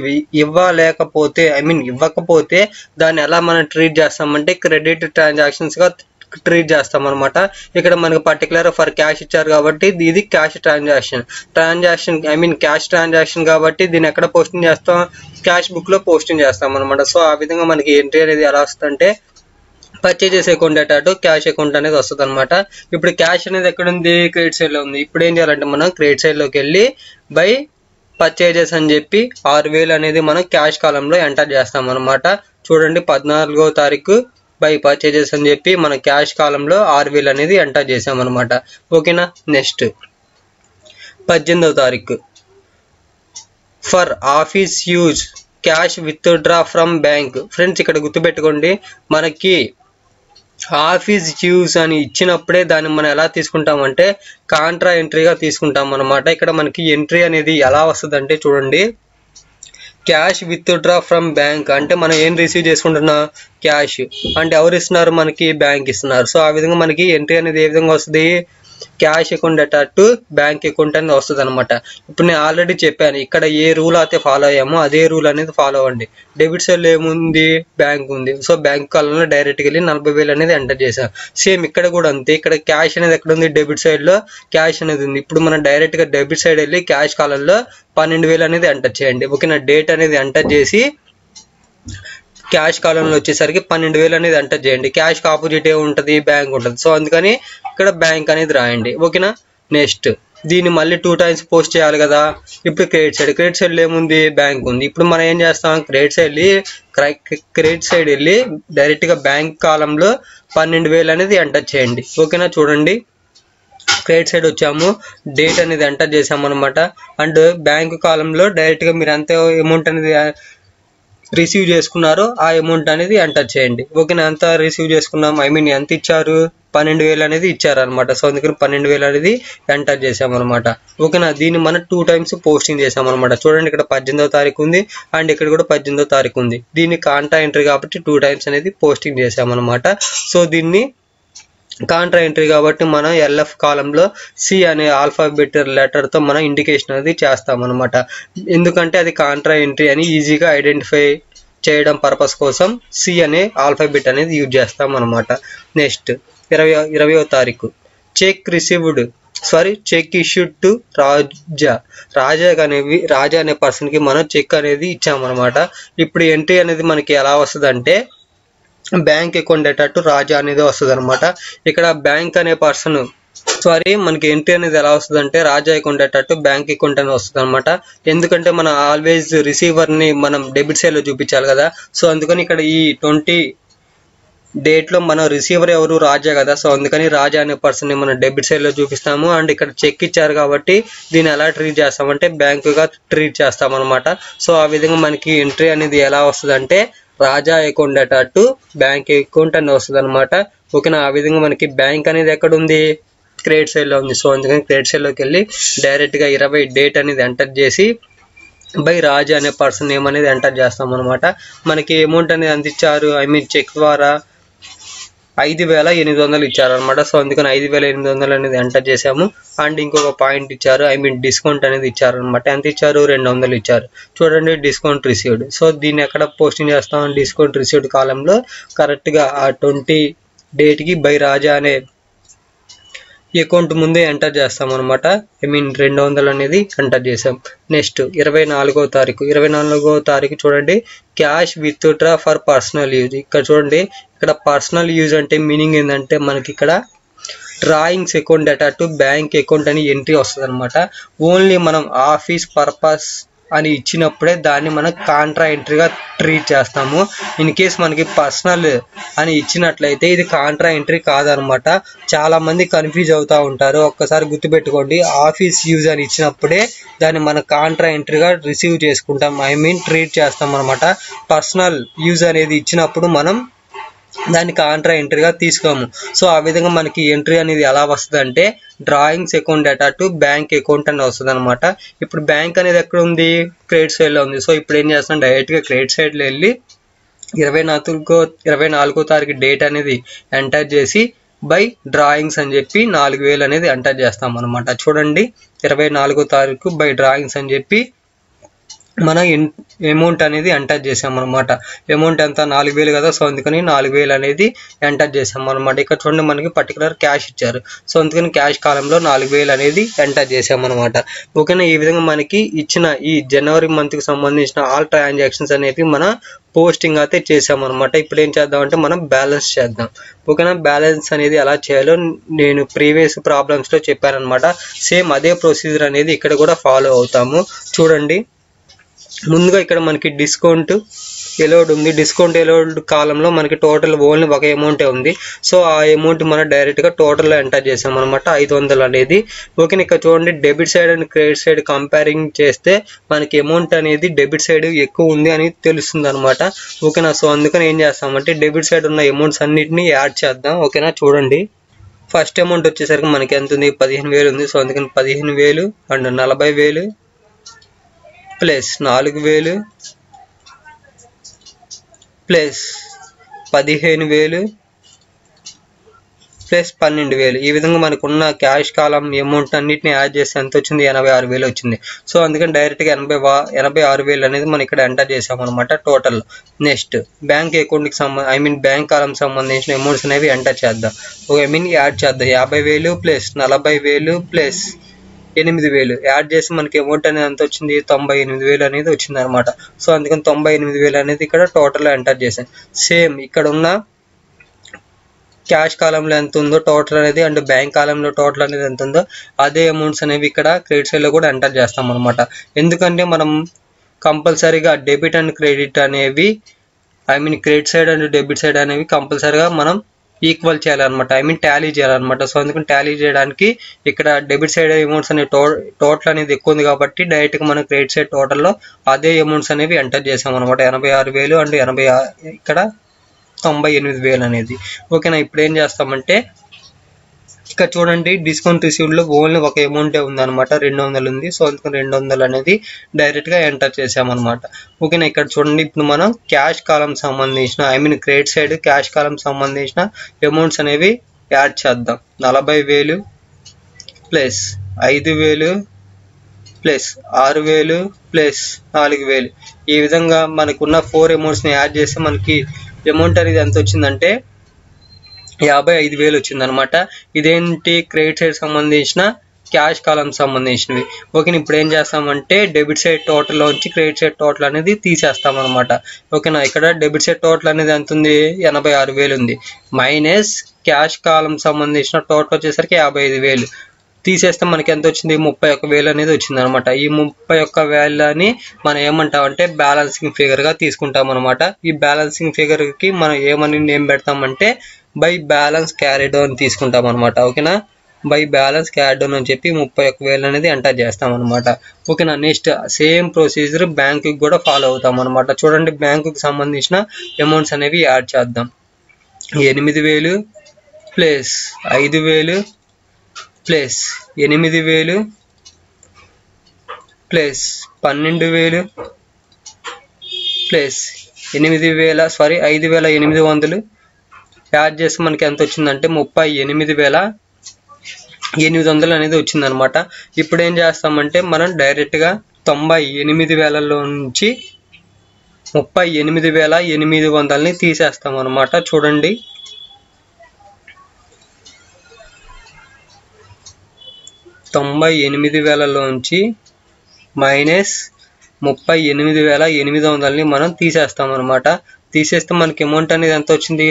ఇవ్వకపోతే దాన్ని ఎలా మనం ట్రీట్ చేస్తామంటే క్రెడిట్ ట్రాన్సాక్షన్స్గా ట్రీట్ చేస్తాం అనమాట. ఇక్కడ మనకి పర్టికులర్ ఫర్ క్యాష్ ఇచ్చారు కాబట్టి ఇది క్యాష్ ట్రాన్సాక్షన్ క్యాష్ ట్రాన్సాక్షన్ కాబట్టి దీన్ని ఎక్కడ పోస్టింగ్ చేస్తాం? క్యాష్ బుక్ లో పోస్టింగ్ చేస్తాం అనమాట. సో ఆ విధంగా మనకి ఎంట్రీ అనేది ఎలా వస్తుందంటే purchases account data to cash account అనేది వస్తుంది అనమాట. ఇప్పుడు క్యాష్ అనేది ఎక్కడ ఉంది? క్రెడిట్ సైడ్ లో ఉంది. ఇప్పుడు ఏం చేయాలంటే మనం క్రెడిట్ సైడ్ లోకి వెళ్ళి బై పర్చేజెస్ అని చెప్పి 6,000 అనేది మనం క్యాష్ కాలంలో ఎంటర్ చేస్తాం అనమాట. చూడండి, 14వ తారీఖు బై పర్చేజెస్ అని చెప్పి మన క్యాష్ కాలంలో 6,000 అనేది ఎంటర్ చేసాం అనమాట. ఓకేనా. నెక్స్ట్ 18వ తారీఖు for office use cash withdraw from bank. Friends ఇక్కడ గుర్తుపెట్టుకోండి, మనకి ఆఫీస్ యూజ్ అని ఇచ్చినప్పుడే దాన్ని మనం ఎలా తీసుకుంటామంటే కాంట్రా ఎంట్రీగా తీసుకుంటాం అనమాట. ఇక్కడ మనకి ఎంట్రీ అనేది ఎలా వస్తుంది అంటే చూడండి, cash withdraw from bank అంటే మనం ఏం రిసీవ్ చేసుకుంటున్నా? క్యాష్. అంటే ఎవరు ఇస్తున్నారు? మనకి బ్యాంక్ ఇస్తున్నారు. సో ఆ విధంగా మనకి ఎంట్రీ అనేది ఏ విధంగా వస్తుంది? Cash account data to bank account అనేది వస్తుంది అనమాట. ఇప్పుడు నేను ఆల్రెడీ చెప్పాను, ఇక్కడ ఏ రూల్ అయితే ఫాలో అయ్యామో అదే రూల్ అనేది ఫాలో అవ్వండి. డెబిట్ సైడ్ ఏముంది? బ్యాంక్ ఉంది. సో బ్యాంక్ కాలంలో డైరెక్ట్గా వెళ్ళి 40,000 అనేది ఎంటర్ చేసాం. సేమ్ ఇక్కడ కూడా అంతే. ఇక్కడ క్యాష్ అనేది ఎక్కడ ఉంది? డెబిట్ సైడ్ లో క్యాష్ అనేది ఉంది. ఇప్పుడు మనం డైరెక్ట్ గా డెబిట్ సైడ్ వెళ్ళి క్యాష్ కాలంలో 12,000 అనేది ఎంటర్ చేయండి. ఓకేనా. డేట్ అనేది ఎంటర్ చేసి క్యాష్ కాలంలో వచ్చేసరికి 12,000 అనేది ఎంటర్ చేయండి. క్యాష్ కి ఆపోజిట్ ఏ ఉంటుంది? బ్యాంక్ ఉంటుంది. సో అందుకని ఇక్కడ బ్యాంక్ అనేది రాయండి. ఓకేనా. నెక్స్ట్ దీన్ని మళ్ళీ 2 టైమ్స్ పోస్ట్ చేయాలి కదా. ఇప్పుడు క్రెడిట్ సైడ్ ఏముంది, బ్యాంక్ ఉంది. ఇప్పుడు మనం ఏం చేస్తాం, క్రెడిట్ సైడ్ వెళ్ళి డైరెక్ట్గా బ్యాంక్ కాలంలో 12,000 అనేది ఎంటర్ చేయండి. ఓకేనా, చూడండి క్రెడిట్ సైడ్ వచ్చాము, డేట్ అనేది ఎంటర్ చేసాము అనమాట. అండ్ బ్యాంక్ కాలంలో డైరెక్ట్గా మీరు ఎంత అమౌంట్ అనేది రిసీవ్ చేసుకున్నారో ఆ అమౌంట్ అనేది ఎంటర్ చేయండి. ఓకేనా, ఎంత రిసీవ్ చేసుకున్నాం, ఎంత ఇచ్చారు, 12,000 అనేది ఇచ్చారనమాట. సో అందుకని 12,000 అనేది ఎంటర్ చేసామన్నమాట. ఓకేనా, దీన్ని మనం 2 టైమ్స్ పోస్టింగ్ చేసామన్నమాట. చూడండి ఇక్కడ 18వ తారీఖు ఉంది అండ్ ఇక్కడ కూడా 18వ తారీఖు ఉంది. దీన్ని కాంట్రా ఎంట్రీ కాబట్టి 2 టైమ్స్ అనేది పోస్టింగ్ చేసామన్నమాట. సో దీన్ని కాంట్రా ఎంట్రీ కాబట్టి మనం LF కాలంలో C అనే ఆల్ఫాబెట్ లెటర్తో మనం ఇండికేషన్ అనేది చేస్తామన్నమాట. ఎందుకంటే అది కాంట్రా ఎంట్రీ అని ఈజీగా ఐడెంటిఫై చేయడం పర్పస్ కోసం C అనే ఆల్ఫాబెట్ అనేది యూజ్ చేస్తాం అనమాట. నెక్స్ట్ 20వ తారీఖు చెక్ ఇష్యూడ్ టు రాజా అనే పర్సన్కి మనం చెక్ అనేది ఇచ్చామన్నమాట. ఇప్పుడు ఎంట్రీ అనేది మనకి ఎలా వస్తుంది అంటే bank account data to Raja అనేది వస్తుంది అనమాట. ఇక్కడ బ్యాంక్ అనే పర్సన్ మనకి ఎంట్రీ అనేది ఎలా వస్తుంది అంటే Raja account data to bank account అని వస్తుంది అనమాట. ఎందుకంటే మనం ఆల్వేస్ రిసీవర్ని మనం డెబిట్ సైడ్లో చూపించాలి కదా. సో అందుకని ఇక్కడ ఈ 20 డేట్లో మనం రిసీవర్ ఎవరు, రాజా కదా. సో అందుకని రాజా అనే పర్సన్ని మనం డెబిట్ సైడ్లో చూపిస్తాము. అండ్ ఇక్కడ చెక్ ఇచ్చారు కాబట్టి దీన్ని ఎలా ట్రీట్ చేస్తామంటే బ్యాంకుగా ట్రీట్ చేస్తామన్నమాట. సో ఆ విధంగా మనకి ఎంట్రీ అనేది ఎలా వస్తుంది అంటే Raja account data to bank account అని వస్తుంది అనమాట. ఓకేనా, ఆ విధంగా మనకి బ్యాంక్ అనేది ఎక్కడ ఉంది, క్రెడిట్ సైడ్లో ఉంది. సో అందుకని క్రెడిట్ సైడ్లోకి వెళ్ళి డైరెక్ట్గా 20 డేట్ అనేది ఎంటర్ చేసి బై రాజా అనే పర్సన్ నేమ్ అనేది ఎంటర్ చేస్తాం అనమాట. మనకి అమౌంట్ అనేది ఎంత ఇచ్చారు, చెక్ ద్వారా 5,800 ఇచ్చారనమాట. సో అందుకని 5,800 అనేది ఎంటర్ చేసాము. అండ్ ఇంకొక పాయింట్ ఇచ్చారు, డిస్కౌంట్ అనేది ఇచ్చారనమాట. ఎంత ఇచ్చారు, 200 ఇచ్చారు. చూడండి డిస్కౌంట్ రిసీవ్డ్. సో దీన్ని ఎక్కడ పోస్టింగ్ చేస్తాం, డిస్కౌంట్ రిసీవ్డ్ కాలంలో కరెక్ట్గా ఆ 20 డేట్కి బై రాజా అనే అకౌంట్ ముందే ఎంటర్ చేస్తాం అనమాట. 200 అనేది ఎంటర్ చేసాం. నెక్స్ట్ 24వ తారీఖు చూడండి cash withdraw for personal use. ఇక్కడ చూడండి, ఇక్కడ పర్సనల్ యూజ్ అంటే మీనింగ్ ఏంటంటే మనకి ఇక్కడ drawings account data to bank account అని ఎంట్రీ వస్తుంది అనమాట. ఓన్లీ మనం ఆఫీస్ పర్పస్ అని ఇచ్చినప్పుడే దాన్ని మనం కాంట్రా ఎంట్రీగా ట్రీట్ చేస్తాము. ఇన్ కేస్ మనకి పర్సనల్ అని ఇచ్చినట్లయితే ఇది కాంట్రా ఎంట్రీ కాదనమాట. చాలా మంది కన్ఫ్యూజ్ అవుతూ ఉంటారు. ఒక్కసారి గుర్తుపెట్టుకోండి, ఆఫీస్ యూజ్ అని ఇచ్చినప్పుడే దాన్ని మనం కాంట్రా ఎంట్రీగా రిసీవ్ చేసుకుంటాం, ట్రీట్ చేస్తాం అనమాట. పర్సనల్ యూజ్ అనేది ఇచ్చినప్పుడు మనం దాన్ని కాంట్రా ఎంట్రీగా తీసుకోము. సో ఆ విధంగా మనకి ఎంట్రీ అనేది ఎలా వస్తుంది అంటే drawings account data to bank account అని వస్తుంది అనమాట. ఇప్పుడు బ్యాంక్ అనేది ఎక్కడ ఉంది, క్రెడిట్ సైడ్లో ఉంది. సో ఇప్పుడు ఏం చేస్తాం, డైరెక్ట్గా క్రెడిట్ సైడ్లో వెళ్ళి 24వ తారీఖు డేట్ అనేది ఎంటర్ చేసి బై డ్రాయింగ్స్ అని చెప్పి 4,000 అనేది ఎంటర్ చేస్తాం అనమాట. చూడండి 24వ తారీఖు బై డ్రాయింగ్స్ అని చెప్పి మన అమౌంట్ అనేది ఎంటర్ చేసాం అనమాట. అమౌంట్ ఎంత, 4,000 కదా. సో అందుకని 4,000 అనేది ఎంటర్ చేసాం అనమాట. ఇక్కడ చూడండి మనకి పర్టికులర్ క్యాష్ ఇచ్చారు. సో అందుకని క్యాష్ కాలంలో 4,000 అనేది ఎంటర్ చేసాం అనమాట. ఓకేనా, ఈ విధంగా మనకి ఇచ్చిన ఈ జనవరి మంత్కి సంబంధించిన ఆల్ ట్రాన్సాక్షన్స్ అనేవి మన పోస్టింగ్ అయితే చేసామన్నమాట. ఇప్పుడు ఏం చేద్దామంటే మనం బ్యాలెన్స్ చేద్దాం. ఓకేనా, బ్యాలెన్స్ అనేది ఎలా చేయాలో నేను ప్రీవియస్ ప్రాబ్లమ్స్లో చెప్పానమాట. సేమ్ అదే ప్రొసీజర్ అనేది ఇక్కడ కూడా ఫాలో అవుతాము. చూడండి, ముందుగా ఇక్కడ మనకి డిస్కౌంట్ ఎలోడ్ ఉంది. డిస్కౌంట్ ఎలోడ్ కాలంలో మనకి టోటల్ ఓన్లీ ఒక అమౌంటే ఉంది. సో ఆ అమౌంట్ మనం డైరెక్ట్గా టోటల్లో ఎంటర్ చేసాం అనమాట, 500 అనేది. ఓకే, ఇక్కడ చూడండి debit side and credit side comparing చేస్తే మనకి అమౌంట్ అనేది డెబిట్ సైడ్ ఎక్కువ ఉంది అని తెలుస్తుంది అనమాట. ఓకేనా, సో అందుకని ఏం చేస్తామంటే డెబిట్ సైడ్ ఉన్న అమౌంట్స్ అన్నిటిని యాడ్ చేద్దాం. ఓకేనా, చూడండి ఫస్ట్ అమౌంట్ వచ్చేసరికి మనకి ఎంత ఉంది, 15,000 ఉంది. సో అందుకని 15,000 అండ్ 40,000 ప్లస్ 4,000 ప్లస్ 15,000 ప్లస్ 12,000. ఈ విధంగా మనకున్న క్యాష్ కాలం అమౌంట్ అన్నిటిని యాడ్ చేస్తే ఎంత వచ్చింది, 86,000 వచ్చింది. సో అందుకని డైరెక్ట్గా 86,000 అనేది మనం ఇక్కడ ఎంటర్ చేసామన్నమాట టోటల్. నెక్స్ట్ బ్యాంక్ అకౌంట్కి బ్యాంక్ కాలం సంబంధించిన అమౌంట్స్ అనేవి ఎంటర్ చేద్దాం. యాడ్ చేద్దాం. 50,000 ప్లస్ 40,000 ప్లస్ 8,000 యాడ్ చేసి మనకి అమౌంట్ అనేది ఎంత వచ్చింది, 98,000 అనేది వచ్చింది అనమాట. సో అందుకని 98,000 అనేది ఇక్కడ టోటల్ ఎంటర్ చేసాం. సేమ్ ఇక్కడ ఉన్న క్యాష్ కాలంలో ఎంత ఉందో టోటల్ అనేది అండ్ బ్యాంక్ కాలంలో టోటల్ అనేది ఎంత ఉందో అదే అమౌంట్స్ అనేవి ఇక్కడ క్రెడిట్ సైడ్లో కూడా ఎంటర్ చేస్తాం అనమాట. ఎందుకంటే మనం కంపల్సరీగా డెబిట్ అండ్ క్రెడిట్ అనేవి credit side and debit side అనేవి కంపల్సరీగా మనం ఈక్వల్ చేయాలన్నమాట, టాలీ చేయాలన్నమాట. సో అందుకని టాలీ చేయడానికి ఇక్కడ డెబిట్ సైడ్ అమౌంట్స్ అనే టోటల్ అనేది ఎక్కువ ఉంది కాబట్టి డైరెక్ట్గా మనం క్రెడిట్ సైడ్ టోటల్లో అదే అమౌంట్స్ అనేవి ఎంటర్ చేసాం అనమాట. 86,000 అండ్ 80 ఇక్కడ 98,000 అనేది. ఓకేనా, ఇప్పుడు ఏం చేస్తామంటే ఇక్కడ చూడండి డిస్కౌంట్ రిసీవ్డ్లో ఓన్లీ ఒక అమౌంటే ఉందన్నమాట, 200 ఉంది. సో అందుకని 200 అనేది డైరెక్ట్గా ఎంటర్ చేసామన్నమాట. ఓకేనా, ఇక్కడ చూడండి ఇప్పుడు మనం క్యాష్ కాలం సంబంధించిన క్రెడిట్ సైడ్ క్యాష్ కాలం సంబంధించిన అమౌంట్స్ అనేవి యాడ్ చేద్దాం. 40,000 ప్లస్ 5,000 ప్లస్ 6,000 ప్లస్ 4,000 ఈ విధంగా మనకున్న 4 అమౌంట్స్ని యాడ్ చేస్తే మనకి అమౌంట్ అనేది ఎంత వచ్చిందంటే 55,000 వచ్చిందనమాట. ఇదేంటి క్రెడిట్ సైడ్ సంబంధించిన క్యాష్ కాలం సంబంధించినవి. ఓకేనా, ఇప్పుడు ఏం చేస్తామంటే డెబిట్ సైడ్ టోటల్ నుంచి క్రెడిట్ సైడ్ టోటల్ అనేది తీసేస్తాం అనమాట. ఓకేనా, ఇక్కడ డెబిట్ సైడ్ టోటల్ అనేది ఎంత ఉంది, 86,000 ఉంది. మైనస్ క్యాష్ కాలం సంబంధించిన టోటల్ వచ్చేసరికి 55,000 తీసేస్తే మనకి ఎంత వచ్చింది, 31,000 అనేది వచ్చింది అనమాట. ఈ 31,000ని మనం ఏమంటామంటే బ్యాలెన్సింగ్ ఫిగర్గా తీసుకుంటాం అనమాట. ఈ బ్యాలెన్సింగ్ ఫిగర్కి మనం ఏమని నేమ్ పెడతామంటే బై బ్యాలెన్స్ క్యారీడ్ ఆన్ తీసుకుంటాం అనమాట. ఓకేనా, బై బ్యాలెన్స్ క్యారీడ్ ఆన్ అని చెప్పి 31,000 అనేది ఎంటర్ చేస్తాం అనమాట. ఓకేనా, నెక్స్ట్ సేమ్ ప్రొసీజర్ బ్యాంకుకి కూడా ఫాలో అవుతాం అనమాట. చూడండి బ్యాంకుకి సంబంధించిన అమౌంట్స్ అనేవి యాడ్ చేద్దాం. 8,000 plus 5,000 plus 8,000 plus 12,000 plus 5,800 add చేస్తే మనకి ఎంత వచ్చిందంటే 38,800 అనేది వచ్చిందనమాట. ఇప్పుడు ఏం చేస్తామంటే మనం డైరెక్ట్గా 98,000లో నుంచి 38,800ని తీసేస్తాం అనమాట. చూడండి 98,000లోంచి మైనస్ 38,800ని మనం తీసేస్తాం అనమాట. తీసేస్తే మనకి అమౌంట్ అనేది ఎంత వచ్చింది,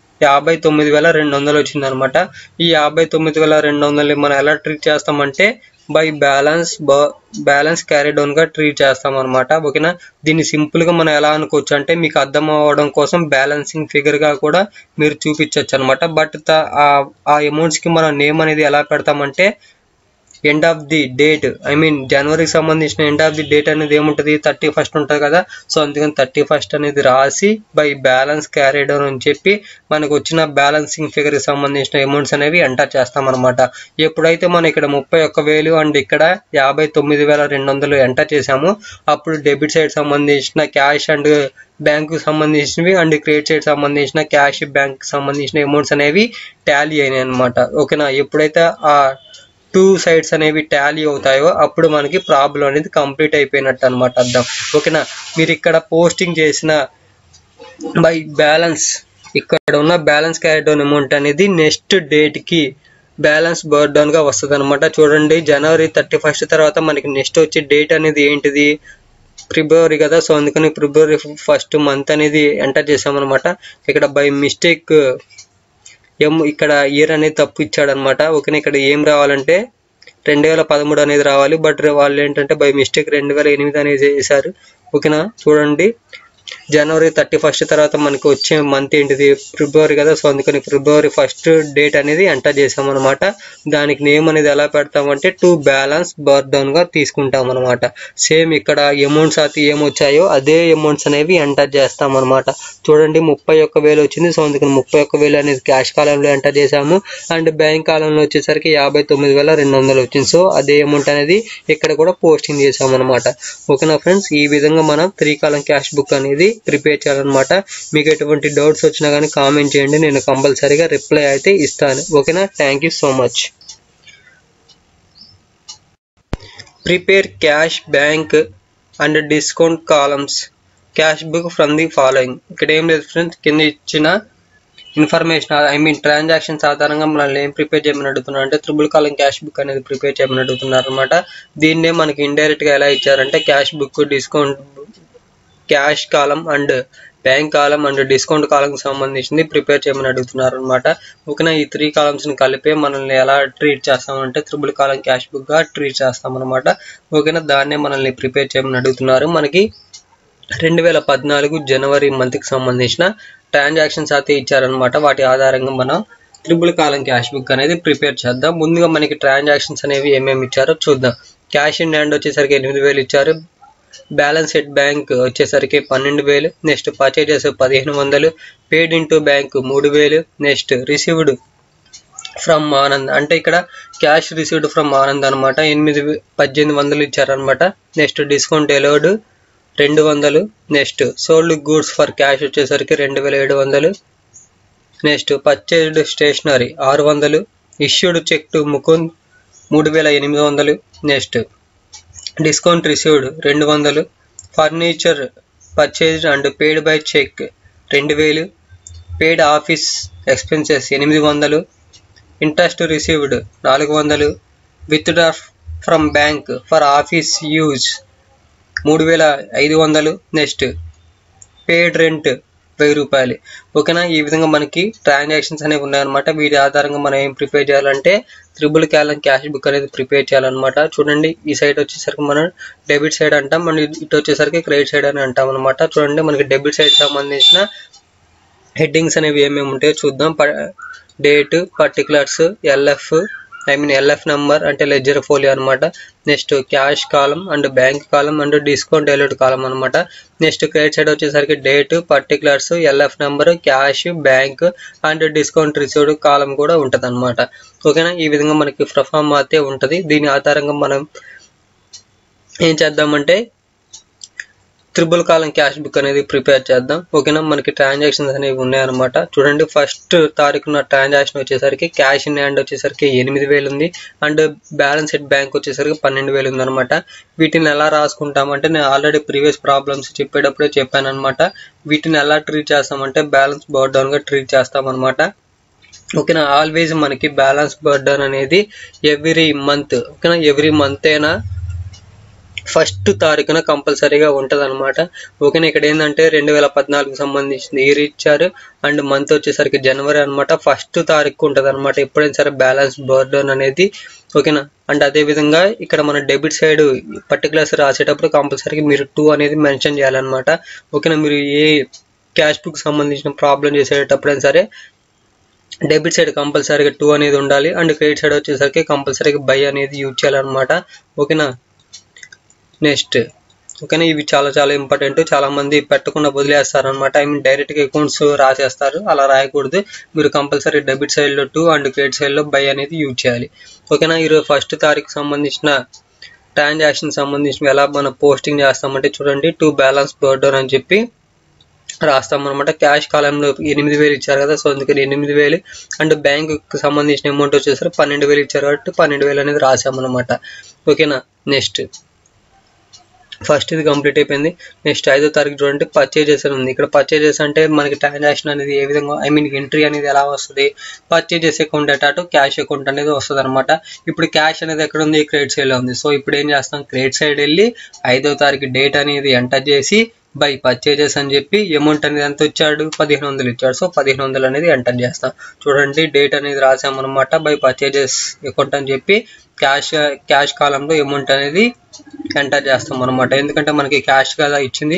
59,200 వచ్చింది అనమాట. ఈ 59,200ని మనం ఎలా ట్రీట్ చేస్తామంటే బై బ్యాలెన్స్ క్యారీ డౌన్ గా ట్రీట్ చేస్తాం అనమాట. ఓకేనా, దీన్ని సింపుల్ గా మనం ఎలా అనుకోవచ్చు అంటే మీకు అర్థం అవ్వడం కోసం బ్యాలెన్సింగ్ ఫిగర్ గా కూడా మీరు చూపించవచ్చు అనమాట. బట్ ఆ అమౌంట్స్ కి మనం నేమ్ అనేది ఎలా పెడతామంటే ఎండ్ ఆఫ్ ది డేట్ జనవరికి సంబంధించిన ఎండ్ ఆఫ్ ది డేట్ అనేది ఏముంటుంది, 31st ఉంటుంది కదా. సో అందుకని 31st అనేది రాసి బై బ్యాలెన్స్ క్యారీడ్ అని చెప్పి మనకు వచ్చిన బ్యాలెన్సింగ్ ఫిగర్ కి సంబంధించిన అమౌంట్స్ అనేవి ఎంటర్ చేస్తాం అనమాట. ఎప్పుడైతే మనం ఇక్కడ 31,000 అండ్ ఇక్కడ 59,200 ఎంటర్ చేసాము అప్పుడు డెబిట్ సైడ్ సంబంధించిన క్యాష్ అండ్ బ్యాంకు సంబంధించినవి అండ్ క్రెడిట్ సైడ్ సంబంధించిన క్యాష్ బ్యాంక్ సంబంధించిన అమౌంట్స్ అనేవి టాలీ అయినాయి అనమాట. ఓకేనా, ఎప్పుడైతే ఆ 2 సైడ్స్ అనేవి టాలీ అవుతాయో అప్పుడు మనకి ప్రాబ్లం అనేది కంప్లీట్ అయిపోయినట్టు అనమాట అర్థం. ఓకేనా, మీరు ఇక్కడ పోస్టింగ్ చేసిన బై బ్యాలెన్స్ ఇక్కడ ఉన్న బ్యాలెన్స్ క్యారీ డౌన్ అమౌంట్ అనేది నెక్స్ట్ డేట్ కి బ్యాలెన్స్ బర్న్ డౌన్ గా వస్తుంది అనమాట. చూడండి జనవరి 31st తర్వాత మనకి నెక్స్ట్ వచ్చే డేట్ అనేది ఏంటిది, ఫిబ్రవరి కదా. సో అందుకని ఫిబ్రవరి 1st మంత్ అనేది ఎంటర్ చేసామన్నమాట. ఇక్కడ బై మిస్టేక్ ఇక్కడ ఇయర్ అనేది తప్పు ఇచ్చాడు అనమాట. ఓకేనా, ఇక్కడ ఏం రావాలంటే 2013 అనేది రావాలి. బట్ వాళ్ళు ఏంటంటే బై మిస్టేక్ 2008 అనేది చేశారు. ఓకేనా, చూడండి జనవరి 31st తర్వాత మనకి వచ్చే మంత్ ఏంటిది, ఫిబ్రవరి కదా. సో అందుకని ఫిబ్రవరి 1st డేట్ అనేది ఎంటర్ చేసాం అనమాట. దానికి నేమ్ అనేది ఎలా పెడతామంటే టు బ్యాలెన్స్ బర్న్ డౌన్ గా తీసుకుంటాం అనమాట. సేమ్ ఇక్కడ అమౌంట్స్ అయితే ఏమొచ్చాయో అదే అమౌంట్స్ అనేవి ఎంటర్ చేస్తాం అనమాట. చూడండి 31,000 వచ్చింది. సో అందుకని 31,000 అనేది క్యాష్ కాలంలో ఎంటర్ చేసాము అండ్ బ్యాంక్ కాలంలో వచ్చేసరికి 59,200 వచ్చింది. సో అదే అమౌంట్ అనేది ఇక్కడ కూడా పోస్టింగ్ చేసాం అనమాట. ఓకేనా ఫ్రెండ్స్, ఈ విధంగా మనం 3 కాలం క్యాష్ బుక్ అనేది ప్రిపేర్ చేయాలన్నమాట. మీకు ఎటువంటి డౌట్స్ వచ్చినా కానీ కామెంట్ చేయండి, నేను కంపల్సరీగా రిప్లై అయితే ఇస్తాను. ఓకేనా, thank you so much. Prepare cash bank and discount columns cash book from the following. ఇక్కడ ఏం లేదు ఫ్రెండ్స్, కింద ఇచ్చిన ఇన్ఫర్మేషన్ ట్రాన్సాక్షన్స్ ఆధారంగా మనల్ని ఏం ప్రిపేర్ చేయమని అడుగుతున్నారు అంటే 3 కాలం క్యాష్ బుక్ అనేది ప్రిపేర్ చేయమని అడుగుతున్నారు అనమాట. దీన్నే మనకి ఇండైరెక్ట్ గా ఎలా ఇచ్చారంటే cash book, discount cash column and bank column and discount కాలంకి సంబంధించింది ప్రిపేర్ చేయమని అడుగుతున్నారు అనమాట. ఓకేనా, ఈ 3 కాలమ్స్ని కలిపే మనల్ని ఎలా ట్రీట్ చేస్తామంటే త్రిబుల్ కాలం క్యాష్ బుక్గా ట్రీట్ చేస్తాం అనమాట. ఓకేనా, దాన్నే మనల్ని ప్రిపేర్ చేయమని అడుగుతున్నారు. మనకి 2014 జనవరి మంత్కి సంబంధించిన ట్రాన్సాక్షన్స్ అయితే ఇచ్చారనమాట. వాటి ఆధారంగా మనం త్రిబుల్ కాలం క్యాష్ బుక్ అనేది ప్రిపేర్ చేద్దాం. ముందుగా మనకి ట్రాన్సాక్షన్స్ అనేవి ఏమేమి ఇచ్చారో చూద్దాం. క్యాష్ ఇన్ హ్యాండ్ వచ్చేసరికి 8,000 ఇచ్చారు. బ్యాలెన్స్ ఎట్ బ్యాంక్ వచ్చేసరికి 12,000. Next purchases 1,500. Paid into bank 3,000. Next received from Anand అంటే ఇక్కడ క్యాష్ రిసీవ్డ్ ఫ్రమ్ ఆనంద్ అనమాట. 1,800 ఇచ్చారనమాట. Next discount allowed 200. Next sold goods for cash వచ్చేసరికి 2,700. Next purchased stationery 600. Issued cheque to Mukund 3,800. Next discount received 200. Furniture purchased and paid by cheque 2,000. Paid office expenses 800. Interest received 400. Withdraw from bank for office use 3,500. Next paid rent 1,000 రూపాయలు. ఓకేనా, ఈ విధంగా మనకి ట్రాన్సాక్షన్స్ అనేవి ఉన్నాయన్నమాట. వీటి ఆధారంగా మనం ఏం ప్రిపేర్ చేయాలంటే త్రిబుల్ కాలం క్యాష్ బుక్ అనేది ప్రిపేర్ చేయాలన్నమాట. చూడండి, ఈ సైడ్ వచ్చేసరికి మనం డెబిట్ సైడ్ అంటాం, మనం ఇటు వచ్చేసరికి క్రెడిట్ సైడ్ అని అంటాం అనమాట. చూడండి, మనకి డెబిట్ సైడ్ సంబంధించిన హెడ్డింగ్స్ అనేవి ఏమేమి ఉంటాయో చూద్దాం. డేట్, పర్టికులర్స్, ఎల్ఎఫ్ నెంబర్ అంటే లెడ్జర్ ఫోలియో అనమాట. Next cash column and bank column and discount allowed column అనమాట. నెక్స్ట్ క్రెడిట్ సైడ్ వచ్చేసరికి date, particulars, LF number, cash, bank and discount received column కూడా ఉంటుంది అనమాట. ఓకేనా, ఈ విధంగా మనకి ప్రొఫార్మ్ అయితే ఉంటుంది. దీని ఆధారంగా మనం ఏం చేద్దామంటే త్రిబుల్ కాలం క్యాష్ బుక్ అనేది ప్రిపేర్ చేద్దాం. ఓకేనా, మనకి ట్రాన్సాక్షన్స్ అనేవి ఉన్నాయన్నమాట. చూడండి, ఫస్ట్ తారీఖున ట్రాన్సాక్షన్ వచ్చేసరికి క్యాష్ ఇన్ హ్యాండ్ వచ్చేసరికి 8,000 ఉంది అండ్ బ్యాలెన్స్ ఎట్ బ్యాంక్ వచ్చేసరికి 12,000 ఉంది అనమాట. వీటిని ఎలా రాసుకుంటామంటే నేను ఆల్రెడీ ప్రీవియస్ ప్రాబ్లమ్స్ చెప్పేటప్పుడే చెప్పాను అనమాట. వీటిని ఎలా ట్రీట్ చేస్తామంటే బ్యాలెన్స్ బర్న్ డౌన్ గా ట్రీట్ చేస్తాం అనమాట. ఓకేనా, ఆల్వేస్ మనకి బ్యాలెన్స్ బర్న్ డౌన్ అనేది ఎవ్రీ మంత్, ఓకేనా, ఎవ్రీ మంత్ అయినా ఫస్ట్ తారీఖున కంపల్సరీగా ఉంటుంది అనమాట. ఓకేనా, ఇక్కడ ఏంటంటే 2014 సంబంధించిన ఇయర్ ఇచ్చారు అండ్ మంత్ వచ్చేసరికి జనవరి అనమాట. ఫస్ట్ తారీఖు ఉంటుంది అనమాట ఎప్పుడైనా సరే బ్యాలెన్స్ బర్న్ అనేది. ఓకేనా, అండ్ అదేవిధంగా ఇక్కడ మన డెబిట్ సైడ్ పర్టికులర్స్ రాసేటప్పుడు కంపల్సరీగా మీరు 2 అనేది మెన్షన్ చేయాలన్నమాట. ఓకేనా, మీరు ఏ క్యాష్ బుక్ సంబంధించిన ప్రాబ్లం చేసేటప్పుడైనా సరే డెబిట్ సైడ్ కంపల్సరీగా 2 అనేది ఉండాలి అండ్ క్రెడిట్ సైడ్ వచ్చేసరికి కంపల్సరీగా బై అనేది యూజ్ చేయాలన్నమాట. ఓకేనా, నెక్స్ట్ ఓకేనా, ఇవి చాలా ఇంపార్టెంట్. చాలా మంది పెట్టకుండా వదిలేస్తారు అనమాట. డైరెక్ట్గా అకౌంట్స్ రాసేస్తారు, అలా రాయకూడదు. మీరు కంపల్సరీ డెబిట్ సైడ్లో 2 అండ్ క్రెడిట్ సైడ్లో బై అనేది యూజ్ చేయాలి. ఓకేనా, ఈరోజు ఫస్ట్ తారీఖు సంబంధించిన ట్రాన్సాక్షన్ సంబంధించిన ఎలా మనం పోస్టింగ్ చేస్తామంటే చూడండి, 2 బ్యాలెన్స్ బర్న్ అని చెప్పి రాస్తాం అనమాట. క్యాష్ కాలంలో 8,000 ఇచ్చారు కదా, సో అందుకని 8,000 అండ్ బ్యాంకుకి సంబంధించిన అమౌంట్ వచ్చేసరికి 12,000 ఇచ్చారు కాబట్టి 12,000 అనేది రాసామన్నమాట. ఓకేనా, నెక్స్ట్ ఫస్ట్ ఇది కంప్లీట్ అయిపోయింది. నెక్స్ట్ 5వ తారీఖు చూడండి, పర్చేజెస్ అని ఉంది. ఇక్కడ పర్చేజెస్ అంటే మనకి ట్రాన్సాక్షన్ అనేది ఏ విధంగా ఎంట్రీ అనేది ఎలా వస్తుంది, పర్చేజెస్ అకౌంట్ అటాటు క్యాష్ అకౌంట్ అనేది వస్తుంది అనమాట. ఇప్పుడు క్యాష్ అనేది ఎక్కడ ఉంది, క్రెడిట్ సైడ్ లో ఉంది. సో ఇప్పుడు ఏం చేస్తాం, క్రెడిట్ సైడ్ వెళ్ళి 5వ తారీఖు డేట్ అనేది ఎంటర్ చేసి బై పర్చేజెస్ అని చెప్పి అమౌంట్ అనేది ఎంత ఇచ్చాడు, 1,500 ఇచ్చాడు. సో 1,500 అనేది ఎంటర్ చేస్తాం. చూడండి, డేట్ అనేది రాసామన్నమాట. బై పర్చేజెస్ అకౌంట్ అని చెప్పి క్యాష్ కాలంలో అమౌంట్ అనేది ఎంటర్ చేస్తాం అనమాట. ఎందుకంటే మనకి క్యాష్ కదా ఇచ్చింది,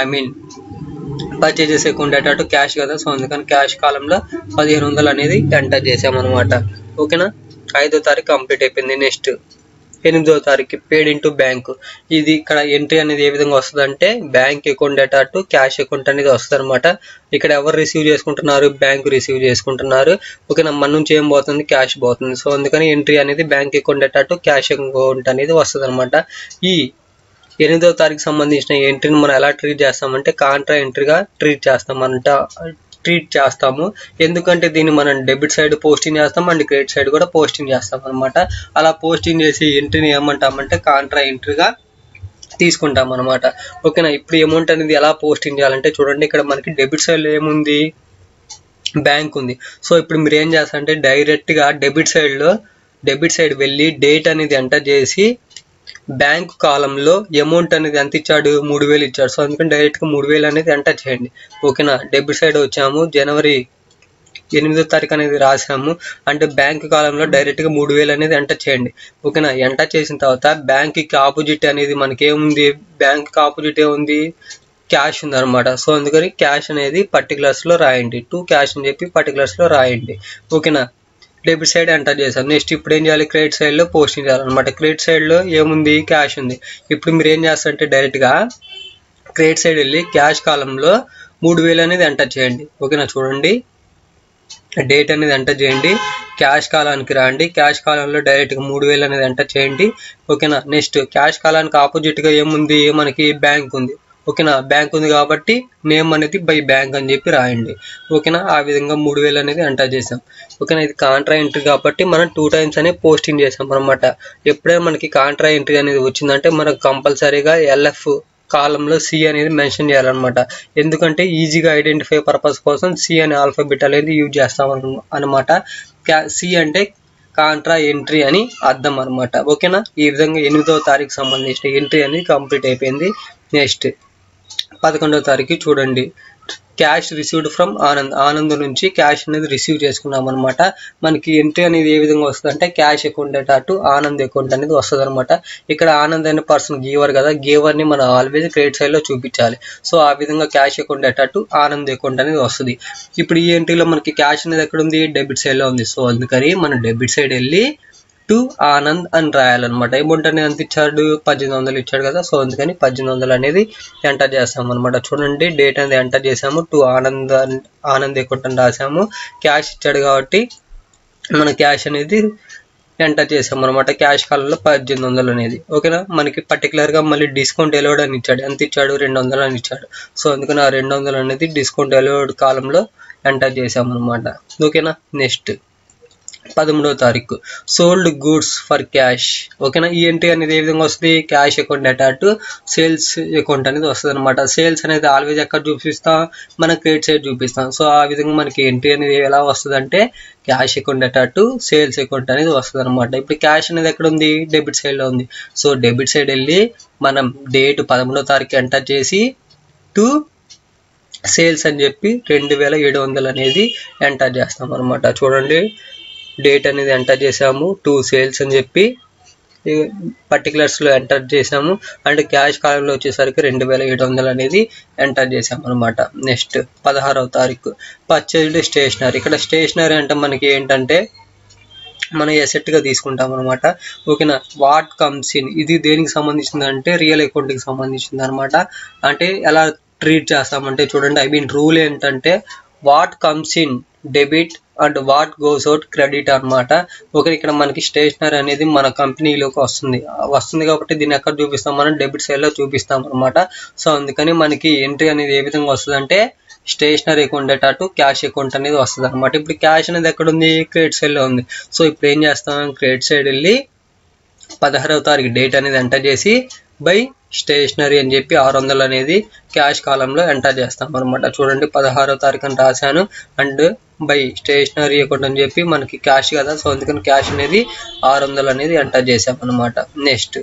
పర్చేజెస్ అకౌంట్ అటాటు క్యాష్ కదా, సో అందుకని క్యాష్ కాలంలో 1,500 అనేది ఎంటర్ చేసామన్నమాట. ఓకేనా, 5వ తారీఖు కంప్లీట్ అయిపోయింది. నెక్స్ట్ 8వ తారీఖు పేడ్ ఇంటూ బ్యాంక్. ఇది ఇక్కడ ఎంట్రీ అనేది ఏ విధంగా వస్తుంది అంటే బ్యాంక్ అకౌంట్ అటాటు క్యాష్ అకౌంట్ అనేది వస్తుంది అనమాట. ఇక్కడ ఎవరు రిసీవ్ చేసుకుంటున్నారు, బ్యాంక్ రిసీవ్ చేసుకుంటున్నారు. ఓకేనా, మన నుంచి ఏం పోతుంది, క్యాష్ పోతుంది. సో అందుకని ఎంట్రీ అనేది బ్యాంక్ అకౌంట్ అటాటు క్యాష్ అకౌంట్ అనేది వస్తుంది అనమాట. ఈ 8వ తారీఖు సంబంధించిన ఎంట్రీని మనం ఎలా ట్రీట్ చేస్తామంటే కాంట్రా ఎంట్రీగా ట్రీట్ చేస్తాము. ఎందుకంటే దీన్ని మనం డెబిట్ సైడ్ పోస్టింగ్ చేస్తాం అండ్ క్రెడిట్ సైడ్ కూడా పోస్టింగ్ చేస్తాం అనమాట. అలా పోస్టింగ్ చేసి ఎంట్రీని ఏమంటామంటే కాంట్రా ఎంట్రీగా తీసుకుంటాం అనమాట. ఓకేనా, ఇప్పుడు అమౌంట్ అనేది ఎలా పోస్టింగ్ చేయాలంటే చూడండి, ఇక్కడ మనకి డెబిట్ సైడ్ లో ఏముంది, బ్యాంక్ ఉంది. సో ఇప్పుడు మీరు ఏం చేస్తారంటే డైరెక్ట్ గా డెబిట్ సైడ్ వెళ్ళి డేట్ అనేది ఎంటర్ చేసి బ్యాంక్ కాలంలో అమౌంట్ అనేది ఎంత ఇచ్చాడు, 3000 ఇచ్చాడు. సో అందుకని డైరెక్ట్గా 3000 అనేది ఎంటర్ చేయండి. ఓకేనా. డెబిట్ సైడ్ వచ్చాము, జనవరి 8వ తారీఖు అనేది రాసాము. అంటే బ్యాంక్ కాలంలో డైరెక్ట్గా 3000 అనేది ఎంటర్ చేయండి. ఓకేనా. ఎంటర్ చేసిన తర్వాత బ్యాంక్కి ఆపోజిట్ అనేది మనకి ఏముంది, బ్యాంక్కి ఆపోజిట్ ఏముంది, క్యాష్ ఉంది అనమాట. సో అందుకని క్యాష్ అనేది పర్టికులర్స్లో రాయండి. టు క్యాష్ అని చెప్పి పర్టికులర్స్లో రాయండి. ఓకేనా. డెబిట్ సైడ్ ఎంటర్ చేసాం. నెక్స్ట్ ఇప్పుడు ఏం చేయాలి, క్రెడిట్ సైడ్లో పోస్టింగ్ చేయాలన్నమాట. క్రెడిట్ సైడ్లో ఏముంది, క్యాష్ ఉంది. ఇప్పుడు మీరు ఏం చేస్తారంటే డైరెక్ట్గా క్రెడిట్ సైడ్ వెళ్ళి క్యాష్ కాలంలో 3000 అనేది ఎంటర్ చేయండి. ఓకేనా. చూడండి, డేట్ అనేది ఎంటర్ చేయండి, క్యాష్ కాలానికి రండి, క్యాష్ కాలంలో డైరెక్ట్గా 3000 అనేది ఎంటర్ చేయండి. ఓకేనా. నెక్స్ట్ క్యాష్ కాలానికి ఆపోజిట్గా ఏముంది, మనకి బ్యాంక్ ఉంది. ఓకేనా. బ్యాంక్ ఉంది కాబట్టి నేమ్ అనేది బై బ్యాంక్ అని చెప్పి రాయండి. ఓకేనా. ఆ విధంగా 3000 అనేది ఎంటర్ చేసాం. ఓకేనా. ఇది కాంట్రా ఎంట్రీ కాబట్టి మనం 2 times అనేది పోస్టింగ్ చేసాం అనమాట. ఎప్పుడైనా మనకి కాంట్రా ఎంట్రీ అనేది వచ్చిందంటే మనకు కంపల్సరీగా LF కాలంలో C అనేది మెన్షన్ చేయాలన్నమాట. ఎందుకంటే ఈజీగా ఐడెంటిఫై పర్పస్ కోసం C అనే ఆల్ఫాబెట్ అనేది యూజ్ చేస్తాం అనమాట. C అంటే కాంట్రా ఎంట్రీ అని అర్థం అనమాట. ఓకేనా. ఈ విధంగా 8వ తారీఖు సంబంధించిన ఎంట్రీ అనేది కంప్లీట్ అయిపోయింది. నెక్స్ట్ 11వ తారీఖు చూడండి, క్యాష్ రిసీవ్డ్ ఫ్రమ్ ఆనంద్ నుంచి క్యాష్ అనేది రిసీవ్ చేసుకున్నాం అనమాట. మనకి ఎంట్రీ అనేది ఏ విధంగా వస్తుంది అంటే cash account data to Anand account అనేది వస్తుంది అనమాట. ఇక్కడ ఆనంద్ అనే పర్సన్ గీవర్ కదా, గీవర్ని మనం ఆల్వేజ్ క్రెడిట్ సైడ్లో చూపించాలి. సో ఆ విధంగా cash account data to Anand account అనేది వస్తుంది. ఇప్పుడు ఈ ఎంట్రీలో మనకి క్యాష్ అనేది ఎక్కడ ఉంది, డెబిట్ సైడ్లో ఉంది. సో అందుకని మనం డెబిట్ సైడ్ వెళ్ళి టు ఆనంద్ అని రాయాలన్నమాట. అమౌంట్ అనేది ఎంత ఇచ్చాడు, 1800 ఇచ్చాడు కదా. సో అందుకని 1800 అనేది ఎంటర్ చేస్తాం అనమాట. చూడండి, డేట్ అనేది ఎంటర్ చేసాము, టు ఆనంద్ అకౌంట్ అని రాసాము. క్యాష్ ఇచ్చాడు కాబట్టి మన క్యాష్ అనేది ఎంటర్ చేసాం అనమాట. క్యాష్ కాలంలో 1800 అనేది. ఓకేనా. మనకి పర్టికులర్గా మళ్ళీ డిస్కౌంట్ ఎలౌడ్ అని ఇచ్చాడు. ఎంత ఇచ్చాడు, 200 అని ఇచ్చాడు. సో అందుకని ఆ 200 అనేది డిస్కౌంట్ ఎలౌడ్ కాలంలో ఎంటర్ చేసాం అనమాట. ఓకేనా. నెక్స్ట్ 13వ తారీఖు సోల్డ్ గూడ్స్ ఫర్ క్యాష్. ఓకేనా. ఈ ఎంట్రీ అనేది ఏ విధంగా వస్తుంది, cash account data to sales account అనేది వస్తుంది అనమాట. సేల్స్ అనేది ఆల్వేజ్ ఎక్కడ చూపిస్తాం, మన క్రెడిట్ సైడ్ చూపిస్తాం. సో ఆ విధంగా మనకి ఎంట్రీ అనేది ఎలా వస్తుంది అంటే cash account data to sales account అనేది వస్తుంది అనమాట. ఇప్పుడు క్యాష్ అనేది ఎక్కడ ఉంది, డెబిట్ సైడ్లో ఉంది. సో డెబిట్ సైడ్ వెళ్ళి మనం డేట్ 13వ తారీఖు ఎంటర్ చేసి టు సేల్స్ అని చెప్పి 2700 అనేది ఎంటర్ చేస్తాం అనమాట. చూడండి, డేట్ అనేది ఎంటర్ చేసాము, 2 సేల్స్ అని చెప్పి పర్టికులర్స్లో ఎంటర్ చేసాము. అండ్ క్యాష్ కాలంలో వచ్చేసరికి 2700 అనేది ఎంటర్ చేసాము అనమాట. నెక్స్ట్ 16వ తారీఖు పర్చేజ్డ్ స్టేషనరీ. ఇక్కడ స్టేషనరీ అంటే మనకి ఏంటంటే మనం ఎసెట్గా తీసుకుంటాం అనమాట. ఓకేనా. వాట్ కమ్స్ ఇన్, ఇది దేనికి సంబంధించింది అంటే రియల్ అకౌంట్కి సంబంధించింది అనమాట. అంటే ఎలా ట్రీట్ చేస్తామంటే చూడండి, రూల్ ఏంటంటే what comes in debit and what goes out credit అనమాట. ఓకే. ఇక్కడ మనకి స్టేషనరీ అనేది మన కంపెనీలోకి వస్తుంది కాబట్టి దీన్ని ఎక్కడ చూపిస్తాం, మనం డెబిట్ సైడ్లో చూపిస్తాం అనమాట. సో అందుకని మనకి ఎంట్రీ అనేది ఏ విధంగా వస్తుంది అంటే stationery account data to cash account అనేది వస్తుంది అనమాట. ఇప్పుడు క్యాష్ అనేది ఎక్కడ ఉంది, క్రెడిట్ సైడ్లో ఉంది. సో ఇప్పుడు ఏం చేస్తాం, క్రెడిట్ సైడ్ వెళ్ళి 16వ తారీఖు డేట్ అనేది ఎంటర్ చేసి బై స్టేషనరీ అని చెప్పి 600 అనేది క్యాష్ కాలంలో ఎంటర్ చేస్తాం అనమాట. చూడండి, 16వ తారీఖు అని రాశాను. అండ్ బై స్టేషనరీ అకౌంట్ అని చెప్పి మనకి క్యాష్ కదా. సో అందుకని క్యాష్ అనేది 600 అనేది ఎంటర్ చేసాం అనమాట. నెక్స్ట్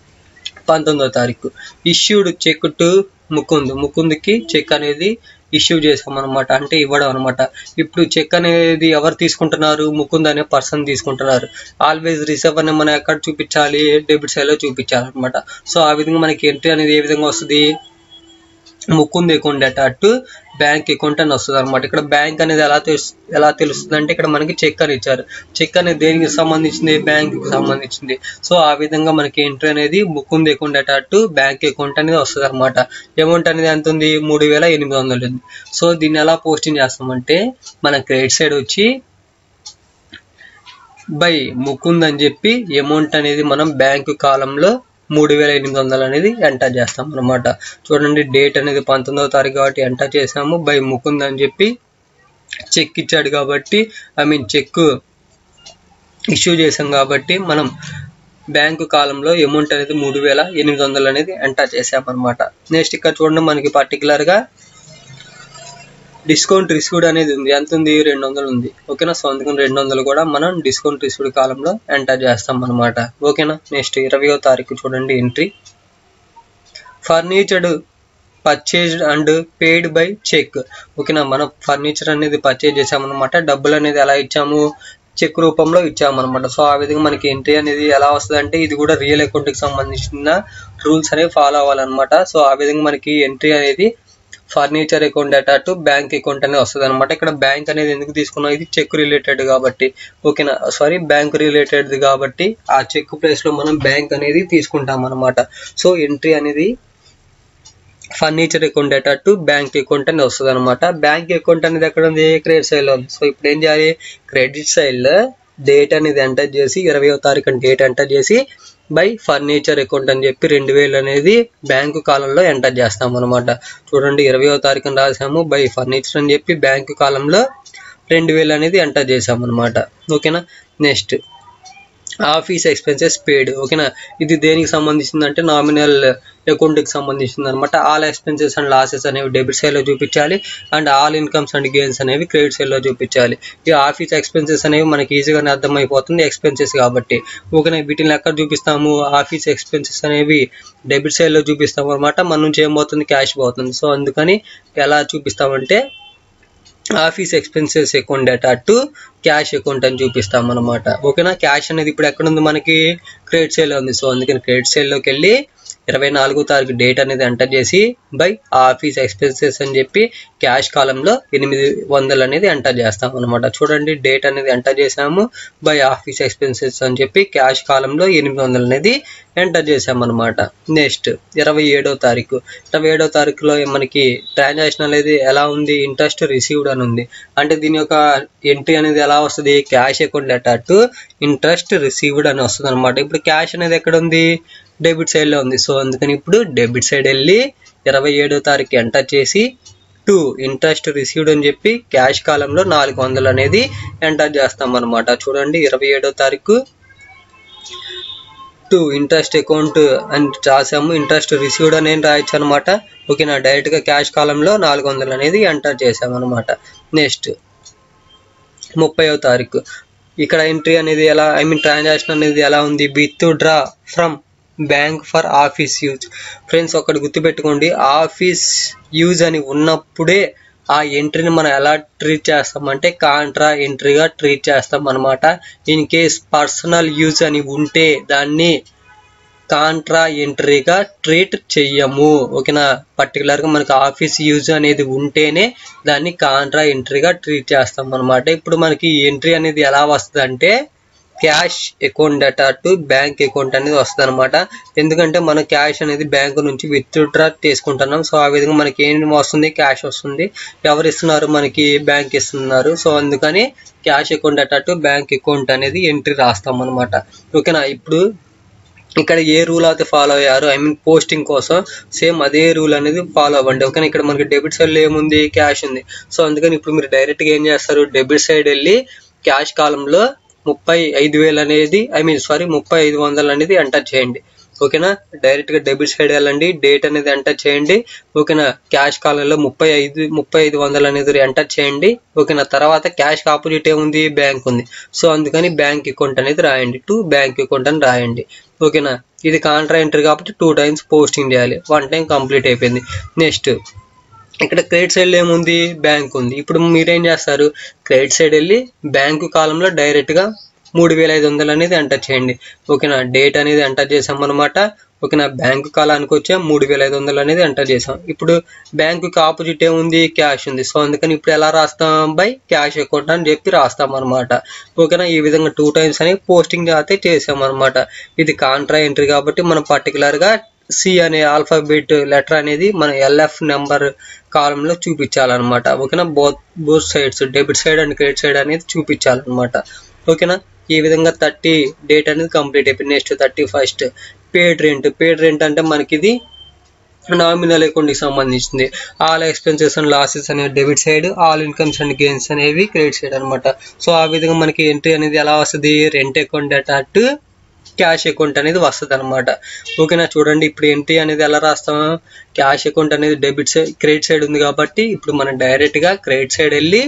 19వ తారీఖు ఇష్యూడ్ చెక్ టు ముకుంద్కి చెక్ అనేది ఇష్యూ చేసాం అనమాట. అంటే ఇవ్వడం అనమాట. ఇప్పుడు చెక్ అనేది ఎవరు తీసుకుంటున్నారు, ముకుంద్ అనే పర్సన్ తీసుకుంటున్నారు. ఆల్వేజ్ రిసీవ్ అని మనం ఎక్కడ చూపించాలి, డెబిట్ సైడ్లో చూపించాలి అనమాట. సో ఆ విధంగా మనకి ఎంట్రీ అనేది ఏ విధంగా వస్తుంది, Mukund account data to bank account అని వస్తుంది అనమాట. ఇక్కడ బ్యాంక్ అనేది ఎలా తెలుస్తుంది అంటే ఇక్కడ మనకి చెక్ అని ఇచ్చారు. చెక్ అనేది దేనికి సంబంధించింది, బ్యాంక్కి సంబంధించింది. సో ఆ విధంగా మనకి ఎంట్రీ అనేది Mukund account data to bank account అనేది వస్తుంది అనమాట. అమౌంట్ అనేది ఎంత ఉంది, 3800 ఉంది. సో దీన్ని ఎలా పోస్టింగ్ చేస్తామంటే మన క్రెడిట్ సైడ్ వచ్చి బై ముకుంద్ అని చెప్పి అమౌంట్ అనేది మనం బ్యాంకు కాలంలో 3800 అనేది ఎంటర్ చేస్తాం అనమాట. చూడండి, డేట్ అనేది 19వ తారీఖు కాబట్టి ఎంటర్ చేసాము. బై ముకుంద్ అని చెప్పి చెక్ ఇచ్చాడు కాబట్టి చెక్ ఇష్యూ చేసాం కాబట్టి మనం బ్యాంకు కాలంలో అమౌంట్ అనేది 3800 అనేది ఎంటర్ చేసామన్నమాట. నెక్స్ట్ ఇక్కడ చూడండి, మనకి పర్టికులర్గా డిస్కౌంట్ రిసీవ్డ్ అనేది ఉంది, ఎంత ఉంది 200 ఉంది ఓకేనా. సో అందుకని 200 కూడా మనం డిస్కౌంట్ రిసీవ్డ్ కాలంలో ఎంటర్ చేస్తాం అనమాట ఓకేనా. నెక్స్ట్ 20వ తారీఖు చూడండి entry, furniture purchased and paid by cheque ఓకేనా. మనం ఫర్నిచర్ అనేది పర్చేజ్ చేసామన్నమాట, డబ్బులు అనేది ఎలా ఇచ్చాము, చెక్ రూపంలో ఇచ్చామన్నమాట. సో ఆ విధంగా మనకి ఎంట్రీ అనేది ఎలా వస్తుంది అంటే ఇది కూడా రియల్ అకౌంట్కి సంబంధించిన రూల్స్ అనేవి ఫాలో అవ్వాలన్నమాట. సో ఆ విధంగా మనకి ఎంట్రీ అనేది furniture account data to bank account అనేది వస్తుంది అనమాట. ఇక్కడ బ్యాంక్ అనేది ఎందుకు తీసుకున్నాం, ఇది చెక్ రిలేటెడ్ కాబట్టి ఓకేనా, సారీ బ్యాంక్ రిలేటెడ్ కాబట్టి ఆ చెక్ ప్లేస్ లో మనం బ్యాంక్ అనేది తీసుకుంటాం అనమాట. సో ఎంట్రీ అనేది furniture account data to bank account అనేది వస్తుంది అనమాట. బ్యాంక్ అకౌంట్ అనేది ఎక్కడ ఉంది, క్రెడిట్ సైడ్ లో ఉంది. సో ఇప్పుడు ఏం చేయాలి, క్రెడిట్ సైడ్ లో డేట్ అనేది ఎంటర్ చేసి 20వ తారీఖు డేట్ ఎంటర్ చేసి బై ఫర్నిచర్ అకౌంట్ అని చెప్పి 2000 అనేది బ్యాంకు కాలంలో ఎంటర్ చేస్తాం అనమాట. చూడండి 20వ తారీఖున రాసాము, బై ఫర్నిచర్ అని చెప్పి బ్యాంకు కాలంలో 2000 అనేది ఎంటర్ చేసాం అనమాట ఓకేనా. నెక్స్ట్ ఆఫీస్ ఎక్స్పెన్సెస్ పేడ్ ఓకేనా. ఇది దేనికి సంబంధించింది అంటే నామినల్ అకౌంట్కి సంబంధించింది అనమాట. ఆల్ ఎక్స్పెన్సెస్ అండ్ లాసెస్ అనేవి డెబిట్ సైడ్ లో చూపించాలి, and all incomes and gains అనేవి క్రెడిట్ సైడ్ లో చూపించాలి. ఈ ఆఫీస్ ఎక్స్పెన్సెస్ అనేవి మనకి ఈజీగానే అర్థమైపోతుంది, ఎక్స్పెన్సెస్ కాబట్టి ఓకేనా. వీటిని ఎక్కడ చూపిస్తాము, ఆఫీస్ ఎక్స్పెన్సెస్ అనేవి డెబిట్ సైడ్ లో చూపిస్తాము అనమాట. మన నుంచి ఏమవుతుంది, క్యాష్ పోతుంది. సో అందుకని ఎలా చూపిస్తామంటే office expenses account data to cash account అని చూపిస్తాం అనమాట ఓకేనా. క్యాష్ అనేది ఇప్పుడు ఎక్కడ ఉంది, మనకి క్రెడిట్ సైడ్ లో ఉంది. సో అందుకని క్రెడిట్ సైడ్ లోకి వెళ్ళి 24వ తారీఖు డేట్ అనేది ఎంటర్ చేసి బై ఆఫీస్ ఎక్స్పెన్సెస్ అని చెప్పి క్యాష్ కాలంలో 800 అనేది ఎంటర్ చేస్తాం అనమాట. చూడండి డేట్ అనేది ఎంటర్ చేసాము, బై ఆఫీస్ ఎక్స్పెన్సెస్ అని చెప్పి క్యాష్ కాలంలో 800 అనేది ఎంటర్ చేసామన్నమాట. నెక్స్ట్ 27వ తారీఖు 27వ తారీఖులో మనకి ట్రాన్సాక్షన్ అనేది ఎలా ఉంది, ఇంట్రెస్ట్ రిసీవ్డ్ అని ఉంది. అంటే దీని యొక్క ఎంట్రీ అనేది ఎలా వస్తుంది, cash account data to interest received అని వస్తుంది అనమాట. ఇప్పుడు క్యాష్ అనేది ఎక్కడ ఉంది, డెబిట్ సైడ్ లో ఉంది. సో అందుకని ఇప్పుడు డెబిట్ సైడ్ వెళ్ళి 27వ తారీఖు ఎంటర్ చేసి టు ఇంట్రెస్ట్ రిసీవ్డ్ అని చెప్పి క్యాష్ కాలంలో 400 అనేది ఎంటర్ చేస్తాం అనమాట. చూడండి 27వ తారీఖు టు ఇంట్రెస్ట్ అకౌంట్ అని రాసాము, ఇంట్రెస్ట్ రిసీవ్డ్ అని రాయొచ్చు అనమాట ఓకేనా. డైరెక్ట్ గా క్యాష్ కాలంలో 400 అనేది ఎంటర్ చేసాం అనమాట. నెక్స్ట్ 30వ తారీఖు ఇక్కడ ఎంట్రీ అనేది ఎలా, ట్రాన్సాక్షన్ అనేది ఎలా ఉంది, withdraw from bank for office use. Friends ఒకటి గుర్తుపెట్టుకోండి, ఆఫీస్ యూజ్ అని ఉన్నప్పుడే ఆ ఎంట్రీని మనం ఎలా ట్రీట్ చేస్తామంటే కాంట్రా ఎంట్రీగా ట్రీట్ చేస్తాం అనమాట. ఇన్ కేస్ పర్సనల్ యూజ్ అని ఉంటే దాన్ని కాంట్రా ఎంట్రీగా ట్రీట్ చెయ్యము ఓకేనా. పర్టికులర్గా మనకి ఆఫీస్ యూజ్ అనేది ఉంటేనే దాన్ని కాంట్రా ఎంట్రీగా ట్రీట్ చేస్తాం అనమాట. ఇప్పుడు మనకి ఎంట్రీ అనేది ఎలా వస్తుంది అంటే cash account data to bank account అనేది వస్తుంది అనమాట. ఎందుకంటే మనం క్యాష్ అనేది బ్యాంకు నుంచి విత్డ్రా తీసుకుంటున్నాం. సో ఆ విధంగా మనకి ఏం వస్తుంది, క్యాష్ వస్తుంది. ఎవరు ఇస్తున్నారు, మనకి బ్యాంక్ ఇస్తున్నారు. సో అందుకని cash account data to bank account అనేది ఎంట్రీ రాస్తాం అనమాట ఓకేనా. ఇప్పుడు ఇక్కడ ఏ రూల్ అయితే ఫాలో అయ్యారు, పోస్టింగ్ కోసం సేమ్ అదే రూల్ అనేది ఫాలో అవ్వండి ఓకేనా. ఇక్కడ మనకి డెబిట్ సైడ్ లో ఏముంది, క్యాష్ ఉంది. సో అందుకని ఇప్పుడు మీరు డైరెక్ట్ గా ఏం చేస్తారు, డెబిట్ సైడ్ వెళ్ళి క్యాష్ కాలంలో 35,000 అనేది 3500 అనేది ఎంటర్ చేయండి ఓకేనా. డైరెక్ట్ గా డెబిట్ సైడ్ వెళ్ళండి, డేట్ అనేది ఎంటర్ చేయండి ఓకేనా. క్యాష్ కాలంలో 3500 అనేది ఎంటర్ చేయండి ఓకేనా. తర్వాత క్యాష్ ఆపోజిట్ ఏముంది, బ్యాంక్ ఉంది. సో అందుకని బ్యాంక్ అకౌంట్ అనేది రాయండి, టు బ్యాంక్ అకౌంట్ అని రాయండి ఓకేనా. ఇది కాంట్రా ఎంట్రీ కాబట్టి 2 times పోస్టింగ్ చేయాలి, 1 time కంప్లీట్ అయిపోయింది. నెక్స్ట్ ఇక్కడ క్రెడిట్ సైడ్ లో ఏముంది, బ్యాంక్ ఉంది. ఇప్పుడు మీరేం చేస్తారు, క్రెడిట్ సైడ్ వెళ్ళి బ్యాంకు కాలంలో డైరెక్ట్ గా 3500 అనేది ఎంటర్ చేయండి ఓకేనా. డేట్ అనేది ఎంటర్ చేసాం అనమాట ఓకేనా. బ్యాంకు కాలానికి వచ్చే 3500 అనేది ఎంటర్ చేసాం. ఇప్పుడు బ్యాంకుకి ఆపోజిట్ ఏముంది, క్యాష్ ఉంది. సో అందుకని ఇప్పుడు ఎలా రాస్తాం, బై క్యాష్ అకౌంట్ అని చెప్పి రాస్తాం అనమాట ఓకేనా. ఈ విధంగా 2 times అనేది పోస్టింగ్ అయితే చేసాం అనమాట. ఇది కాంట్రా ఎంట్రీ కాబట్టి మనం పర్టికులర్ గా సి అనే ఆల్ఫాబెట్ లెటర్ అనేది మన ఎల్ఎఫ్ నెంబర్ కాలంలో చూపించాలన్నమాట ఓకేనా. Both sides debit side and credit side అనేది చూపించాలన్నమాట ఓకేనా. ఈ విధంగా 30 డేట్ అనేది కంప్లీట్ అయిపోయింది. నెక్స్ట్ 31st పేడ్ రెంట్ అంటే మనకి ఇది నామినల్ అకౌంట్ కి సంబంధించింది. ఆల్ ఎక్స్పెన్సెస్ అండ్ లాసెస్ అనేవి debit side, all incomes and gains అనేవి క్రెడిట్ సైడ్ అనమాట. సో ఆ విధంగా మనకి ఎంట్రీ అనేది ఎలా వస్తుంది, rent account data to cash account అనేది వస్తుంది అనమాట. ఓకేనా, చూడండి ఇప్పుడు ఎంట్రీ అనేది ఎలా రాస్తాము, క్యాష్ అకౌంట్ అనేది డెబిట్ సైడ్ క్రెడిట్ సైడ్ ఉంది కాబట్టి ఇప్పుడు మనం డైరెక్ట్గా క్రెడిట్ సైడ్ వెళ్ళి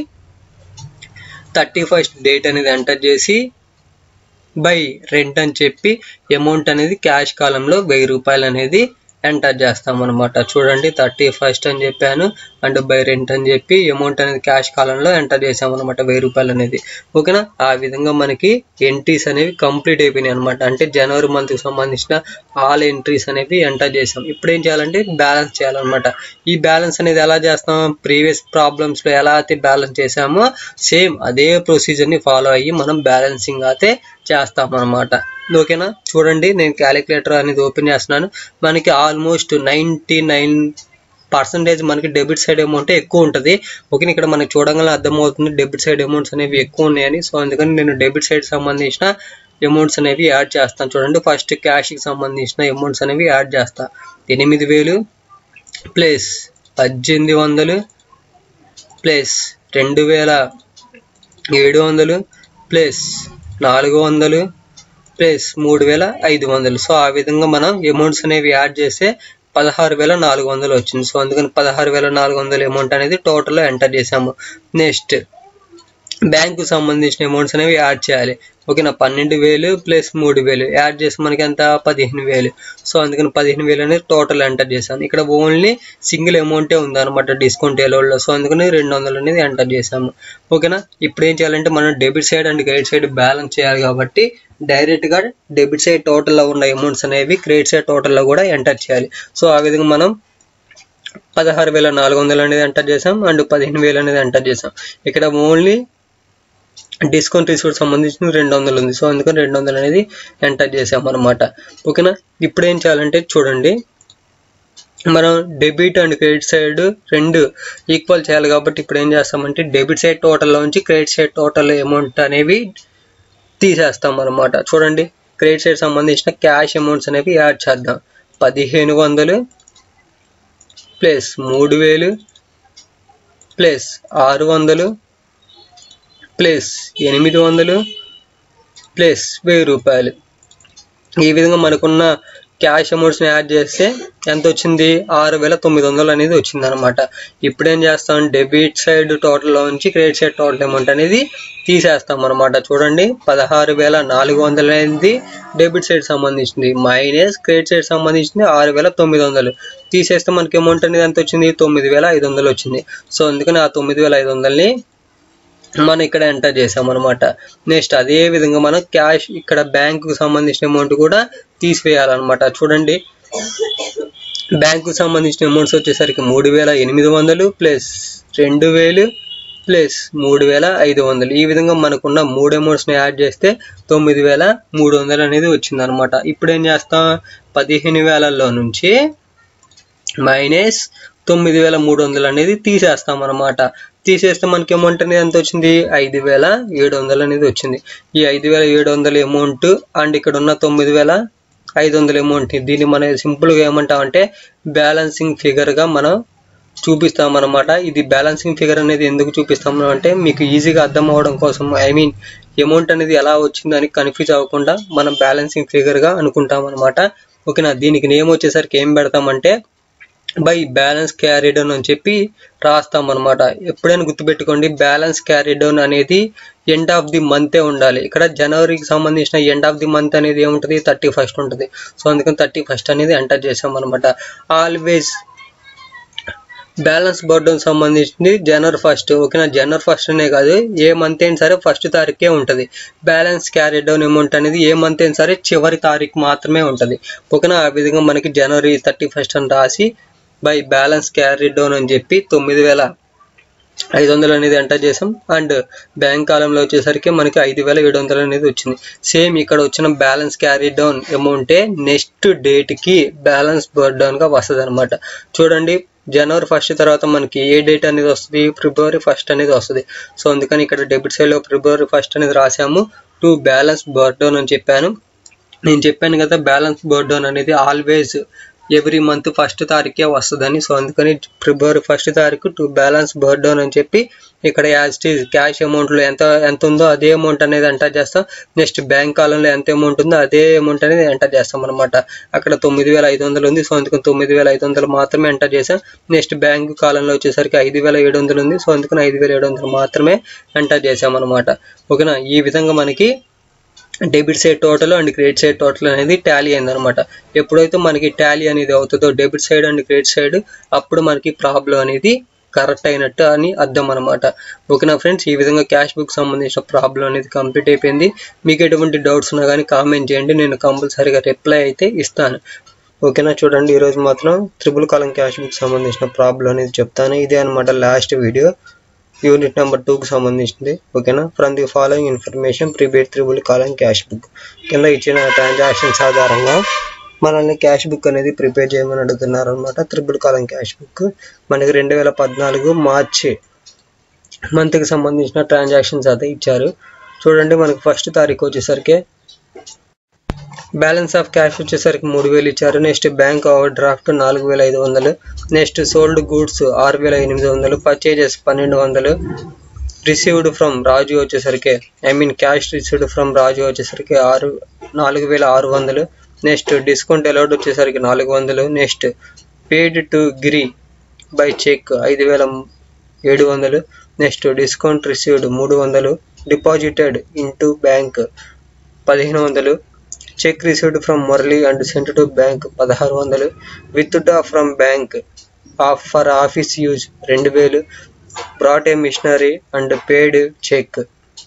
31st డేట్ అనేది ఎంటర్ చేసి బై రెంట్ అని చెప్పి అమౌంట్ అనేది క్యాష్ కాలంలో 1000 రూపాయలు అనేది ఎంటర్ చేస్తాం అనమాట. చూడండి 31st అని చెప్పాను అండ్ బై రెంట్ అని చెప్పి అమౌంట్ అనేది క్యాష్ కాలంలో ఎంటర్ చేసాం అనమాట 1000 రూపాయలు అనేది. ఓకేనా, ఆ విధంగా మనకి ఎంట్రీస్ అనేవి కంప్లీట్ అయిపోయినాయి అనమాట. అంటే జనవరి మంత్కి సంబంధించిన ఆల్ ఎంట్రీస్ అనేవి ఎంటర్ చేసాం. ఇప్పుడు ఏం చేయాలంటే బ్యాలెన్స్ చేయాలన్నమాట. ఈ బ్యాలెన్స్ అనేది ఎలా చేస్తాం, ప్రీవియస్ ప్రాబ్లమ్స్లో ఎలా అయితే బ్యాలెన్స్ చేసామో సేమ్ అదే ప్రొసీజర్ని ఫాలో అయ్యి మనం బ్యాలెన్సింగ్ అయితే చేస్తాం అనమాట. ఓకేనా, చూడండి నేను క్యాలిక్యులేటర్ అనేది ఓపెన్ చేస్తున్నాను. మనకి ఆల్మోస్ట్ 99% మనకి డెబిట్ సైడ్ అమౌంట్ ఎక్కువ ఉంటుంది. ఓకే, ఇక్కడ మనకి చూడగానే అర్థమవుతుంది డెబిట్ సైడ్ అమౌంట్స్ అనేవి ఎక్కువ ఉన్నాయని. సో అందుకని నేను డెబిట్ సైడ్ సంబంధించిన అమౌంట్స్ అనేవి యాడ్ చేస్తాను. చూడండి ఫస్ట్ క్యాష్కి సంబంధించిన అమౌంట్స్ అనేవి యాడ్ చేస్తా. 8000 plus 1800 plus 2700 plus 400 plus 3500. So ఆ విధంగా మనం అమౌంట్స్ అనేవి యాడ్ చేస్తే 16400 వచ్చింది. సో అందుకని 16400 అమౌంట్ అనేది టోటల్లో ఎంటర్ చేసాము. నెక్స్ట్ బ్యాంకు సంబంధించిన అమౌంట్స్ అనేవి యాడ్ చేయాలి. ఓకేనా, 12000 ప్లస్ 3000 యాడ్ చేసి మనకి ఎంత 15000. సో అందుకని 15000 అనేది టోటల్ ఎంటర్ చేశాను. ఇక్కడ ఓన్లీ సింగిల్ అమౌంటే ఉందన్నమాట డిస్కౌంట్ ఎలోడ్లో. సో అందుకని 200 అనేది ఎంటర్ చేసాము. ఓకేనా, ఇప్పుడు ఏం చేయాలంటే మనం debit side and credit side balance చేయాలి కాబట్టి డైరెక్ట్గా డెబిట్ సైడ్ టోటల్లో ఉన్న అమౌంట్స్ అనేవి క్రెడిట్ సైడ్ టోటల్లో కూడా ఎంటర్ చేయాలి. సో ఆ విధంగా మనం 16400 అనేది ఎంటర్ చేసాం అండ్ 15000 అనేది ఎంటర్ చేసాం. ఇక్కడ ఓన్లీ డిస్కౌంట్ రిసీట్ సంబంధించిన 200 ఉంది. సో అందుకని 200 అనేది ఎంటర్ చేసాం అనమాట. ఓకేనా, ఇప్పుడు ఏం చేయాలంటే చూడండి మనం డెబిట్ అండ్ క్రెడిట్ సైడ్ రెండు ఈక్వల్ చేయాలి కాబట్టి ఇప్పుడు ఏం చేస్తామంటే డెబిట్ సైడ్ టోటల్లో నుంచి క్రెడిట్ సైడ్ టోటల్ అమౌంట్ అనేవి తీసేస్తాం అనమాట. చూడండి క్రెడిట్ సైడ్ సంబంధించిన క్యాష్ అమౌంట్స్ అనేవి యాడ్ చేద్దాం. 1500 ప్లస్ 3000 ప్లస్ 600 ప్లస్ 800 ప్లస్ 1000 రూపాయలు. ఈ విధంగా మనకున్న క్యాష్ అమౌంట్స్ని యాడ్ చేస్తే ఎంత వచ్చింది 6900 అనేది వచ్చింది అనమాట. ఇప్పుడు ఏం చేస్తాం డెబిట్ సైడ్ టోటల్లో నుంచి క్రెడిట్ సైడ్ టోటల్ అమౌంట్ అనేది తీసేస్తాం అనమాట. చూడండి 16400 అనేది డెబిట్ సైడ్ సంబంధించింది మైనస్ క్రెడిట్ సైడ్ సంబంధించింది 6900 తీసేస్తే మనకి అమౌంట్ అనేది ఎంత వచ్చింది 9500 వచ్చింది. సో అందుకని ఆ 9500ని మనం ఇక్కడ ఎంటర్ చేసాం అనమాట. నెక్స్ట్ అదే విధంగా మనం క్యాష్ ఇక్కడ బ్యాంకుకు సంబంధించిన అమౌంట్ కూడా తీసివేయాలన్నమాట. చూడండి బ్యాంకుకు సంబంధించిన అమౌంట్స్ వచ్చేసరికి 3800 ప్లస్ 2000 ప్లస్ 3500. ఈ విధంగా మనకున్న 3 అమౌంట్స్ని యాడ్ చేస్తే 9300 అనేది వచ్చింది అనమాట. ఇప్పుడు ఏం చేస్తాం 15000లో నుంచి మైనస్ 9300 అనేది తీసేస్తాం అనమాట. తీసేస్తే మనకి అమౌంట్ అనేది ఎంత వచ్చింది 5700 అనేది వచ్చింది. ఈ 5700 అమౌంట్ అండ్ ఇక్కడ ఉన్న 9500 అమౌంట్ దీన్ని మనం సింపుల్గా ఏమంటామంటే బ్యాలెన్సింగ్ ఫిగర్గా మనం చూపిస్తాం అనమాట. ఇది బ్యాలెన్సింగ్ ఫిగర్ అనేది ఎందుకు చూపిస్తాము అంటే మీకు ఈజీగా అర్థం అవ్వడం కోసం, అమౌంట్ అనేది ఎలా వచ్చిందని కన్ఫ్యూజ్ అవ్వకుండా మనం బ్యాలెన్సింగ్ ఫిగర్గా అనుకుంటాం అనమాట. ఓకేనా, దీనికి నేమ్ వచ్చేసరికి ఏం పెడతామంటే బై బ్యాలెన్స్ క్యారీ డౌన్ అని చెప్పి రాస్తాం అనమాట. ఎప్పుడైనా గుర్తుపెట్టుకోండి బ్యాలెన్స్ క్యారీ డౌన్ అనేది ఎండ్ ఆఫ్ ది మంతే ఉండాలి. ఇక్కడ జనవరికి సంబంధించిన ఎండ్ ఆఫ్ ది మంత్ అనేది ఏముంటుంది 31st ఉంటుంది. సో అందుకని 31st అనేది ఎంటర్ చేసాం అనమాట. ఆల్వేస్ బ్యాలెన్స్ బర్డౌన్ సంబంధించింది జనవరి 1st. ఓకేనా, జనవరి 1st అనే కాదు ఏ మంత్ అయినా సరే 1st తారీఖే ఉంటుంది. బ్యాలెన్స్ క్యారీ డౌన్ అమౌంట్ అనేది ఏ మంత్ అయినా సరే చివరి తారీఖు మాత్రమే ఉంటుంది. ఓకేనా, ఆ విధంగా మనకి జనవరి 31st అని రాసి బై బ్యాలెన్స్ క్యారీ డౌన్ అని చెప్పి 9500 అనేది ఎంటర్ చేసాం అండ్ బ్యాంక్ కాలంలో వచ్చేసరికి మనకి 5700 అనేది వచ్చింది. సేమ్ ఇక్కడ వచ్చిన బ్యాలెన్స్ క్యారీ డౌన్ అమౌంటే నెక్స్ట్ డేట్కి బ్యాలెన్స్ బర్డౌన్గా వస్తుంది అనమాట. చూడండి జనవరి 1st తర్వాత మనకి ఏ డేట్ అనేది వస్తుంది ఫిబ్రవరి 1st అనేది వస్తుంది. సో అందుకని ఇక్కడ డెబిట్ సైడ్లో ఫిబ్రవరి 1st అనేది రాసాము. టు బ్యాలెన్స్ బర్డౌన్ అని చెప్పాను. నేను చెప్పాను కదా బ్యాలెన్స్ బర్డౌన్ అనేది ఆల్వేస్ ఎవ్రీ మంత్ ఫస్ట్ తారీఖే వస్తుందని. సో అందుకని ఫిబ్రవరి 1 తారీఖు టు బ్యాలెన్స్ బర్న్ డౌన్ అని చెప్పి ఇక్కడ యాజ్ ఇట్ ఈజ్ క్యాష్ అమౌంట్లో ఎంత ఉందో అదే అమౌంట్ అనేది ఎంటర్ చేస్తాం. నెక్స్ట్ బ్యాంక్ కాలంలో ఎంత అమౌంట్ ఉందో అదే అమౌంట్ అనేది ఎంటర్ చేస్తాం అనమాట. అక్కడ 9,500 ఉంది. సో అందుకని 9,500 మాత్రమే ఎంటర్ చేసాం. నెక్స్ట్ బ్యాంక్ కాలంలో వచ్చేసరికి 5,700 ఉంది. సో అందుకని 5,700 మాత్రమే ఎంటర్ చేసాం అనమాట. ఓకేనా, ఈ విధంగా మనకి debit side total and credit side total అనేది టాలీ అయిందనమాట. ఎప్పుడైతే మనకి టాలీ అనేది అవుతుందో debit side and credit side, అప్పుడు మనకి ప్రాబ్లం అనేది కరెక్ట్ అయినట్టు అని అర్థం అనమాట. ఓకేనా ఫ్రెండ్స్, ఈ విధంగా క్యాష్ బుక్ సంబంధించిన ప్రాబ్లం అనేది కంప్లీట్ అయిపోయింది. మీకు ఎటువంటి డౌట్స్ ఉన్నా కానీ కామెంట్ చేయండి, నేను కంపల్సరీగా రిప్లై అయితే ఇస్తాను. ఓకేనా, చూడండి ఈరోజు మాత్రం త్రిబుల్ కాలం క్యాష్ బుక్ సంబంధించిన ప్రాబ్లం అనేది చెప్తాను. ఇదే అనమాట లాస్ట్ వీడియో, యూనిట్ నెంబర్ 2కి సంబంధించింది. ఓకేనా, from the following information prepare triple column cash book. కింద ఇచ్చిన ట్రాన్సాక్షన్స్ ఆధారంగా మనల్ని క్యాష్ బుక్ అనేది ప్రిపేర్ చేయమని అడుగుతున్నారు అనమాట. త్రిబుల్ కాలం క్యాష్ బుక్ మనకి 2014 మార్చి మంత్కి సంబంధించిన ట్రాన్సాక్షన్స్ అయితే ఇచ్చారు. చూడండి, మనకి 1 తారీఖు వచ్చేసరికి బ్యాలెన్స్ ఆఫ్ క్యాష్ వచ్చేసరికి 3,000 ఇచ్చారు. Next bank overdraft 4,500. Next sold goods 6,800. Purchases 1,200. Received from Raju వచ్చేసరికి క్యాష్ రిసీవ్డ్ ఫ్రమ్ రాజు వచ్చేసరికి 4,600. నెక్స్ట్ డిస్కౌంట్ అలౌడ్ వచ్చేసరికి 400. Next paid to Giri by cheque 5,700. Next discount received 300. Deposited into bank 1,500. Cheque received from Murali and sent to bank 1,600. Withdraw from bank for office use 2,000. Brought a machinery and paid cheque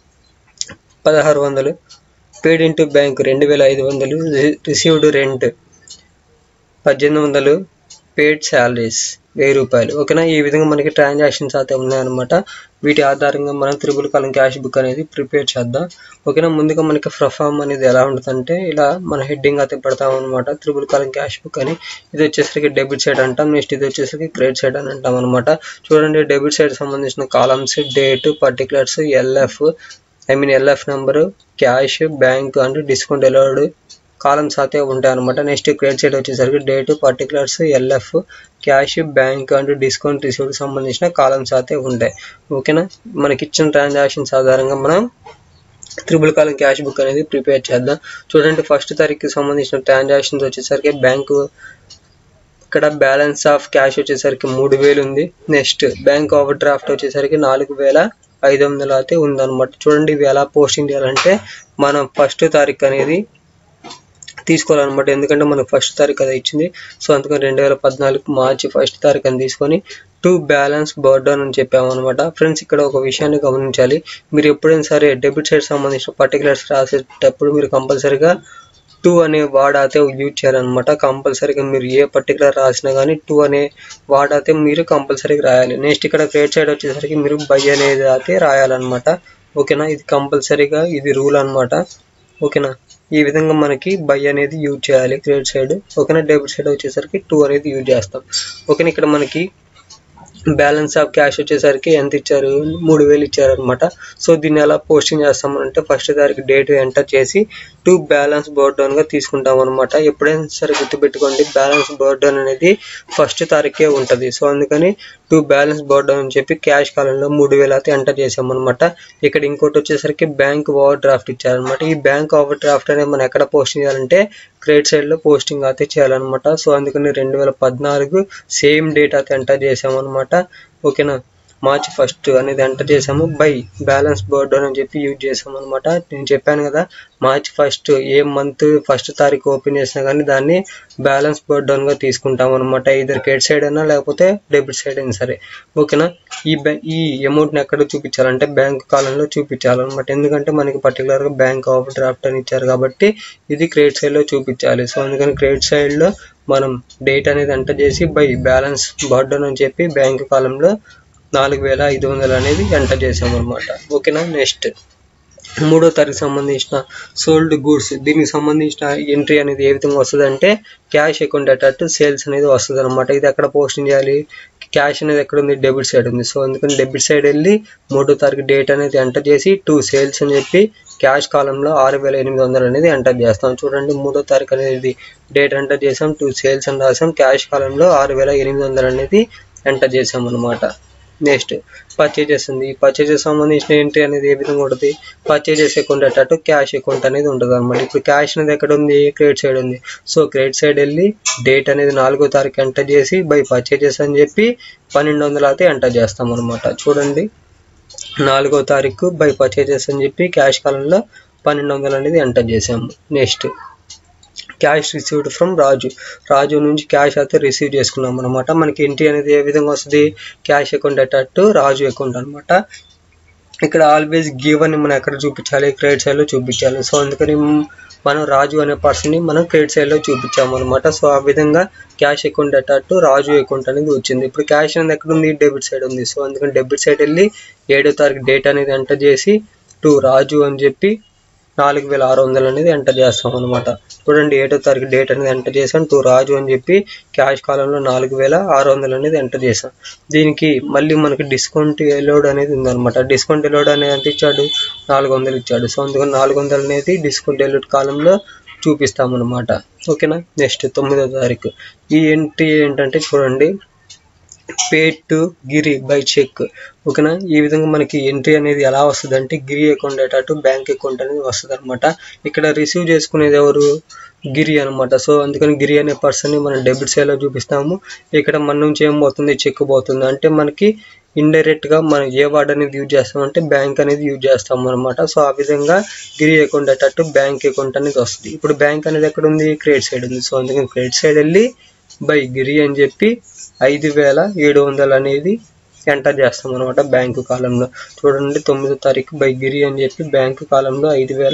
1,600. Paid into bank 2,500. Received rent 1,800. Paid salaries 1,000 రూపాయలు. ఓకేనా, ఈ విధంగా మనకి ట్రాన్సాక్షన్స్ అయితే ఉన్నాయన్నమాట. వీటి ఆధారంగా మనం త్రిబుల్ కాలం క్యాష్ బుక్ అనేది ప్రిపేర్ చేద్దాం. ఓకేనా, ముందుగా మనకి ప్రొఫార్మ్ అనేది ఎలా ఉంటుందంటే ఇలా మన హెడ్డింగ్ అయితే పెడతాం అనమాట. త్రిబుల్ కాలం క్యాష్ బుక్ అని, ఇది వచ్చేసరికి డెబిట్ సైడ్ అంటాం. నెక్స్ట్ ఇది వచ్చేసరికి క్రెడిట్ సైడ్ అని అంటాం అనమాట. చూడండి, డెబిట్ సైడ్ సంబంధించిన columns date, particulars, LF number, cash, bank and discount allowed columns అయితే ఉంటాయి అనమాట. నెక్స్ట్ క్రెడిట్ సైడ్ వచ్చేసరికి date, particulars, LF, cash, bank and discount received సంబంధించిన కాలమ్స్ అయితే ఉంటాయి. ఓకేనా, మనకి ఇచ్చిన ట్రాన్సాక్షన్స్ ఆధారంగా మనం త్రిబుల్ కాలం క్యాష్ బుక్ అనేది ప్రిపేర్ చేద్దాం. చూడండి, 1 తారీఖుకి సంబంధించిన ట్రాన్సాక్షన్స్ వచ్చేసరికి బ్యాంకు ఇక్కడ బ్యాలెన్స్ ఆఫ్ క్యాష్ వచ్చేసరికి 3,000 ఉంది. నెక్స్ట్ బ్యాంక్ ఓవర్ డ్రాఫ్ట్ వచ్చేసరికి 4,500 అయితే ఉందన్నమాట. చూడండి, ఇవి ఎలా పోస్టింగ్ చేయాలంటే మనం 1 తారీఖు అనేది తీసుకోవాలన్నమాట. ఎందుకంటే మనకు 1 తారీఖు కదా ఇచ్చింది. సో అందుకని 2014 మార్చి 1 తారీఖు అని తీసుకొని టు బ్యాలెన్స్ బర్న్ డౌన్ అని చెప్పామన్నమాట. ఫ్రెండ్స్, ఇక్కడ ఒక విషయాన్ని గమనించాలి. మీరు ఎప్పుడైనా సరే డెబిట్ సైడ్ సంబంధించిన పర్టికులర్స్ రాసేటప్పుడు మీరు కంపల్సరీగా 2 అనే వర్డ్ అయితే యూజ్ చేయాలన్నమాట. కంపల్సరీగా మీరు ఏ పర్టికులర్ రాసినా కానీ 2 అనే వర్డ్ అయితే మీరు కంపల్సరీగా రాయాలి. నెక్స్ట్ ఇక్కడ క్రెడిట్ సైడ్ వచ్చేసరికి మీరు బై అనేది అయితే రాయాలన్నమాట. ఓకేనా, ఇది కంపల్సరీగా ఇది రూల్ అనమాట. ఓకేనా, ఈ విధంగా మనకి బై అనేది యూజ్ చేయాలి క్రెడిట్ సైడ్. ఓకేనా, డెబిట్ సైడ్ వచ్చేసరికి 2 అనేది యూజ్ చేస్తాం. ఓకేనా, ఇక్కడ మనకి బ్యాలెన్స్ ఆఫ్ క్యాష్ వచ్చేసరికి ఎంత ఇచ్చారు, 3,000 ఇచ్చారనమాట. సో దీన్ని ఎలా పోస్టింగ్ చేస్తామంటే 1 తారీఖు డేట్ ఎంటర్ చేసి టు బ్యాలెన్స్ బర్న్ డౌన్ గా తీసుకుంటాం అనమాట. ఎప్పుడైనా సరే గుర్తుపెట్టుకోండి, బ్యాలెన్స్ బర్న్ డౌన్ అనేది 1 తారీఖే ఉంటుంది. సో అందుకని టు బ్యాలెన్స్ బర్న్ డౌన్ అని చెప్పి క్యాష్ కాలంలో 3,000 అయితే ఎంటర్ చేసామన్నమాట. ఇక్కడ ఇంకోటి వచ్చేసరికి బ్యాంక్ ఓవర్ డ్రాఫ్ట్ ఇచ్చారనమాట. ఈ బ్యాంక్ ఓవర్ డ్రాఫ్ట్ అనేది మనం ఎక్కడ పోస్టింగ్ చేయాలంటే క్రెడిట్ సైడ్ లో పోస్టింగ్ అయితే చేయాలన్నమాట. సో అందుకని 2014 సేమ్ డేట్ అయితే ఎంటర్ చేసామన్నమాట. ఓకేనా, మార్చి 1 అనేది ఎంటర్ చేసాము. బై బ్యాలెన్స్ బర్న్ డౌన్ అని చెప్పి యూజ్ చేసాము అనమాట. నేను చెప్పాను కదా, మార్చి 1 ఏ మంత్ 1 తారీఖు ఓపెన్ చేసినా కానీ దాన్ని బ్యాలెన్స్ బర్న్ డౌన్ గా తీసుకుంటాం అనమాట. ఇద్దరు క్రెడిట్ సైడ్ అయినా లేకపోతే డెబిట్ సైడ్ అయినా సరే. ఓకేనా, ఈ అమౌంట్ ని ఎక్కడ చూపించాలంటే బ్యాంక్ కాలంలో చూపించాలన్నమాట. ఎందుకంటే మనకి పర్టికులర్ గా బ్యాంక్ ఓవర్ డ్రాఫ్ట్ అని ఇచ్చారు కాబట్టి ఇది క్రెడిట్ సైడ్ లో చూపించాలి. సో అందుకని క్రెడిట్ సైడ్ లో మనం డేట్ అనేది ఎంటర్ చేసి బై బ్యాలెన్స్ బర్న్ డౌన్ అని చెప్పి బ్యాంక్ కాలంలో 4,500 అనేది ఎంటర్ చేసాము అనమాట. ఓకేనా, నెక్స్ట్ మూడో తారీఖు సంబంధించిన సోల్డ్ గూడ్స్, దీనికి సంబంధించిన ఎంట్రీ అనేది ఏ విధంగా వస్తుంది అంటే క్యాష్ అకౌంట్ అటాట్ సేల్స్ అనేది వస్తుంది అనమాట. ఇది ఎక్కడ పోస్టింగ్ చేయాలి, క్యాష్ అనేది ఎక్కడ ఉంది, డెబిట్ సైడ్ ఉంది. సో అందుకని డెబిట్ సైడ్ వెళ్ళి మూడో తారీఖు డేట్ అనేది ఎంటర్ చేసి 2 సేల్స్ అని చెప్పి క్యాష్ కాలంలో 6,800 అనేది ఎంటర్ చేస్తాం. చూడండి మూడో తారీఖు అనేది డేట్ ఎంటర్ చేసాం, 2 సేల్స్ అని రాసాం, క్యాష్ కాలంలో 6,800 అనేది ఎంటర్ చేసాం అనమాట. నెక్స్ట్ పర్చేజెస్ ఉంది. ఈ పర్చేజెస్ సంబంధించిన ఎంట్రీ అనేది ఏ విధంగా ఉంటుంది, పర్చేజెస్ అకౌంట్ అటాట్ క్యాష్ అకౌంట్ అనేది ఉంటుంది అనమాట. ఇప్పుడు క్యాష్ అనేది ఎక్కడ ఉంది, క్రెడిట్ సైడ్ ఉంది. సో క్రెడిట్ సైడ్ వెళ్ళి డేట్ అనేది 4వ తారీఖు ఎంటర్ చేసి బై పర్చేజెస్ అని చెప్పి 1,200 అయితే ఎంటర్ చేస్తాం అనమాట. చూడండి 4వ తారీఖు బై పర్చేజెస్ అని చెప్పి క్యాష్ కాలంలో 1,200 అనేది ఎంటర్ చేసాము. Next cash received from Raju నుంచి క్యాష్ అయితే రిసీవ్ చేసుకున్నాం అనమాట. మనకి ఎంట్రీ అనేది ఏ విధంగా వస్తుంది, క్యాష్ అకౌంట్ అటాట్ రాజు అకౌంట్ అనమాట. ఇక్కడ ఆల్వేస్ గివెన్ మనం ఎక్కడ చూపించాలి, క్రెడిట్ సైడ్ లో చూపించాలి. సో అందుకని మనం రాజు అనే పర్సన్ ని మనం క్రెడిట్ సైడ్ లో చూపించాము అనమాట. సో ఆ విధంగా క్యాష్ అకౌంట్ అటాట్ రాజు అకౌంట్ అనేది వచ్చింది. ఇప్పుడు క్యాష్ అనేది ఎక్కడ ఉంది, డెబిట్ సైడ్ ఉంది. సో అందుకని డెబిట్ సైడ్ వెళ్ళి 7వ తారీఖు డేట్ అనేది ఎంటర్ చేసి 2 రాజు అని చెప్పి 4,600 అనేది ఎంటర్ చేస్తాం అనమాట. చూడండి 7వ తారీఖు డేట్ అనేది ఎంటర్ చేసాం, 2 రాజు అని చెప్పి క్యాష్ కాలంలో 4,600 అనేది ఎంటర్ చేసాం. దీనికి మళ్ళీ మనకి డిస్కౌంట్ ఎలోడ్ అనేది ఉందన్నమాట. డిస్కౌంట్ ఎలోడ్ అనేది ఎంత ఇచ్చాడు, 400 ఇచ్చాడు. సో అందుకని 400 అనేది డిస్కౌంట్ ఎలోడ్ కాలంలో చూపిస్తామన్నమాట. ఓకేనా. నెక్స్ట్ 9వ తారీఖు ఈ ఎంట్రీ ఏంటంటే చూడండి paid to Giri by cheque. ఓకేనా. ఈ విధంగా మనకి ఎంట్రీ అనేది ఎలా వస్తుంది అంటే గిరి అకౌంట్ అటాట్ బ్యాంక్ అకౌంట్ అనేది వస్తుంది అనమాట. ఇక్కడ రిసీవ్ చేసుకునేది ఎవరు, గిరి అనమాట. సో అందుకని గిరి అనే పర్సన్ ని మనం డెబిట్ సైడ్ లో చూపిస్తాము. ఇక్కడ మన నుంచి ఏం పోతుంది, చెక్ పోతుంది. అంటే మనకి ఇండైరెక్ట్ గా మనం ఏ వర్డ్ అనేది యూజ్ చేస్తామంటే బ్యాంక్ అనేది యూజ్ చేస్తాం అనమాట. సో ఆ విధంగా గిరి అకౌంట్ అటాట్ బ్యాంక్ అకౌంట్ అనేది వస్తుంది. ఇప్పుడు బ్యాంక్ అనేది ఎక్కడ ఉంది, క్రెడిట్ సైడ్ ఉంది. సో అందుకని క్రెడిట్ సైడ్ వెళ్ళి బై గిరి అని చెప్పి 5,700 అనేది ఎంటర్ చేస్తాం అనమాట బ్యాంకు కాలంలో. చూడండి 9వ తారీఖు బై గిరి అని చెప్పి బ్యాంకు కాలంలో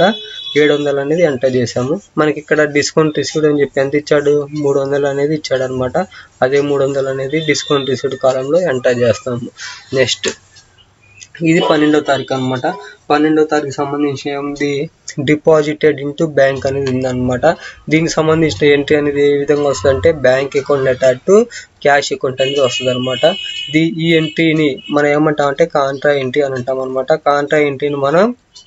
5,700 అనేది ఎంటర్ చేసాము. మనకి ఇక్కడ డిస్కౌంట్ రిసీవ్డ్ అని చెప్పి ఎంత ఇచ్చాడు, 300 అనేది ఇచ్చాడు అనమాట. అదే 300 అనేది డిస్కౌంట్ రిసీవ్డ్ కాలంలో ఎంటర్ చేస్తాము. నెక్స్ట్ ఇది 12వ తారీఖు అనమాట. 12వ తారీఖు సంబంధించి ఏముంది, డిపాజిటెడ్ ఇంటూ బ్యాంక్ అనేది ఉందన్నమాట. దీనికి సంబంధించిన ఎంట్రీ అనేది ఏ విధంగా వస్తుంది అంటే బ్యాంక్ అకౌంట్ అటాట్ క్యాష్ అకౌంట్ అనేది వస్తుంది అనమాట. ఈ ఎంట్రీని మనం ఏమంటాం అంటే కాంట్రా ఎంట్రీ అని అంటాం అనమాట. కాంట్రా ఎంట్రీని మనం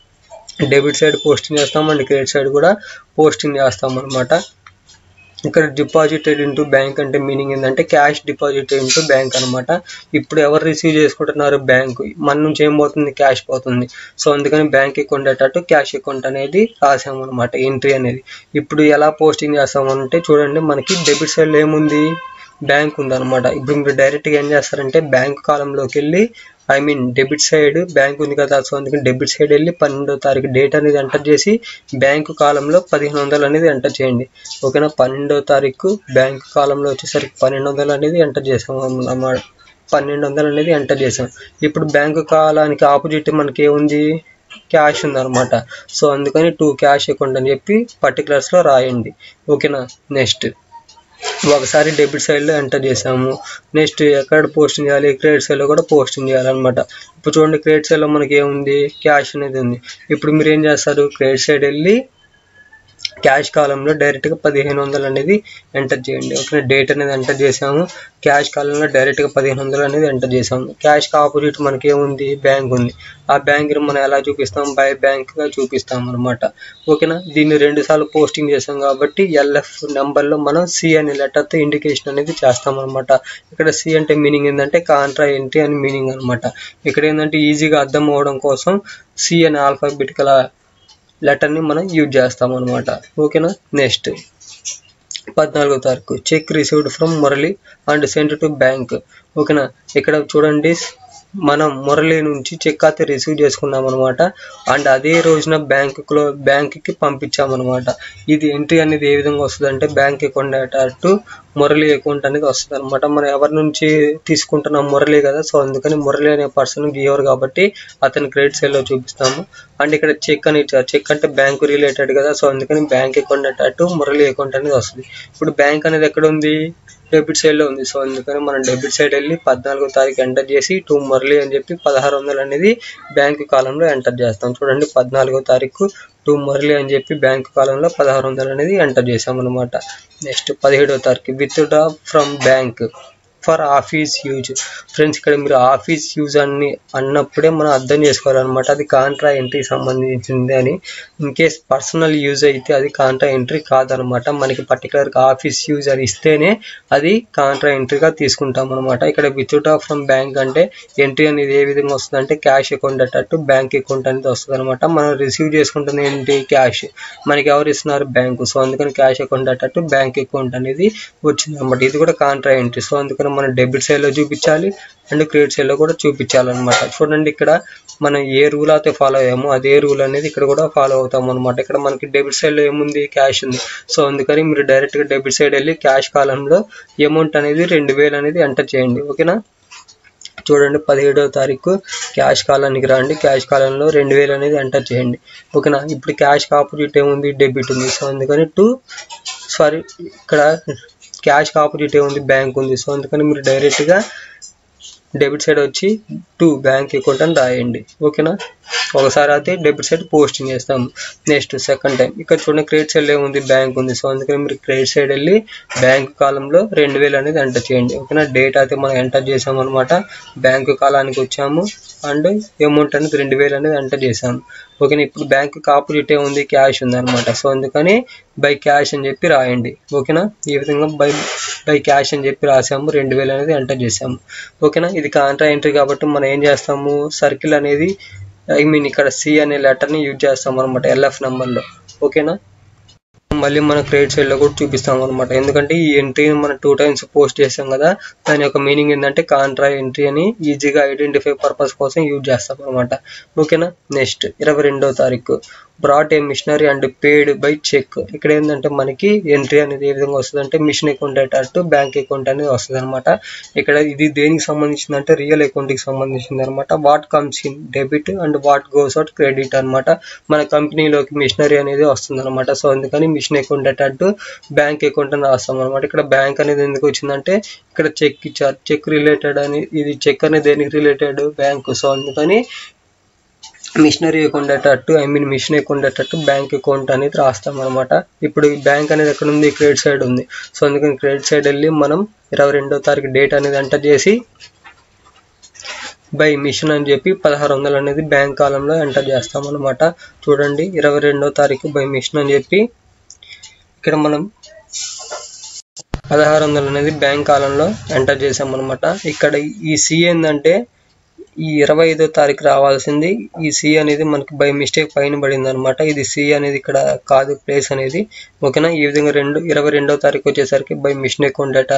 డెబిట్ సైడ్ పోస్టింగ్ చేస్తాం అండ్ క్రెడిట్ సైడ్ కూడా పోస్టింగ్ చేస్తాం అనమాట. ఇక్కడ డిపాజిటెడ్ ఇంటూ బ్యాంక్ అంటే మీనింగ్ ఏంటంటే క్యాష్ డిపాజిటెడ్ ఇంటూ బ్యాంక్ అనమాట. ఇప్పుడు ఎవరు రిసీవ్ చేసుకుంటున్నారు, బ్యాంకు. మన నుంచి ఏం పోతుంది, క్యాష్ పోతుంది. సో అందుకని బ్యాంక్ అకౌంట్ అటాట్ క్యాష్ అకౌంట్ అనేది రాసాము అనమాట ఎంట్రీ అనేది. ఇప్పుడు ఎలా పోస్టింగ్ చేస్తామంటే చూడండి మనకి డెబిట్ సైడ్ ఏముంది, బ్యాంక్ ఉందన్నమాట. ఇప్పుడు మీరు డైరెక్ట్గా ఏం చేస్తారంటే బ్యాంక్ కాలంలోకి వెళ్ళి డెబిట్ సైడ్ బ్యాంక్ ఉంది కదా. సో అందుకని డెబిట్ సైడ్ వెళ్ళి 12వ తారీఖు డేట్ అనేది ఎంటర్ చేసి బ్యాంకు కాలంలో 1,500 అనేది ఎంటర్ చేయండి. ఓకేనా. 12వ తారీఖు బ్యాంకు కాలంలో వచ్చేసరికి 1,200 అనేది ఎంటర్ చేసాం అన్నమాట. 1,200 అనేది ఎంటర్ చేసాం. ఇప్పుడు బ్యాంకు కాలానికి ఆపోజిట్ మనకి ఏముంది, క్యాష్ ఉందన్నమాట. సో అందుకని 2 క్యాష్ అకౌంట్ అని చెప్పి పర్టికులర్స్ లో రాయండి. ఓకేనా. నెక్స్ట్ ఒకసారి డెబిట్ సైడ్ లో ఎంటర్ చేసాము. నెక్స్ట్ ఎక్కడ పోస్టింగ్ చేయాలి, క్రెడిట్ సైడ్ లో కూడా పోస్టింగ్ చేయాలన్నమాట. ఇప్పుడు చూడండి క్రెడిట్ సైడ్ లో మనకి ఏముంది, క్యాష్ అనేది ఉంది. ఇప్పుడు మీరు ఏం చేస్తారు, క్రెడిట్ సైడ్ వెళ్ళి క్యాష్ కాలంలో డైరెక్ట్ గా 1,500 అనేది ఎంటర్ చేయండి. ఓకే. డేట్ అనేది ఎంటర్ చేసాము. క్యాష్ కాలంలో డైరెక్ట్ గా 1,500 అనేది ఎంటర్ చేసాము. క్యాష్ కి ఆపోజిట్ మనకి ఏముంది, బ్యాంక్ ఉంది. ఆ బ్యాంక్ ని మనం ఎలా చూపిస్తాం, బై బ్యాంక్ గా చూపిస్తాం అనమాట. ఓకేనా. దీన్ని 2 సార్లు పోస్టింగ్ చేసాం కాబట్టి LF నెంబర్ లో మనం C అనే లెటర్ తో ఇండికేషన్ అనేది చేస్తాం అనమాట. ఇక్కడ C అంటే మీనింగ్ ఏంటంటే కాంట్రా ఎంట్రీ అని మీనింగ్ అనమాట. ఇక్కడ ఏంటంటే ఈజీగా అర్థం అవడం కోసం C అనే ఆల్ఫాబెటికల్ లెటర్ ని మనం యూజ్ చేస్తాం అనమాట. ఓకేనా. నెక్స్ట్ 14వ తారీఖు cheque received from Murali and sent to bank. ఓకేనా. ఇక్కడ చూడండి మనం మురళి నుంచి చెక్ అయితే రిసీవ్ చేసుకున్నాం అనమాట. అండ్ అదే రోజున బ్యాంక్ కి పంపించామన్నమాట. ఇది ఎంట్రీ అనేది ఏ విధంగా వస్తుంది అంటే బ్యాంక్ అకౌంట్ అటాట్ మురళి అకౌంట్ అనేది వస్తుంది అనమాట. మనం ఎవరి నుంచి తీసుకుంటున్నాం మురళి కదా, సో అందుకని మురళి అనే పర్సన్ గివర్ కాబట్టి అతని క్రెడిట్ సైడ్ లో చూపిస్తాము. అండ్ ఇక్కడ చెక్ అని ఇచ్చారు, చెక్ అంటే బ్యాంకు రిలేటెడ్ కదా, సో అందుకని బ్యాంక్ అకౌంట్ అటు మురళి అకౌంట్ అనేది వస్తుంది. ఇప్పుడు బ్యాంక్ అనేది ఎక్కడ ఉంది, డెబిట్ సైడ్ లో ఉంది. సో అందుకని మనం డెబిట్ సైడ్ వెళ్ళి 14వ తారీఖు ఎంటర్ చేసి టు మురళి అని చెప్పి 1600 అనేది బ్యాంకు కాలంలో ఎంటర్ చేస్తాం. చూడండి 14వ తారీఖు టు మురళి అని చెప్పి బ్యాంకు కాలంలో 1600 అనేది ఎంటర్ చేసాం అనమాట. నెక్స్ట్ 17వ తారీఖు withdraw from bank for office use. Friends ఇక్కడ మీరు ఆఫీస్ యూజ్ అని అన్నప్పుడే మనం అర్థం చేసుకోవాలన్నమాట, అది కాంట్రా ఎంట్రీ సంబంధించింది అని. ఇన్ కేస్ పర్సనల్ యూజ్ అయితే అది కాంట్రా ఎంట్రీ కాదనమాట. మనకి పర్టికులర్గా ఆఫీస్ యూజ్ అని ఇస్తేనే అది కాంట్రా ఎంట్రీగా తీసుకుంటాం అనమాట. ఇక్కడ విత్ డ్రా ఫ్రమ్ బ్యాంక్ అంటే ఎంట్రీ అనేది ఏ విధంగా వస్తుంది అంటే క్యాష్ అకౌంట్ అటు బ్యాంక్ అకౌంట్ అనేది వస్తుంది అనమాట. మనం రిసీవ్ చేసుకుంటుంది ఏంటి, క్యాష్. మనకి ఎవరు ఇస్తున్నారు, బ్యాంకు. సో అందుకని క్యాష్ అకౌంట్ అటు బ్యాంక్ అకౌంట్ అనేది వచ్చింది అనమాట. ఇది కూడా కాంట్రా ఎంట్రీ. సో అందుకని మనం డెబిట్ సైడ్ లో చూపించాలి అండ్ క్రెడిట్ సైడ్ లో కూడా చూపించాలన్నమాట. చూడండి ఇక్కడ మనం ఏ రూల్ అయితే ఫాలో అయ్యామో అదే రూల్ అనేది ఇక్కడ కూడా ఫాలో అవుతాం అనమాట. ఇక్కడ మనకి డెబిట్ సైడ్ లో ఏముంది, క్యాష్ ఉంది. సో అందుకని మీరు డైరెక్ట్ గా డెబిట్ సైడ్ వెళ్ళి క్యాష్ కాలంలో అమౌంట్ అనేది 2000 అనేది ఎంటర్ చేయండి. ఓకేనా. చూడండి 17వ తారీఖు క్యాష్ కాలానికి రండి, క్యాష్ కాలంలో 2000 అనేది ఎంటర్ చేయండి. ఓకేనా. ఇప్పుడు క్యాష్ ఆపోజిట్ ఏముంది, డెబిట్ ఉంది. సో అందుకని ఇక్కడ క్యాష్ ఆపోజిట్ ఏముంది, బ్యాంక్ ఉంది. సో అందుకని మీరు డైరెక్ట్ గా డెబిట్ సైడ్ వచ్చి టు బ్యాంక్ అకౌంట్ అని రాయండి. ఓకేనా. ఒకసారి అయితే డెబిట్ సైడ్ పోస్టింగ్ చేస్తాము. నెక్స్ట్ సెకండ్ టైం ఇక్కడ చూడండి క్రెడిట్ సైడ్ ఏముంది, బ్యాంక్ ఉంది. సో అందుకని మీరు క్రెడిట్ సైడ్ వెళ్ళి బ్యాంక్ కాలంలో 2000 అనేది ఎంటర్ చేయండి. ఓకేనా. డేట్ అయితే మనం ఎంటర్ చేసాము అనమాట. బ్యాంకు కాలానికి వచ్చాము అండ్ అమౌంట్ అనేది 2000 అనేది ఎంటర్ చేసాము. ఓకేనా. ఇప్పుడు బ్యాంక్ ఆపోజిట్ ఏముంది, క్యాష్ ఉంది అనమాట. సో అందుకని బై క్యాష్ అని చెప్పి రాయండి. ఓకేనా. ఈ విధంగా బై క్యాష్ అని చెప్పి రాసాము, 2000 అనేది ఎంటర్ చేసాము. ఓకేనా. ఇది కాంట్రా ఎంట్రీ కాబట్టి మనం ఏం చేస్తాము, సర్కిల్ అనేది ఇక్కడ సి అనే లెటర్ ని యూజ్ చేస్తాం అనమాట LF నెంబర్లో. ఓకేనా. మళ్ళీ మనం క్రెడిట్ సైడ్ లో కూడా చూపిస్తాం అనమాట. ఎందుకంటే ఈ ఎంట్రీని మనం 2 times పోస్ట్ చేసాం కదా, దాని యొక్క మీనింగ్ ఏంటంటే కాంట్రా ఎంట్రీ అని ఈజీగా ఐడెంటిఫై పర్పస్ కోసం యూజ్ చేస్తాం అనమాట. ఓకేనా. నెక్స్ట్ 22వ తారీఖు brought a machinery and paid by cheque. ఇక్కడ ఏంటంటే మనకి ఎంట్రీ అనేది ఏ విధంగా వస్తుంది అంటే మిషన్ అకౌంట్ అటు బ్యాంక్ అకౌంట్ అనేది వస్తుంది అనమాట. ఇక్కడ ఇది దేనికి సంబంధించింది అంటే రియల్ అకౌంట్ కి సంబంధించింది అనమాట. What comes in debit and what goes out credit అనమాట. మన కంపెనీలోకి మిషనరీ అనేది వస్తుంది అనమాట. సో అందుకని మిషన్ అకౌంట్ అటు బ్యాంక్ అకౌంట్ అని రాస్తాం అనమాట. ఇక్కడ బ్యాంక్ అనేది ఎందుకు వచ్చిందంటే ఇక్కడ చెక్ ఇచ్చారు, చెక్ రిలేటెడ్ అని. ఇది చెక్ అనేది దేనికి రిలేటెడ్, బ్యాంకు. సో అందుకని మిషనరీ అకౌంట్ అటు మిషన్ అకౌంట్ అటు బ్యాంక్ అకౌంట్ అనేది రాస్తాం అనమాట. ఇప్పుడు ఈ బ్యాంక్ అనేది ఎక్కడ ఉంది, క్రెడిట్ సైడ్ ఉంది. సో అందుకని క్రెడిట్ సైడ్ వెళ్ళి మనం 22వ తారీఖు డేట్ అనేది ఎంటర్ చేసి బై మిషన్ అని చెప్పి 1600 అనేది బ్యాంక్ కాలంలో ఎంటర్ చేస్తాం అనమాట. చూడండి 22వ తారీఖు బై మిషన్ అని చెప్పి ఇక్కడ మనం 1600 అనేది బ్యాంక్ కాలంలో ఎంటర్ చేసాం అనమాట. ఇక్కడ ఈ సి ఏంటంటే ఈ 25వ తారీఖు రావాల్సింది, ఈ సి అనేది మనకి బై మిస్టేక్ పైన పడింది అనమాట. ఇది సి అనేది ఇక్కడ కాదు, ప్లేస్ అనేది. ఓకేనా. ఈ విధంగా 22వ తారీఖు వచ్చేసరికి by machine account data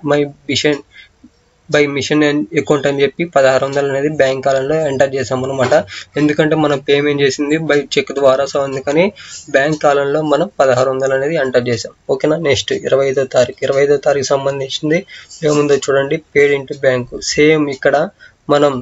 by machine account అని చెప్పి 1600 అనేది బ్యాంక్ కాలంలో ఎంటర్ చేసాం అనమాట. ఎందుకంటే మనం పేమెంట్ చేసింది బై చెక్ ద్వారా. సో అందుకని బ్యాంక్ కాలంలో మనం 1600 అనేది ఎంటర్ చేసాం. ఓకేనా. నెక్స్ట్ 25వ తారీఖు సంబంధించింది ఏముందో చూడండి, పేడ్ ఇంటూ బ్యాంకు. సేమ్ ఇక్కడ మనం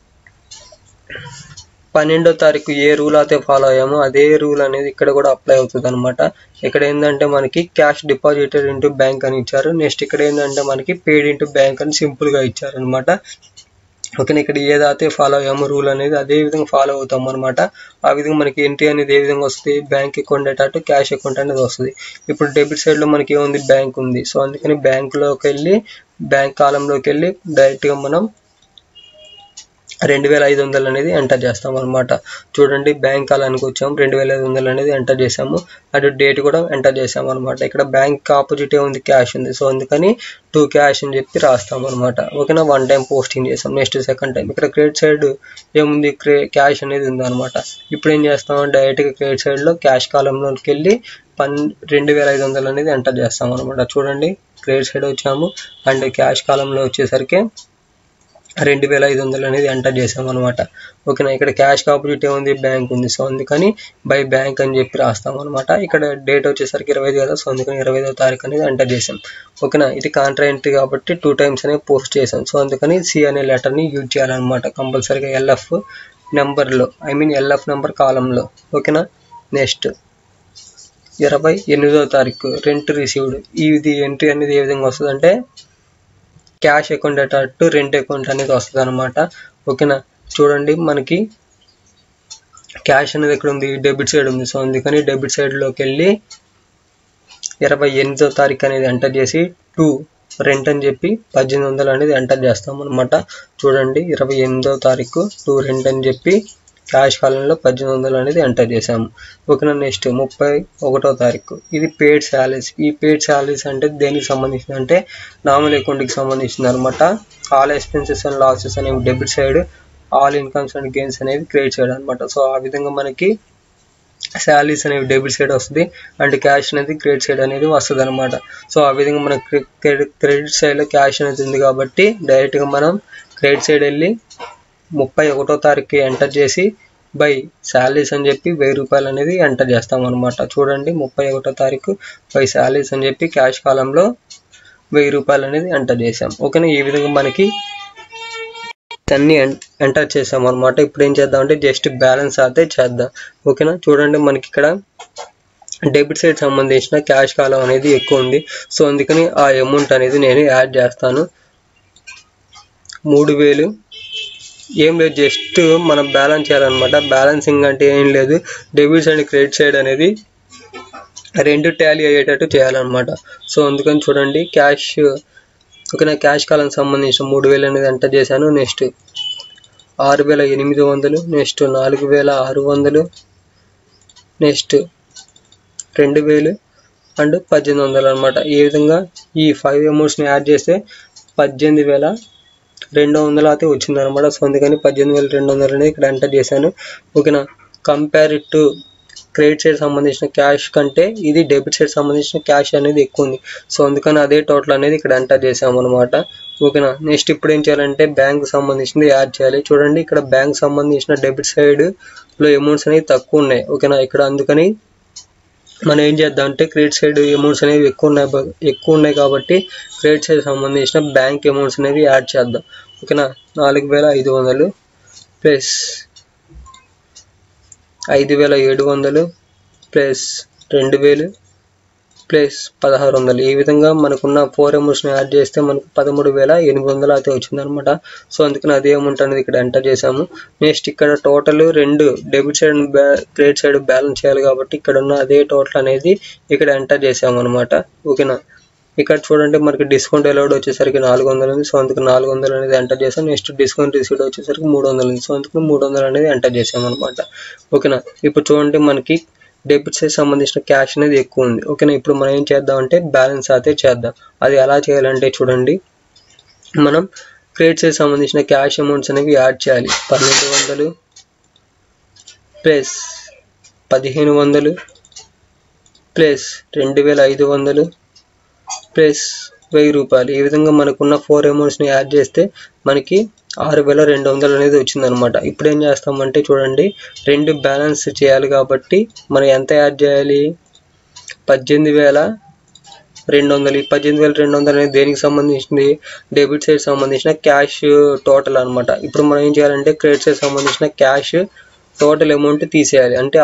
12వ తారీఖు ఏ రూల్ అయితే ఫాలో అయ్యామో అదే రూల్ అనేది ఇక్కడ కూడా అప్లై అవుతుంది అనమాట. ఇక్కడ ఏంటంటే మనకి క్యాష్ డిపాజిటెడ్ ఇంటూ బ్యాంక్ అని ఇచ్చారు. నెక్స్ట్ ఇక్కడ ఏంటంటే మనకి పేడ్ ఇంటూ బ్యాంక్ అని సింపుల్ గా ఇచ్చారు అనమాట. ఓకే. ఇక్కడ ఏదైతే ఫాలో అయ్యామో రూల్ అనేది అదే విధంగా ఫాలో అవుతాం అనమాట. ఆ విధంగా మనకి ఎంట్రీ అనేది ఏ విధంగా వస్తుంది, బ్యాంక్ అకౌంట్ అటు క్యాష్ అకౌంట్ అనేది వస్తుంది. ఇప్పుడు డెబిట్ సైడ్ లో మనకి ఏముంది, బ్యాంక్ ఉంది. సో అందుకని బ్యాంక్ లోకి వెళ్ళి బ్యాంక్ కాలంలోకి వెళ్ళి డైరెక్ట్ గా మనం 2500 అనేది ఎంటర్ చేస్తాం అనమాట. చూడండి బ్యాంక్ కాలానికి వచ్చాము, 2500 అనేది ఎంటర్ చేసాము. అటు డేట్ కూడా ఎంటర్ చేసాము అనమాట. ఇక్కడ బ్యాంక్ ఆపోజిట్ ఉంది, క్యాష్ ఉంది. సో అందుకని టు క్యాష్ అని చెప్పి రాస్తాం అనమాట. ఓకేనా. 1 time పోస్టింగ్ చేసాం. నెక్స్ట్ సెకండ్ టైం ఇక్కడ క్రెడిట్ సైడ్ ఏముంది, క్యాష్ అనేది ఉంది అనమాట. ఇప్పుడు ఏం చేస్తాం, డైరెక్ట్ గా క్రెడిట్ సైడ్ లో క్యాష్ కాలంలోకి వెళ్ళి 2500 అనేది ఎంటర్ చేస్తాం అనమాట. చూడండి క్రెడిట్ సైడ్ వచ్చాము అండ్ క్యాష్ కాలంలో వచ్చేసరికి 2500 అనేది ఎంటర్ చేసాం అనమాట. ఓకేనా, ఇక్కడ క్యాష్ ఆపోజిట్ ఏముంది, బ్యాంక్ ఉంది. సో అందుకని బై బ్యాంక్ అని చెప్పి రాస్తాం అనమాట. ఇక్కడ డేట్ వచ్చేసరికి 25 కదా, సో అందుకని 25వ తారీఖు అనేది ఎంటర్ చేసాం. ఓకేనా, ఇది కాంట్రా ఎంట్రీ కాబట్టి 2 times అనేది పోస్ట్ చేసాం. సో అందుకని సి అనే లెటర్ని యూజ్ చేయాలన్నమాట కంపల్సరీగా ఎల్ఎఫ్ నెంబర్లో, ఎల్ఎఫ్ నెంబర్ కాలంలో. ఓకేనా, నెక్స్ట్ 28వ తారీఖు రెంట్ రిసీవ్డ్. ఇది ఎంట్రీ అనేది ఏ విధంగా వస్తుంది అంటే క్యాష్ అకౌంట్ అటు రెంట్ అకౌంట్ అనేది వస్తుంది అనమాట. ఓకేనా, చూడండి మనకి క్యాష్ అనేది ఎక్కడ ఉంది, డెబిట్ సైడ్ ఉంది. సో అందుకని డెబిట్ సైడ్లోకి వెళ్ళి 28వ తారీఖు అనేది ఎంటర్ చేసి 2 రెంట్ అని చెప్పి 1800 అనేది ఎంటర్ చేస్తాం అనమాట. చూడండి 28వ తారీఖు 2 రెంట్ అని చెప్పి క్యాష్ కాలంలో 1800 అనేది ఎంటర్ చేసాము. ఓకేనా, నెక్స్ట్ 31వ తారీఖు ఇది పెయిడ్ శాలరీస్. ఈ పెయిడ్ శాలరీస్ అంటే దేనికి సంబంధించింది అంటే నార్మల్ అకౌంట్కి సంబంధించింది అనమాట. ఆల్ ఎక్స్పెన్సెస్ అండ్ లాసెస్ అనేవి debit side, all incomes and gains అనేవి క్రెడిట్ సైడ్ అనమాట. సో ఆ విధంగా మనకి శాలరీస్ అనేవి డెబిట్ సైడ్ వస్తుంది అండ్ క్యాష్ అనేది క్రెడిట్ సైడ్ అనేది వస్తుంది అనమాట. సో ఆ విధంగా మనకి క్రెడిట్ సైడ్లో క్యాష్ అనేది ఉంది కాబట్టి డైరెక్ట్గా మనం క్రెడిట్ సైడ్ వెళ్ళి 31వ తారీఖుకి ఎంటర్ చేసి బై శాలరీస్ అని చెప్పి 1000 రూపాయలు అనేది ఎంటర్ చేస్తాం అనమాట. చూడండి 31వ తారీఖు బై శాలరీస్ అని చెప్పి క్యాష్ కాలంలో 1000 రూపాయలు అనేది ఎంటర్ చేసాం. ఓకేనా, ఈ విధంగా మనకి అన్ని ఎంటర్ చేసాం అనమాట. ఇప్పుడు ఏం చేద్దాం అంటే జస్ట్ బ్యాలెన్స్ అయితే చేద్దాం. ఓకేనా, చూడండి మనకి ఇక్కడ డెబిట్ సైడ్ సంబంధించిన క్యాష్ కాలం అనేది ఎక్కువ ఉంది. సో అందుకని ఆ అమౌంట్ అనేది నేను యాడ్ చేస్తాను. 3000 ఏం లేదు, జస్ట్ మనం బ్యాలెన్స్ చేయాలన్నమాట. బ్యాలెన్సింగ్ అంటే ఏం లేదు, డెబిట్స్ అండ్ క్రెడిట్ సైడ్ అనేది రెండు టాలీ అయ్యేటట్టు చేయాలన్నమాట. సో అందుకని చూడండి క్యాష్, ఓకేనా, క్యాష్ కాలం సంబంధించిన 3000 అనేది ఎంటర్ చేశాను. నెక్స్ట్ 6800, నెక్స్ట్ 4600, నెక్స్ట్ 2000 అండ్ 1800 అనమాట. ఈ విధంగా ఈ 5 అమౌంట్స్ని యాడ్ చేస్తే 18200 అయితే వచ్చింది అనమాట. సో అందుకని 18200 అనేది ఇక్కడ ఎంటర్ చేశాను. ఓకేనా, కంపేర్ టు క్రెడిట్ సైడ్ సంబంధించిన క్యాష్ కంటే ఇది డెబిట్ సైడ్ సంబంధించిన క్యాష్ అనేది ఎక్కువ ఉంది. సో అందుకని అదే టోటల్ అనేది ఇక్కడ ఎంటర్ చేసాము అనమాట. ఓకేనా, నెక్స్ట్ ఇప్పుడు ఏం చేయాలంటే బ్యాంక్ సంబంధించింది యాడ్ చేయాలి. చూడండి ఇక్కడ బ్యాంక్ సంబంధించిన డెబిట్ సైడ్లో అమౌంట్స్ అనేవి తక్కువ ఉన్నాయి. ఓకేనా, ఇక్కడ అందుకని మనం ఏం చేద్దాం అంటే క్రెడిట్ సైడ్ అమౌంట్స్ అనేవి ఎక్కువ ఉన్నాయి కాబట్టి క్రెడిట్ సైడ్ సంబంధించిన బ్యాంక్ అమౌంట్స్ అనేవి యాడ్ చేద్దాం. ఓకేనా, 4500 ప్లస్ 5700 ప్లస్ 2000 ప్లస్ 1600. ఈ విధంగా మనకున్న 4 అమౌంట్స్ని యాడ్ చేస్తే మనకు 13800 అయితే వచ్చిందనమాట. సో అందుకని అదే అమౌంట్ అనేది ఇక్కడ ఎంటర్ చేసాము. నెక్స్ట్ ఇక్కడ total 2 debit side and credit side balance చేయాలి కాబట్టి ఇక్కడ ఉన్న అదే టోటల్ అనేది ఇక్కడ ఎంటర్ చేసాము అనమాట. ఓకేనా, ఇక్కడ చూడండి మనకి డిస్కౌంట్ అలౌడ్ వచ్చేసరికి 400 ఉంది. సో అందుకు 400 అనేది ఎంటర్ చేసాం. నెక్స్ట్ డిస్కౌంట్ రిసీవ్డ్ వచ్చేసరికి 300 ఉంది. సో అందుకు 300 అనేది ఎంటర్ చేసాం అనమాట. ఓకేనా, ఇప్పుడు చూడండి మనకి డెబిట్ సైడ్ సంబంధించిన క్యాష్ అనేది ఎక్కువ ఉంది. ఓకేనా, ఇప్పుడు మనం ఏం చేద్దాం అంటే బ్యాలెన్స్ అయితే చేద్దాం. అది ఎలా చేయాలంటే చూడండి మనం క్రెడిట్ సైడ్ సంబంధించిన క్యాష్ అమౌంట్స్ అనేవి యాడ్ చేయాలి. 1200 ప్లస్ 1500 ప్లస్ 2500 ప్లస్ 1000 రూపాయలు. ఈ విధంగా మనకున్న 4 అమౌంట్స్ని యాడ్ చేస్తే మనకి 6200 అనేది వచ్చిందనమాట. ఇప్పుడు ఏం చేస్తామంటే చూడండి 2 బ్యాలెన్స్ చేయాలి కాబట్టి మనం ఎంత యాడ్ చేయాలి, 18200. ఈ 18200 అనేది దేనికి సంబంధించింది, డెబిట్ సైడ్ సంబంధించిన క్యాష్ టోటల్ అనమాట. ఇప్పుడు మనం ఏం చేయాలంటే క్రెడిట్ సైడ్ సంబంధించిన క్యాష్ టోటల్ అమౌంట్ తీసేయాలి. అంటే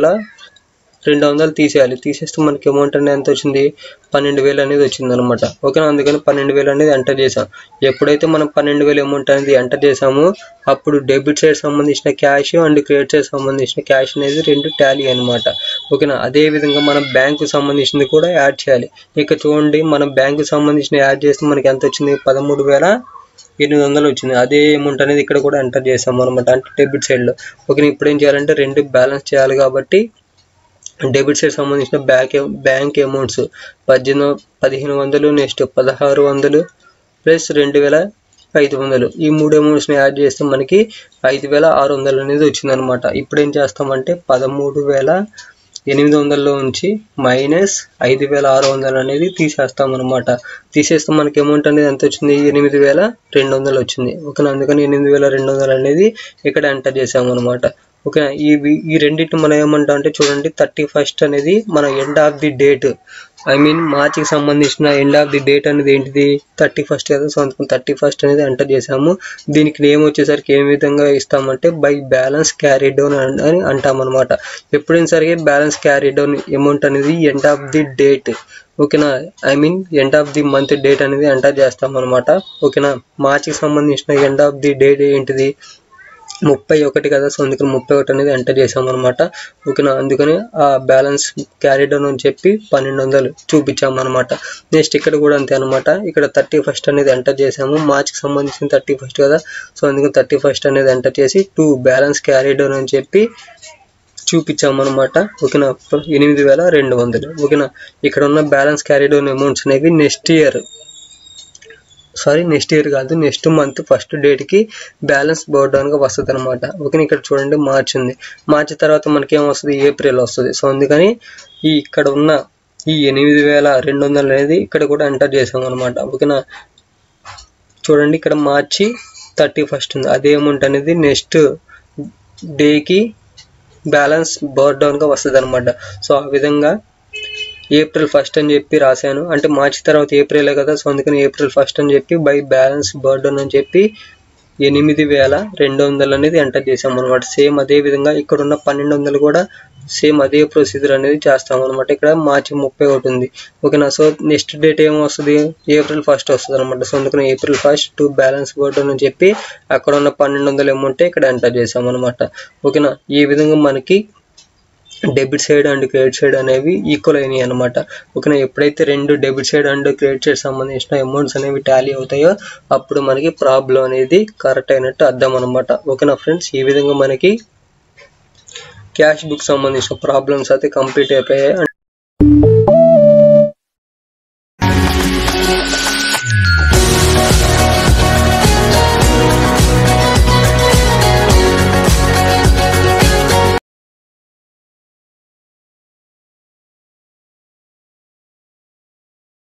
6200 తీసేయాలి. తీసేస్తే మనకి అమౌంట్ అనేది ఎంత వచ్చింది, 12000 అనేది వచ్చింది అనమాట. ఓకేనా, అందుకని 12000 అనేది ఎంటర్ చేసాం. ఎప్పుడైతే మనం 12000 అమౌంట్ అనేది ఎంటర్ చేసామో అప్పుడు డెబిట్ సైడ్ సంబంధించిన క్యాష్ అండ్ క్రెడిట్ సైడ్ సంబంధించిన క్యాష్ అనేది 2 టాలీ అనమాట. ఓకేనా, అదే విధంగా మనం బ్యాంకు సంబంధించింది కూడా యాడ్ చేయాలి. ఇక చూడండి మనం బ్యాంకు సంబంధించిన యాడ్ చేస్తే మనకి ఎంత వచ్చింది, 13800 వచ్చింది. అదే అమౌంట్ అనేది ఇక్కడ కూడా ఎంటర్ చేసాం అనమాట, అంటే డెబిట్ సైడ్లో. ఓకే, ఇప్పుడు ఏం చేయాలంటే 2 బ్యాలెన్స్ చేయాలి కాబట్టి డెబిట్ సైడ్ సంబంధించిన బ్యాంక్ అమౌంట్స్ 1500, నెక్స్ట్ 1600 ప్లస్ 2500. ఈ 3 అమౌంట్స్ని యాడ్ చేస్తే మనకి 5600 అనేది వచ్చిందనమాట. ఇప్పుడు ఏం చేస్తామంటే 800లో నుంచి -5600 అనేది తీసేస్తాం అనమాట. తీసేస్తే మనకి అమౌంట్ అనేది ఎంత వచ్చింది, 8200 వచ్చింది. ఓకేనా, అందుకని 8200 అనేది ఇక్కడ ఎంటర్ చేసాము అనమాట. ఓకేనా, ఈ రెండింటిని మనం ఏమంటాం అంటే చూడండి, 31st అనేది మన end of the date, I mean మార్చికి సంబంధించిన ఎండ్ ఆఫ్ ది డేట్ అనేది ఏంటిది 31st కదా. సో అందుకని 31st అనేది ఎంటర్ చేసాము. దీనికి నేమ్ వచ్చేసరికి ఏ విధంగా ఇస్తామంటే బై బ్యాలెన్స్ క్యారీ డౌన్ అని అంటాం అనమాట. ఎప్పుడైనా సరే బ్యాలెన్స్ క్యారీ డౌన్ అమౌంట్ అనేది ఎండ్ ఆఫ్ ది డేట్, ఓకేనా, I mean end of the month date అనేది ఎంటర్ చేస్తాం అనమాట. ఓకేనా, మార్చికి సంబంధించిన ఎండ్ ఆఫ్ ది డేట్ ఏంటిది 31 కదా. సో అందుకని 31 అనేది ఎంటర్ చేసాం అనమాట. ఓకేనా, అందుకని ఆ బ్యాలెన్స్ క్యారీ డౌన్ అని చెప్పి 1200 చూపించాము అనమాట. నెక్స్ట్ ఇక్కడ కూడా అంతే అనమాట. ఇక్కడ 31st అనేది ఎంటర్ చేసాము, మార్చికి సంబంధించిన 31st కదా. సో అందుకని 31st అనేది ఎంటర్ చేసి 2 బ్యాలెన్స్ క్యారీ డౌన్ అని చెప్పి చూపించాము అనమాట. ఓకేనా, 8200. ఓకేనా, ఇక్కడ ఉన్న బ్యాలెన్స్ క్యారీ డౌన్ అమౌంట్స్ అనేవి నెక్స్ట్ ఇయర్ కాదు, నెక్స్ట్ మంత్ ఫస్ట్ డేట్కి బ్యాలెన్స్ బోర్డౌన్గా వస్తుంది అనమాట. ఓకే, ఇక్కడ చూడండి మార్చ్ ఉంది. మార్చ్ తర్వాత మనకి ఏం వస్తుంది, ఏప్రిల్ వస్తుంది. సో అందుకని ఇక్కడ ఉన్న ఈ 8200 అనేది ఇక్కడ కూడా ఎంటర్ చేసాం అనమాట. ఓకేనా, చూడండి ఇక్కడ మార్చి 31st ఉంది. అదే అమౌంట్ అనేది నెక్స్ట్ డేకి బ్యాలెన్స్ బోర్డౌన్గా వస్తుంది అనమాట. సో ఆ విధంగా ఏప్రిల్ 1st అని చెప్పి రాశాను, అంటే మార్చి తర్వాత ఏప్రిలే కదా. సో అందుకని ఏప్రిల్ 1st అని చెప్పి బై బ్యాలెన్స్ బర్డన్ అని చెప్పి 8200 అనేది ఎంటర్ చేసాం అనమాట. సేమ్ అదే విధంగా ఇక్కడ ఉన్న 1200 కూడా సేమ్ అదే ప్రొసీజర్ అనేది చేస్తాం అనమాట. ఇక్కడ మార్చి 31 ఉంది. ఓకేనా, సో నెక్స్ట్ డేట్ ఏమో వస్తుంది, ఏప్రిల్ 1st వస్తుంది అనమాట. సో అందుకని ఏప్రిల్ 1st 2 బ్యాలెన్స్ బర్డన్ అని చెప్పి అక్కడ ఉన్న 1200 అమౌంట్ ఇక్కడ ఎంటర్ చేసాం అనమాట. ఓకేనా, ఈ విధంగా మనకి debit side and credit side అనేవి ఈక్వల్ అయినాయి అనమాట. ఓకేనా, ఎప్పుడైతే రెండు debit side and credit side సంబంధించిన అమౌంట్స్ అనేవి టాలీ అవుతాయో అప్పుడు మనకి ప్రాబ్లం అనేది కరెక్ట్ అయినట్టు అర్థం అనమాట. ఓకేనా ఫ్రెండ్స్, ఈ విధంగా మనకి క్యాష్ బుక్ సంబంధించిన ప్రాబ్లమ్స్ అయితే కంప్లీట్ అయిపోయాయి.